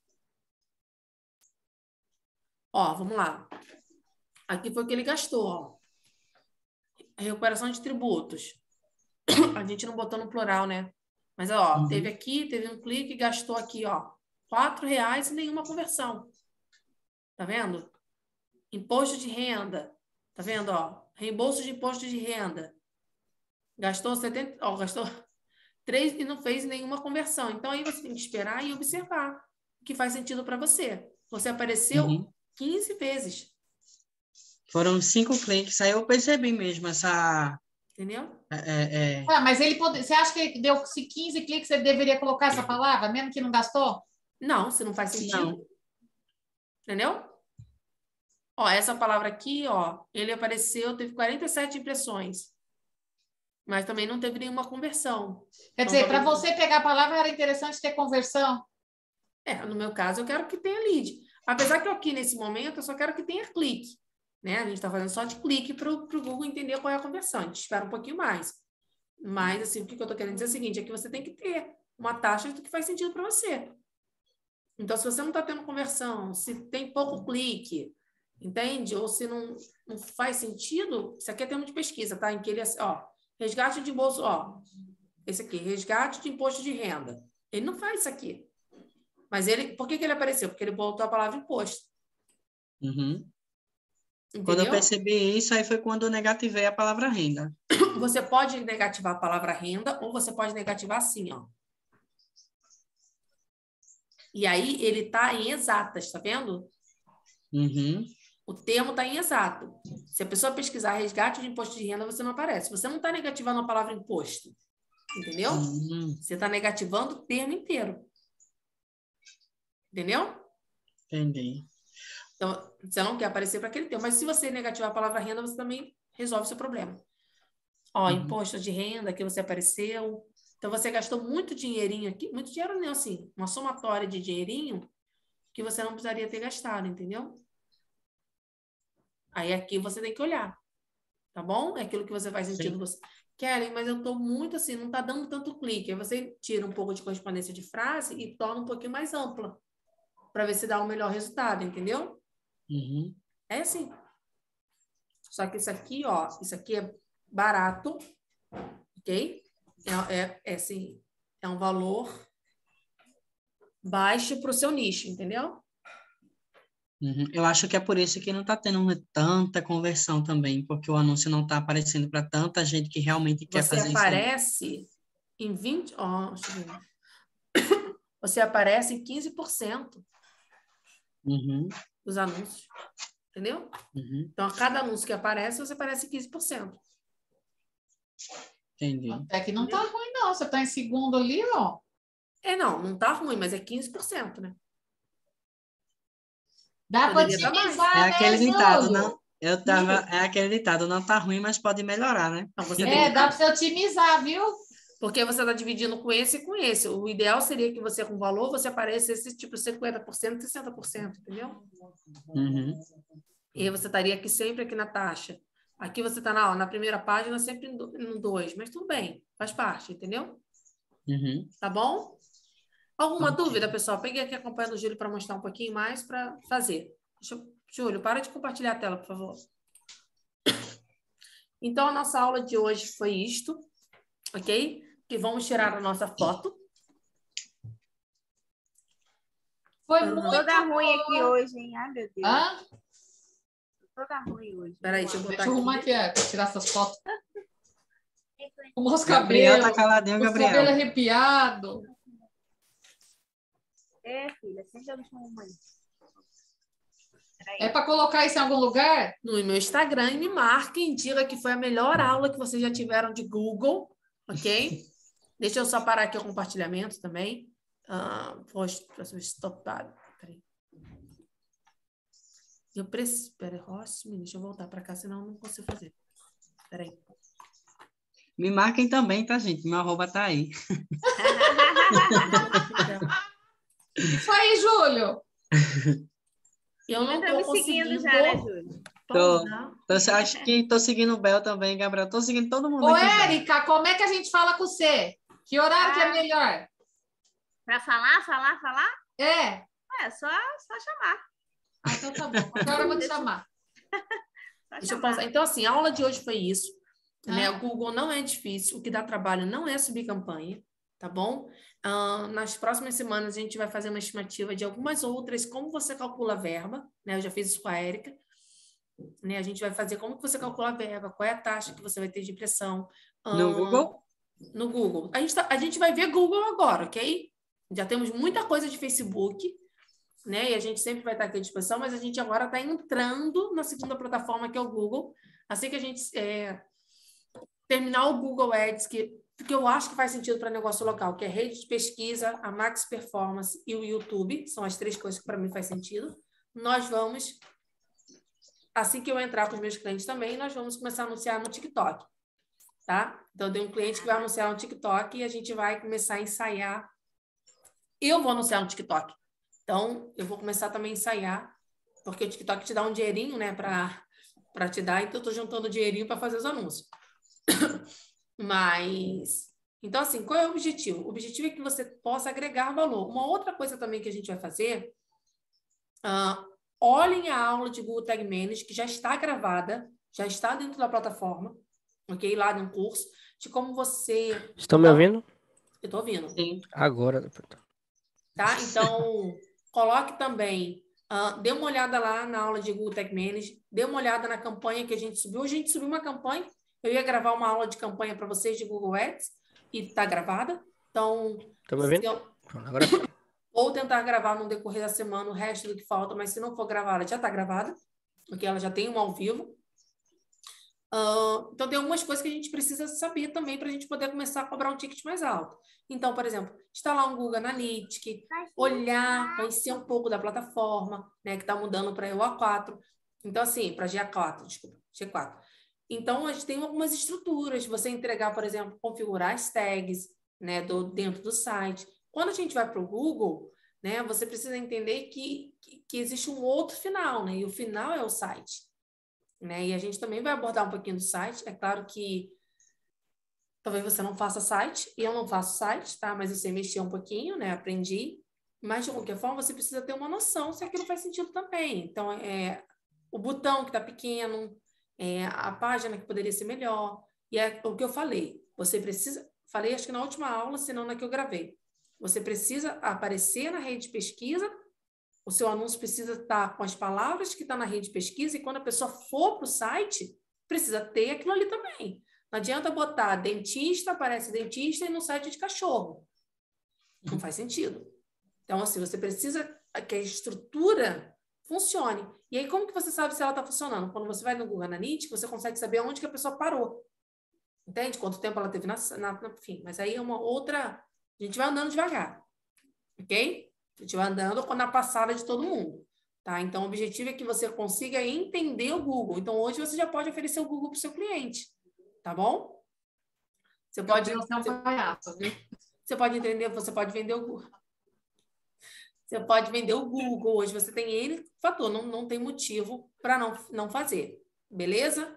Ó, vamos lá. Aqui foi o que ele gastou, ó. Recuperação de tributos. A gente não botou no plural, né? Mas, ó, Uhum. teve aqui, teve um clique, gastou aqui, ó, quatro reais e nenhuma conversão. Tá vendo? Imposto de renda. Tá vendo, ó? Reembolso de imposto de renda. Gastou setenta, ó, gastou três e não fez nenhuma conversão. Então, aí você tem que esperar e observar o que faz sentido para você. Você apareceu Uhum. quinze vezes. Foram cinco cliques, aí eu percebi mesmo essa... Entendeu? É, é, é, Ah, mas ele pode... Você acha que ele deu se quinze cliques, ele deveria colocar essa palavra, mesmo que não gastou? Não, se não faz sentido. não. Entendeu? Ó, essa palavra aqui, ó, ele apareceu, teve quarenta e sete impressões. Mas também não teve nenhuma conversão. Quer Então, dizer, para talvez- você pegar a palavra, era interessante ter conversão. É, no meu caso, eu quero que tenha lead. Apesar que eu aqui, nesse momento, eu só quero que tenha clique. Né? A gente está fazendo só de clique para o Google entender qual é a conversão. A gente espera um pouquinho mais. Mas, assim, o que eu estou querendo dizer é o seguinte, é que você tem que ter uma taxa do que faz sentido para você. Então, se você não está tendo conversão, se tem pouco clique, entende? Ou se não, não faz sentido, isso aqui é termo de pesquisa, tá? Em que ele, ó, resgate de bolso, ó, esse aqui, resgate de imposto de renda. Ele não faz isso aqui. Mas ele, por que que ele apareceu? Porque ele botou a palavra imposto. Uhum. Entendeu? Quando eu percebi isso, aí foi quando eu negativei a palavra renda. Você pode negativar a palavra renda ou você pode negativar assim, ó. E aí ele está em exatas, tá vendo? Uhum. O termo está em exato. Se a pessoa pesquisar resgate de imposto de renda, você não aparece. Você não está negativando a palavra imposto. Entendeu? Uhum. Você está negativando o termo inteiro. Entendeu? Entendi. Então, você não quer aparecer para aquele termo. Mas se você negativar a palavra renda, você também resolve o seu problema. Ó, Uhum. imposto de renda que você apareceu. Então, você gastou muito dinheirinho aqui. Muito dinheiro não, assim. Uma somatória de dinheirinho que você não precisaria ter gastado, entendeu? Aí aqui você tem que olhar. Tá bom? É aquilo que você faz sentido. Sim. Você... Kelly, mas eu tô muito assim, não tá dando tanto clique. Aí você tira um pouco de correspondência de frase e torna um pouquinho mais ampla. Para ver se dá o melhor resultado, entendeu? Uhum. É assim. Só que isso aqui, ó, isso aqui é barato, ok? É, é, é assim, é um valor baixo para o seu nicho, entendeu? Uhum. Eu acho que é por isso que não está tendo tanta conversão também, porque o anúncio não está aparecendo para tanta gente que realmente quer Você fazer isso aí. aparece em vinte, ó, deixa eu ver. Você aparece em quinze por cento Uhum. dos anúncios, entendeu? Uhum. Então, a cada anúncio que aparece, você aparece em quinze por cento. Entendi. Até que não tá ruim, não. Você tá em segundo ali, ó. É, não, não tá ruim, mas é quinze por cento, né? Dá para Poderia estar mais. É otimizar, né, aquele ditado, não? Júlio? Eu tava, é aquele ditado, não tá ruim, mas pode melhorar, né? Então, você tem É, que... dá para você otimizar, viu? Porque você está dividindo com esse e com esse. O ideal seria que você, com valor, você aparecesse tipo cinquenta por cento, sessenta por cento, entendeu? Uhum. E aí você estaria aqui sempre aqui na taxa. Aqui você está na, ó, na primeira página, sempre no dois, mas tudo bem, faz parte, entendeu? Uhum. Tá bom? Alguma Ok. dúvida, pessoal? Peguei aqui acompanhando o Júlio para mostrar um pouquinho mais para fazer. Deixa eu... Júlio, para de compartilhar a tela, por favor. Então, a nossa aula de hoje foi isto, ok? Que vamos tirar a nossa foto. Foi Uhum. muito Toda ruim aqui boa. hoje, hein? Ai, meu Deus. Hã? Toda ruim hoje. Peraí, deixa eu botar Deixa eu arrumar aqui. aqui, ó, tirar essas fotos. Arrumar os Gabriel cabelos. tá caladinho, Os Gabriel. cabelos arrepiados. É, filha, sempre eu chamo mãe. Peraí. É para colocar isso em algum lugar? No meu Instagram e me marquem, diga que foi a melhor aula que vocês já tiveram de Google, ok? Deixa eu só parar aqui o compartilhamento também. Ah, poxa, estopado. Peraí. Eu preciso... Peraí, Rossi, deixa eu voltar para cá, senão eu não consigo fazer. Peraí. Me marquem também, tá, gente? Meu arroba tá aí. Isso aí, Júlio. Eu não Júlio tá estou me seguindo conseguindo já, né, Júlio? Tô, pausar. tô, acho que tô seguindo o Bel também, Gabriel. Tô seguindo todo mundo Ô, aqui. Érica, como é que a gente fala com você? Que horário que é Ah. melhor? Pra falar, falar, falar? É. É, só, só chamar. Ah, então tá bom. Qualquer hora eu vou te chamar. Só Deixa eu chamar. pausar. Então, assim, a aula de hoje foi isso. Né? Ah. O Google não é difícil, o que dá trabalho não é subir campanha, tá bom? Ah, nas próximas semanas a gente vai fazer uma estimativa de algumas outras, como você calcula a verba, né? Eu já fiz isso com a Érica. Né? A gente vai fazer como que você calcula a verba, qual é a taxa que você vai ter de impressão. No Ah, Google? No Google. A gente, tá, a gente vai ver Google agora, ok? Já temos muita coisa de Facebook, né? E a gente sempre vai estar aqui à disposição, mas a gente agora está entrando na segunda plataforma, que é o Google. Assim que a gente é, terminar o Google Ads, que, que eu acho que faz sentido para negócio local, que é rede de pesquisa, a Max Performance e o YouTube, são as três coisas que para mim faz sentido. Nós vamos, assim que eu entrar com os meus clientes também, nós vamos começar a anunciar no TikTok, tá? Então, tem um cliente que vai anunciar no TikTok e a gente vai começar a ensaiar. Eu vou anunciar no TikTok. Então, eu vou começar também a ensaiar, porque o TikTok te dá um dinheirinho, né, para te dar, então eu estou juntando dinheirinho para fazer os anúncios. Mas, então, assim, qual é o objetivo? O objetivo é que você possa agregar valor. Uma outra coisa também que a gente vai fazer, uh, olhem a aula de Google Tag Manager, que já está gravada, já está dentro da plataforma, ok? Lá no curso, de como você... Estão me ouvindo? Eu estou ouvindo. Sim. Agora. Tá? Então, coloque também, uh, dê uma olhada lá na aula de Google Tag Manager, dê uma olhada na campanha que a gente subiu. Hoje a gente subiu uma campanha, eu ia gravar uma aula de campanha para vocês de Google Ads, e está gravada. Então, Estão me ouvindo? eu... Agora sim. Ou tentar gravar no decorrer da semana o resto do que falta, mas se não for gravar, ela já está gravada, porque ela já tem um ao vivo. Uh, então, tem algumas coisas que a gente precisa saber também para a gente poder começar a cobrar um ticket mais alto. Então, por exemplo, instalar um Google Analytics, olhar, conhecer um pouco da plataforma, né, que está mudando para E U A quatro. Então, assim, para G A quatro, desculpa, G quatro. Então, a gente tem algumas estruturas. Você entregar, por exemplo, configurar as tags, né, do, dentro do site. Quando a gente vai para o Google, né, você precisa entender que, que, que existe um outro final, né, e o final é o site. Né? E a gente também vai abordar um pouquinho do site. É claro que talvez você não faça site, e eu não faço site, tá? Mas eu sei mexer um pouquinho, né? Aprendi. Mas, de qualquer forma, você precisa ter uma noção se aquilo faz sentido também. Então, é, o botão que está pequeno, é, a página que poderia ser melhor. E é o que eu falei. Você precisa... Falei, acho que na última aula, se não na que eu gravei. Você precisa aparecer na rede de pesquisa. O seu anúncio precisa estar com as palavras que estão na rede de pesquisa, e quando a pessoa for para o site, precisa ter aquilo ali também. Não adianta botar dentista, aparece dentista, e no site de cachorro. Não faz sentido. Então, assim, você precisa que a estrutura funcione. E aí, como que você sabe se ela está funcionando? Quando você vai no Google Analytics, você consegue saber onde que a pessoa parou. Entende? Quanto tempo ela teve na... na, na enfim, mas aí é uma outra... A gente vai andando devagar. Ok? A gente vai andando na passada de todo mundo, tá? Então, o objetivo é que você consiga entender o Google. Então, hoje você já pode oferecer o Google para o seu cliente, tá bom? Você pode... Deus, é um você, palhaço, viu? você pode entender, você pode vender o Google. Você pode vender o Google. Hoje você tem N fator, não, não tem motivo para não, não fazer. Beleza?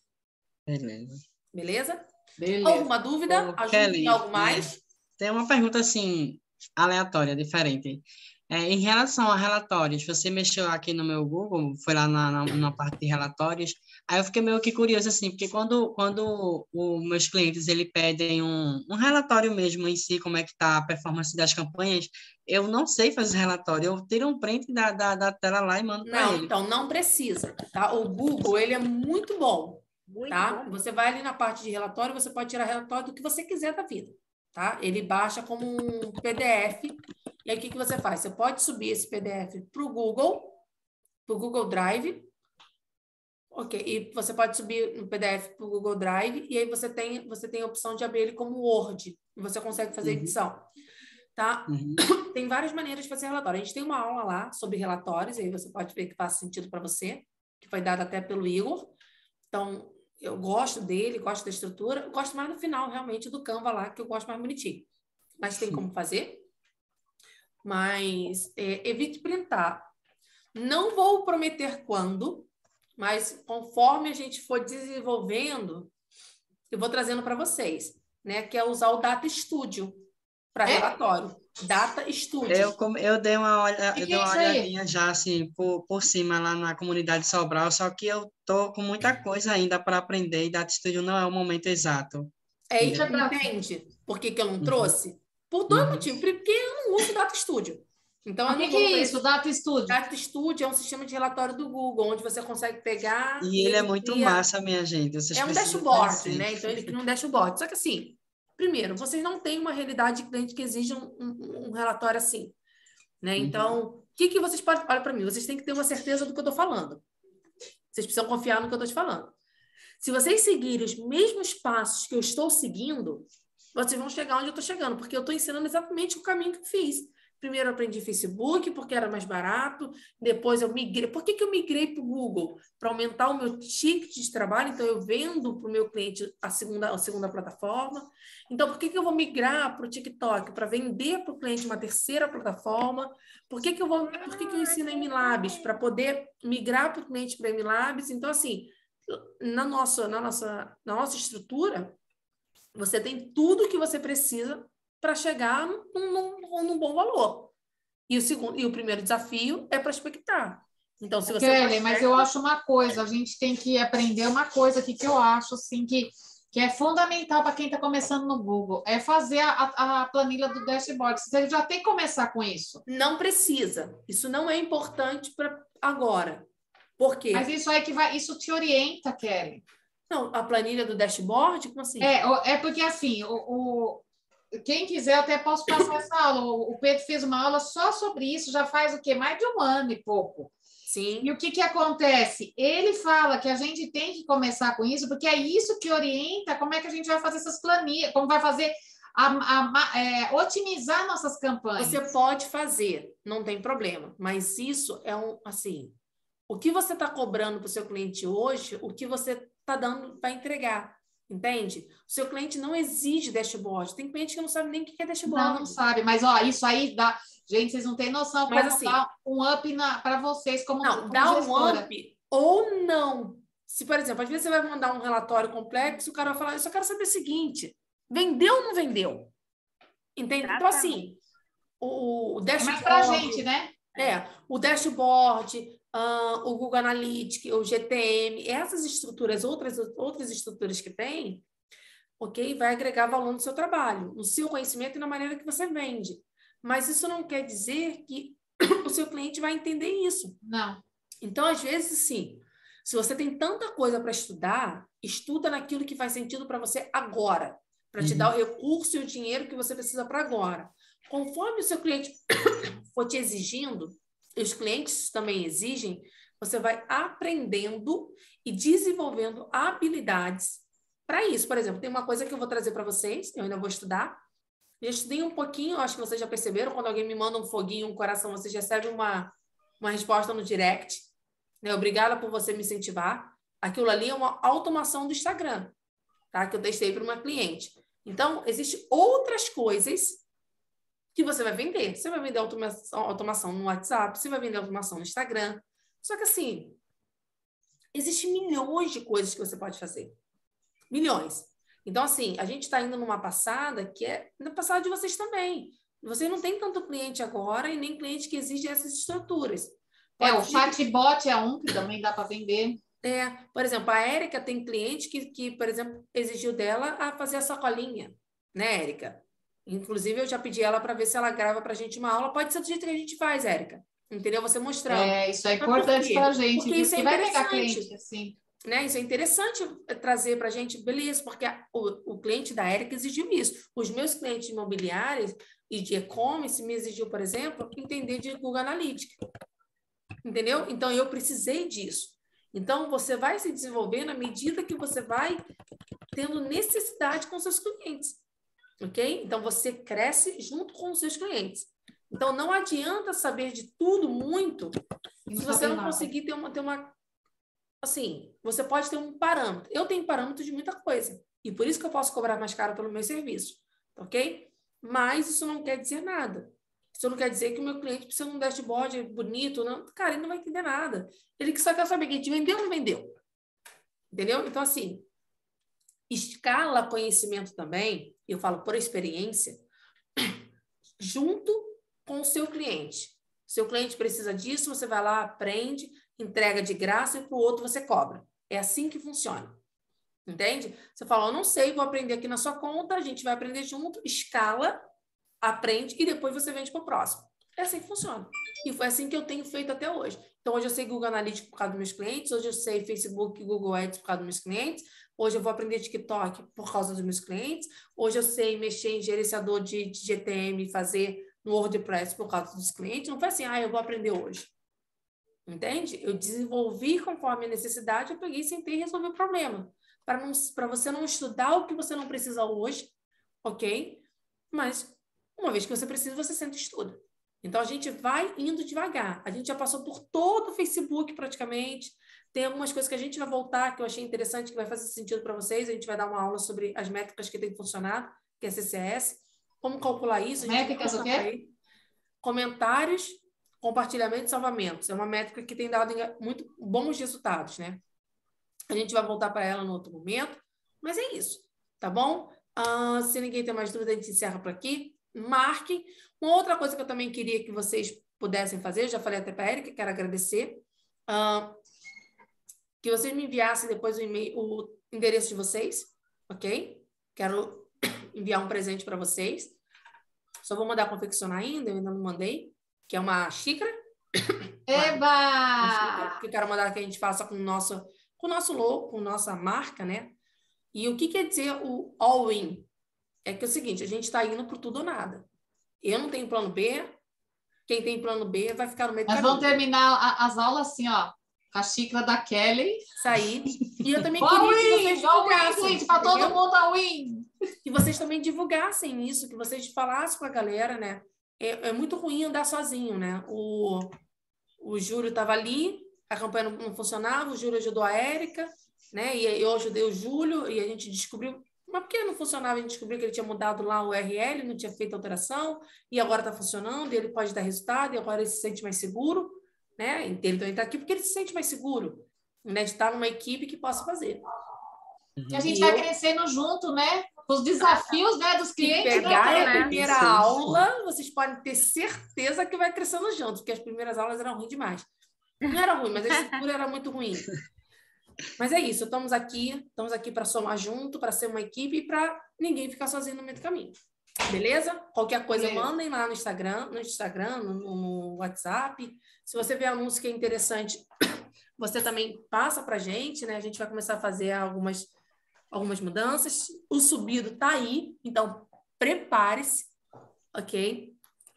Beleza. Beleza? Beleza. Alguma dúvida? Ô, Ajuda Kelly, em algo mais? é, tem uma pergunta assim, aleatória, diferente. É, em relação a relatórios, você mexeu aqui no meu Google, foi lá na, na, na parte de relatórios, aí eu fiquei meio que curioso, assim, porque quando, quando os meus clientes, ele pedem um, um relatório mesmo em si, como é que está a performance das campanhas, eu não sei fazer relatório, eu tiro um print da, da, da tela lá e mando para Não, ele. então não precisa, tá? O Google, ele é muito bom, Muito tá? bom. Você vai ali na parte de relatório, você pode tirar relatório do que você quiser da vida, tá? Ele baixa como um P D F, e aí o que, que você faz? Você pode subir esse P D F para o Google, para o Google Drive, ok? E você pode subir no P D F para o Google Drive, e aí você tem, você tem a opção de abrir ele como Word, e você consegue fazer Uhum. edição, tá? Uhum. Tem várias maneiras de fazer relatório. A gente tem uma aula lá sobre relatórios, e aí você pode ver que faz sentido para você, que foi dada até pelo Igor. Então, eu gosto dele, gosto da estrutura, eu gosto mais no final, realmente, do Canva lá, que eu gosto mais bonitinho. Mas tem como fazer. Mas é, evite printar. Não vou prometer quando, mas conforme a gente for desenvolvendo, eu vou trazendo para vocês, né? Que é usar o Data Studio para É? relatório. Data Studio. Eu, como- eu dei uma, olha, Que eu que dei é uma isso aí? olhadinha já, assim, por, por cima lá na comunidade Sobral, só que eu tô com muita coisa ainda para aprender e Data Studio não é o momento exato. É, Deixa Entendeu? pra... entende por que, que eu não Uhum, trouxe? Por dois uhum. motivos. Primeiro, porque eu não uso Data Studio. Então, O eu que não que vou é para isso, esse. Data Studio? Data Studio é um sistema de relatório do Google, onde você consegue pegar E e ele é ele muito cria. massa, minha gente. Vocês É um precisam dashboard, conhecer. né? Então, ele cria um dashboard. Só que, assim, primeiro, vocês não têm uma realidade de cliente que exija um, um, um relatório assim, né? Uhum. Então, o que, que vocês podem... Olha para mim, vocês têm que ter uma certeza do que eu estou falando. Vocês precisam confiar no que eu estou te falando. Se vocês seguirem os mesmos passos que eu estou seguindo, vocês vão chegar onde eu estou chegando, porque eu estou ensinando exatamente o caminho que eu fiz. Primeiro eu aprendi Facebook, porque era mais barato. Depois eu migrei. Por que, que eu migrei para o Google? Para aumentar o meu ticket de trabalho. Então, eu vendo para o meu cliente a segunda, a segunda plataforma. Então, por que, que eu vou migrar para o TikTok? Para vender para o cliente uma terceira plataforma. Por que, que eu vou, por que, que eu ensino em MLabs? Para poder migrar para o cliente para MLabs. Então, assim, na nossa, na nossa, na nossa estrutura, você tem tudo que você precisa para chegar num, num, num bom valor. E o segundo, e o primeiro desafio é prospectar. Então, se você Kelly, mas eu prospecta, acho uma coisa, a gente tem que aprender uma coisa aqui que eu acho assim que, que é fundamental para quem está começando no Google, é fazer a, a planilha do dashboard. Você já tem que começar com isso. não precisa. Isso não é importante para agora. Por Mas quê? isso aí que vai, isso te orienta, Kelly. Não, a planilha do dashboard, como assim? É, o- é porque assim, o, o- quem quiser, eu até posso passar essa aula. O, o Pedro fez uma aula só sobre isso, já faz o quê? Mais de um ano e pouco. E Sim. o que, que acontece? Ele fala que a gente tem que começar com isso, porque é isso que orienta como é que a gente vai fazer essas planilhas, como vai fazer a, a- a- é, otimizar nossas campanhas. Você pode fazer, não tem problema. Mas isso é um, assim, o que você está cobrando para o seu cliente hoje, o que você está dando para entregar. Entende? O seu cliente não exige dashboard. Tem cliente que não sabe nem o que é Não, dashboard. não sabe, mas ó, isso aí dá. Gente, vocês não têm noção Mas como assim, dá um up para vocês como, não, como dá um gestora. up ou não. Se, por exemplo, às vezes você vai mandar um relatório complexo, o cara vai falar, eu só quero saber o seguinte, vendeu ou não vendeu? Entende? Então, assim, o, o É mais para a dashboard... gente, né? É, o dashboard, uh, o Google Analytics, o G T M, essas estruturas, outras, outras estruturas que tem, ok? Vai agregar valor no seu trabalho, no seu conhecimento e na maneira que você vende. Mas isso não quer dizer que o seu cliente vai entender isso. Não. Então, às vezes, sim, se você tem tanta coisa para estudar, estuda naquilo que faz sentido para você agora, para te Uhum. dar o recurso e o dinheiro que você precisa para agora. Conforme o seu cliente for te exigindo, e os clientes também exigem, você vai aprendendo e desenvolvendo habilidades para isso. Por exemplo, tem uma coisa que eu vou trazer para vocês, eu ainda vou estudar. Já estudei um pouquinho, acho que vocês já perceberam, quando alguém me manda um foguinho, um coração, vocês recebem uma, uma resposta no direct. Né? Obrigada por você me incentivar. Aquilo ali é uma automação do Instagram, tá? Que eu testei para uma cliente. Então, existem outras coisas que você vai vender. Você vai vender automação, automação no WhatsApp, você vai vender automação no Instagram. Só que, assim, existem milhões de coisas que você pode fazer. Milhões. Então, assim, a gente está indo numa passada que é na passada de vocês também. Você não tem tanto cliente agora e nem cliente que exige essas estruturas. É, Pode o ser que- chatbot é um que também dá para vender. É, por exemplo, a Érica tem cliente que, que, por exemplo, exigiu dela a fazer a sacolinha, né, Érica? Inclusive, eu já pedi ela para ver se ela grava para a gente uma aula. Pode ser do jeito que a gente faz, Érica. Entendeu? Você mostrando. É, isso é Mas por importante quê? para a gente, Porque viu? isso é Que vai pegar interessante. cliente, assim. Né? Isso é interessante trazer para a gente, beleza, porque a, o, o cliente da Érica exigiu isso. Os meus clientes imobiliários e de e-commerce me exigiu, por exemplo, entender de Google Analytics. Entendeu? Então, eu precisei disso. Então, você vai se desenvolvendo à medida que você vai tendo necessidade com seus clientes. Ok? Então, você cresce junto com os seus clientes. Então, não adianta saber de tudo muito E se não você saber não nada. conseguir ter uma, ter uma assim, você pode ter um parâmetro. Eu tenho parâmetros de muita coisa. E por isso que eu posso cobrar mais caro pelo meu serviço. Ok? Mas isso não quer dizer nada. Isso não quer dizer que o meu cliente precisa de um dashboard bonito. Não. Cara, ele não vai entender nada. Ele só quer saber que a gente vendeu ou não vendeu. Entendeu? Então, assim, escala conhecimento também, eu falo por experiência, junto com o seu cliente. Seu cliente precisa disso, você vai lá, aprende, entrega de graça e para o outro você cobra. É assim que funciona. Entende? Você fala, eu não sei, vou aprender aqui na sua conta, a gente vai aprender junto, escala, aprende e depois você vende para o próximo. É assim que funciona. E foi assim que eu tenho feito até hoje. Então, hoje eu sei Google Analytics por causa dos meus clientes, hoje eu sei Facebook e Google Ads por causa dos meus clientes, hoje eu vou aprender TikTok por causa dos meus clientes, hoje eu sei mexer em gerenciador de, de G T M e fazer no WordPress por causa dos clientes. Não foi assim, ah, eu vou aprender hoje. Entende? Eu desenvolvi conforme a necessidade, eu peguei, sentei e resolvi o problema. Para você não estudar o que você não precisa hoje, ok? Mas, uma vez que você precisa, você senta e estuda. Então, a gente vai indo devagar. A gente já passou por todo o Facebook, praticamente. Tem algumas coisas que a gente vai voltar, que eu achei interessante, que vai fazer sentido para vocês. A gente vai dar uma aula sobre as métricas que tem funcionado, que é C C S. Como calcular isso. A gente Métricas o quê? Comentários, compartilhamento e salvamentos. É uma métrica que tem dado muito bons resultados, né? A gente vai voltar para ela no outro momento. Mas é isso, tá bom? Uh, se ninguém tem mais dúvida, a gente encerra por aqui. Marquem. Uma outra coisa que eu também queria que vocês pudessem fazer, eu já falei até para a Érica, quero agradecer, uh, que vocês me enviassem depois o, e-mail, o endereço de vocês, ok? Quero enviar um presente para vocês. Só vou mandar confeccionar ainda, eu ainda não mandei, que é uma xícara. Eba! Uma xícara, que eu quero mandar que a gente faça com o nosso, com o nosso logo, com nossa marca, né? E o que quer dizer o all-in? É que é o seguinte, a gente está indo por tudo ou nada. Eu não tenho plano B, quem tem plano B vai ficar no meio do Nós caminho. vamos terminar a, as aulas assim, ó, com a xícara da Kelly. Sair. E eu também All queria que win, vocês all win, divulgassem. gente, para todo mundo all win. Que vocês também divulgassem isso, que vocês falassem com a galera, né? É, é muito ruim andar sozinho, né? O, o Júlio estava ali, a campanha não, não funcionava, o Júlio ajudou a Érica, né? E eu ajudei o Júlio e a gente descobriu. Mas por que não funcionava? A gente descobriu que ele tinha mudado lá o U R L, não tinha feito alteração, e agora está funcionando, e ele pode dar resultado, e agora ele se sente mais seguro, né? Ele também está aqui porque ele se sente mais seguro, né? De estar numa equipe que possa fazer. E a gente E vai eu, crescendo junto, né? Os desafios, né, dos se clientes. pegar né? a primeira Sim. aula, vocês podem ter certeza que vai crescendo junto, porque as primeiras aulas eram ruins demais. Não era ruim, mas a estrutura era muito ruim. Mas é isso, estamos aqui, estamos aqui para somar junto, para ser uma equipe e para ninguém ficar sozinho no meio do caminho. Beleza? Qualquer coisa, Beleza. mandem lá no Instagram, no Instagram, no, no WhatsApp. Se você vê anúncio que é interessante, você também passa para a gente, né? A gente vai começar a fazer algumas, algumas mudanças. O subido tá aí, então prepare-se, ok?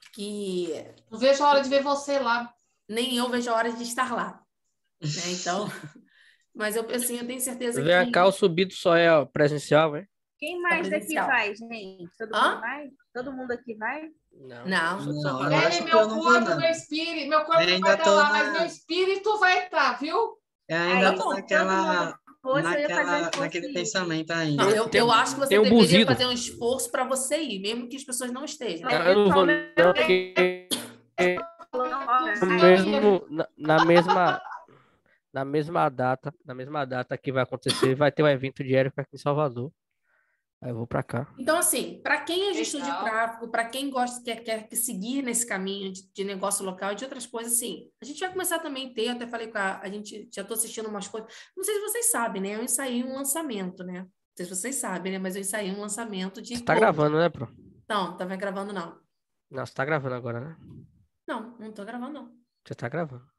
Que Não vejo a hora de ver você lá. nem eu vejo a hora de estar lá, né? Então, mas eu, assim, eu tenho certeza Vem que... cá, o subido só é ó, presencial, hein? Quem mais daqui presencial. vai, gente? Todo Hã? mundo vai? Todo mundo aqui vai? Não. Não, só- Não, só- eu Ele, acho que meu eu não vou, corpo, não. meu espírito, meu corpo não Ainda vai estar tô lá, na- mas meu espírito vai estar, viu? Eu ainda Aí, tô se naquela, todo mundo fosse, eu ia fazer um naquela, esforço naquele de ir. pensamento Não, ainda. eu, Tem- eu acho que você tem o deveria buzido. fazer um esforço para você ir, mesmo que as pessoas não estejam. Mas Eu não vou, não, pessoalmente, porque olha, no mesmo, na, na mesma, na mesma data, na mesma data que vai acontecer, vai ter o evento de Érica aqui em Salvador. Aí eu vou pra cá. Então, assim, para quem é gestor de Legal. tráfego, para quem gosta, quer, quer que seguir nesse caminho de, de negócio local e de outras coisas, assim, a gente vai começar também a ter, eu até falei com a, a gente, já estou assistindo umas coisas, não sei se vocês sabem, né? Eu ensaiei um lançamento, né? Não sei se vocês sabem, né? Mas eu ensaiei um lançamento de... Você tá coach. gravando, né, Pro? Não, não tava gravando, não. Não, você tá gravando agora, né? Não, não tô gravando, não. Você tá gravando.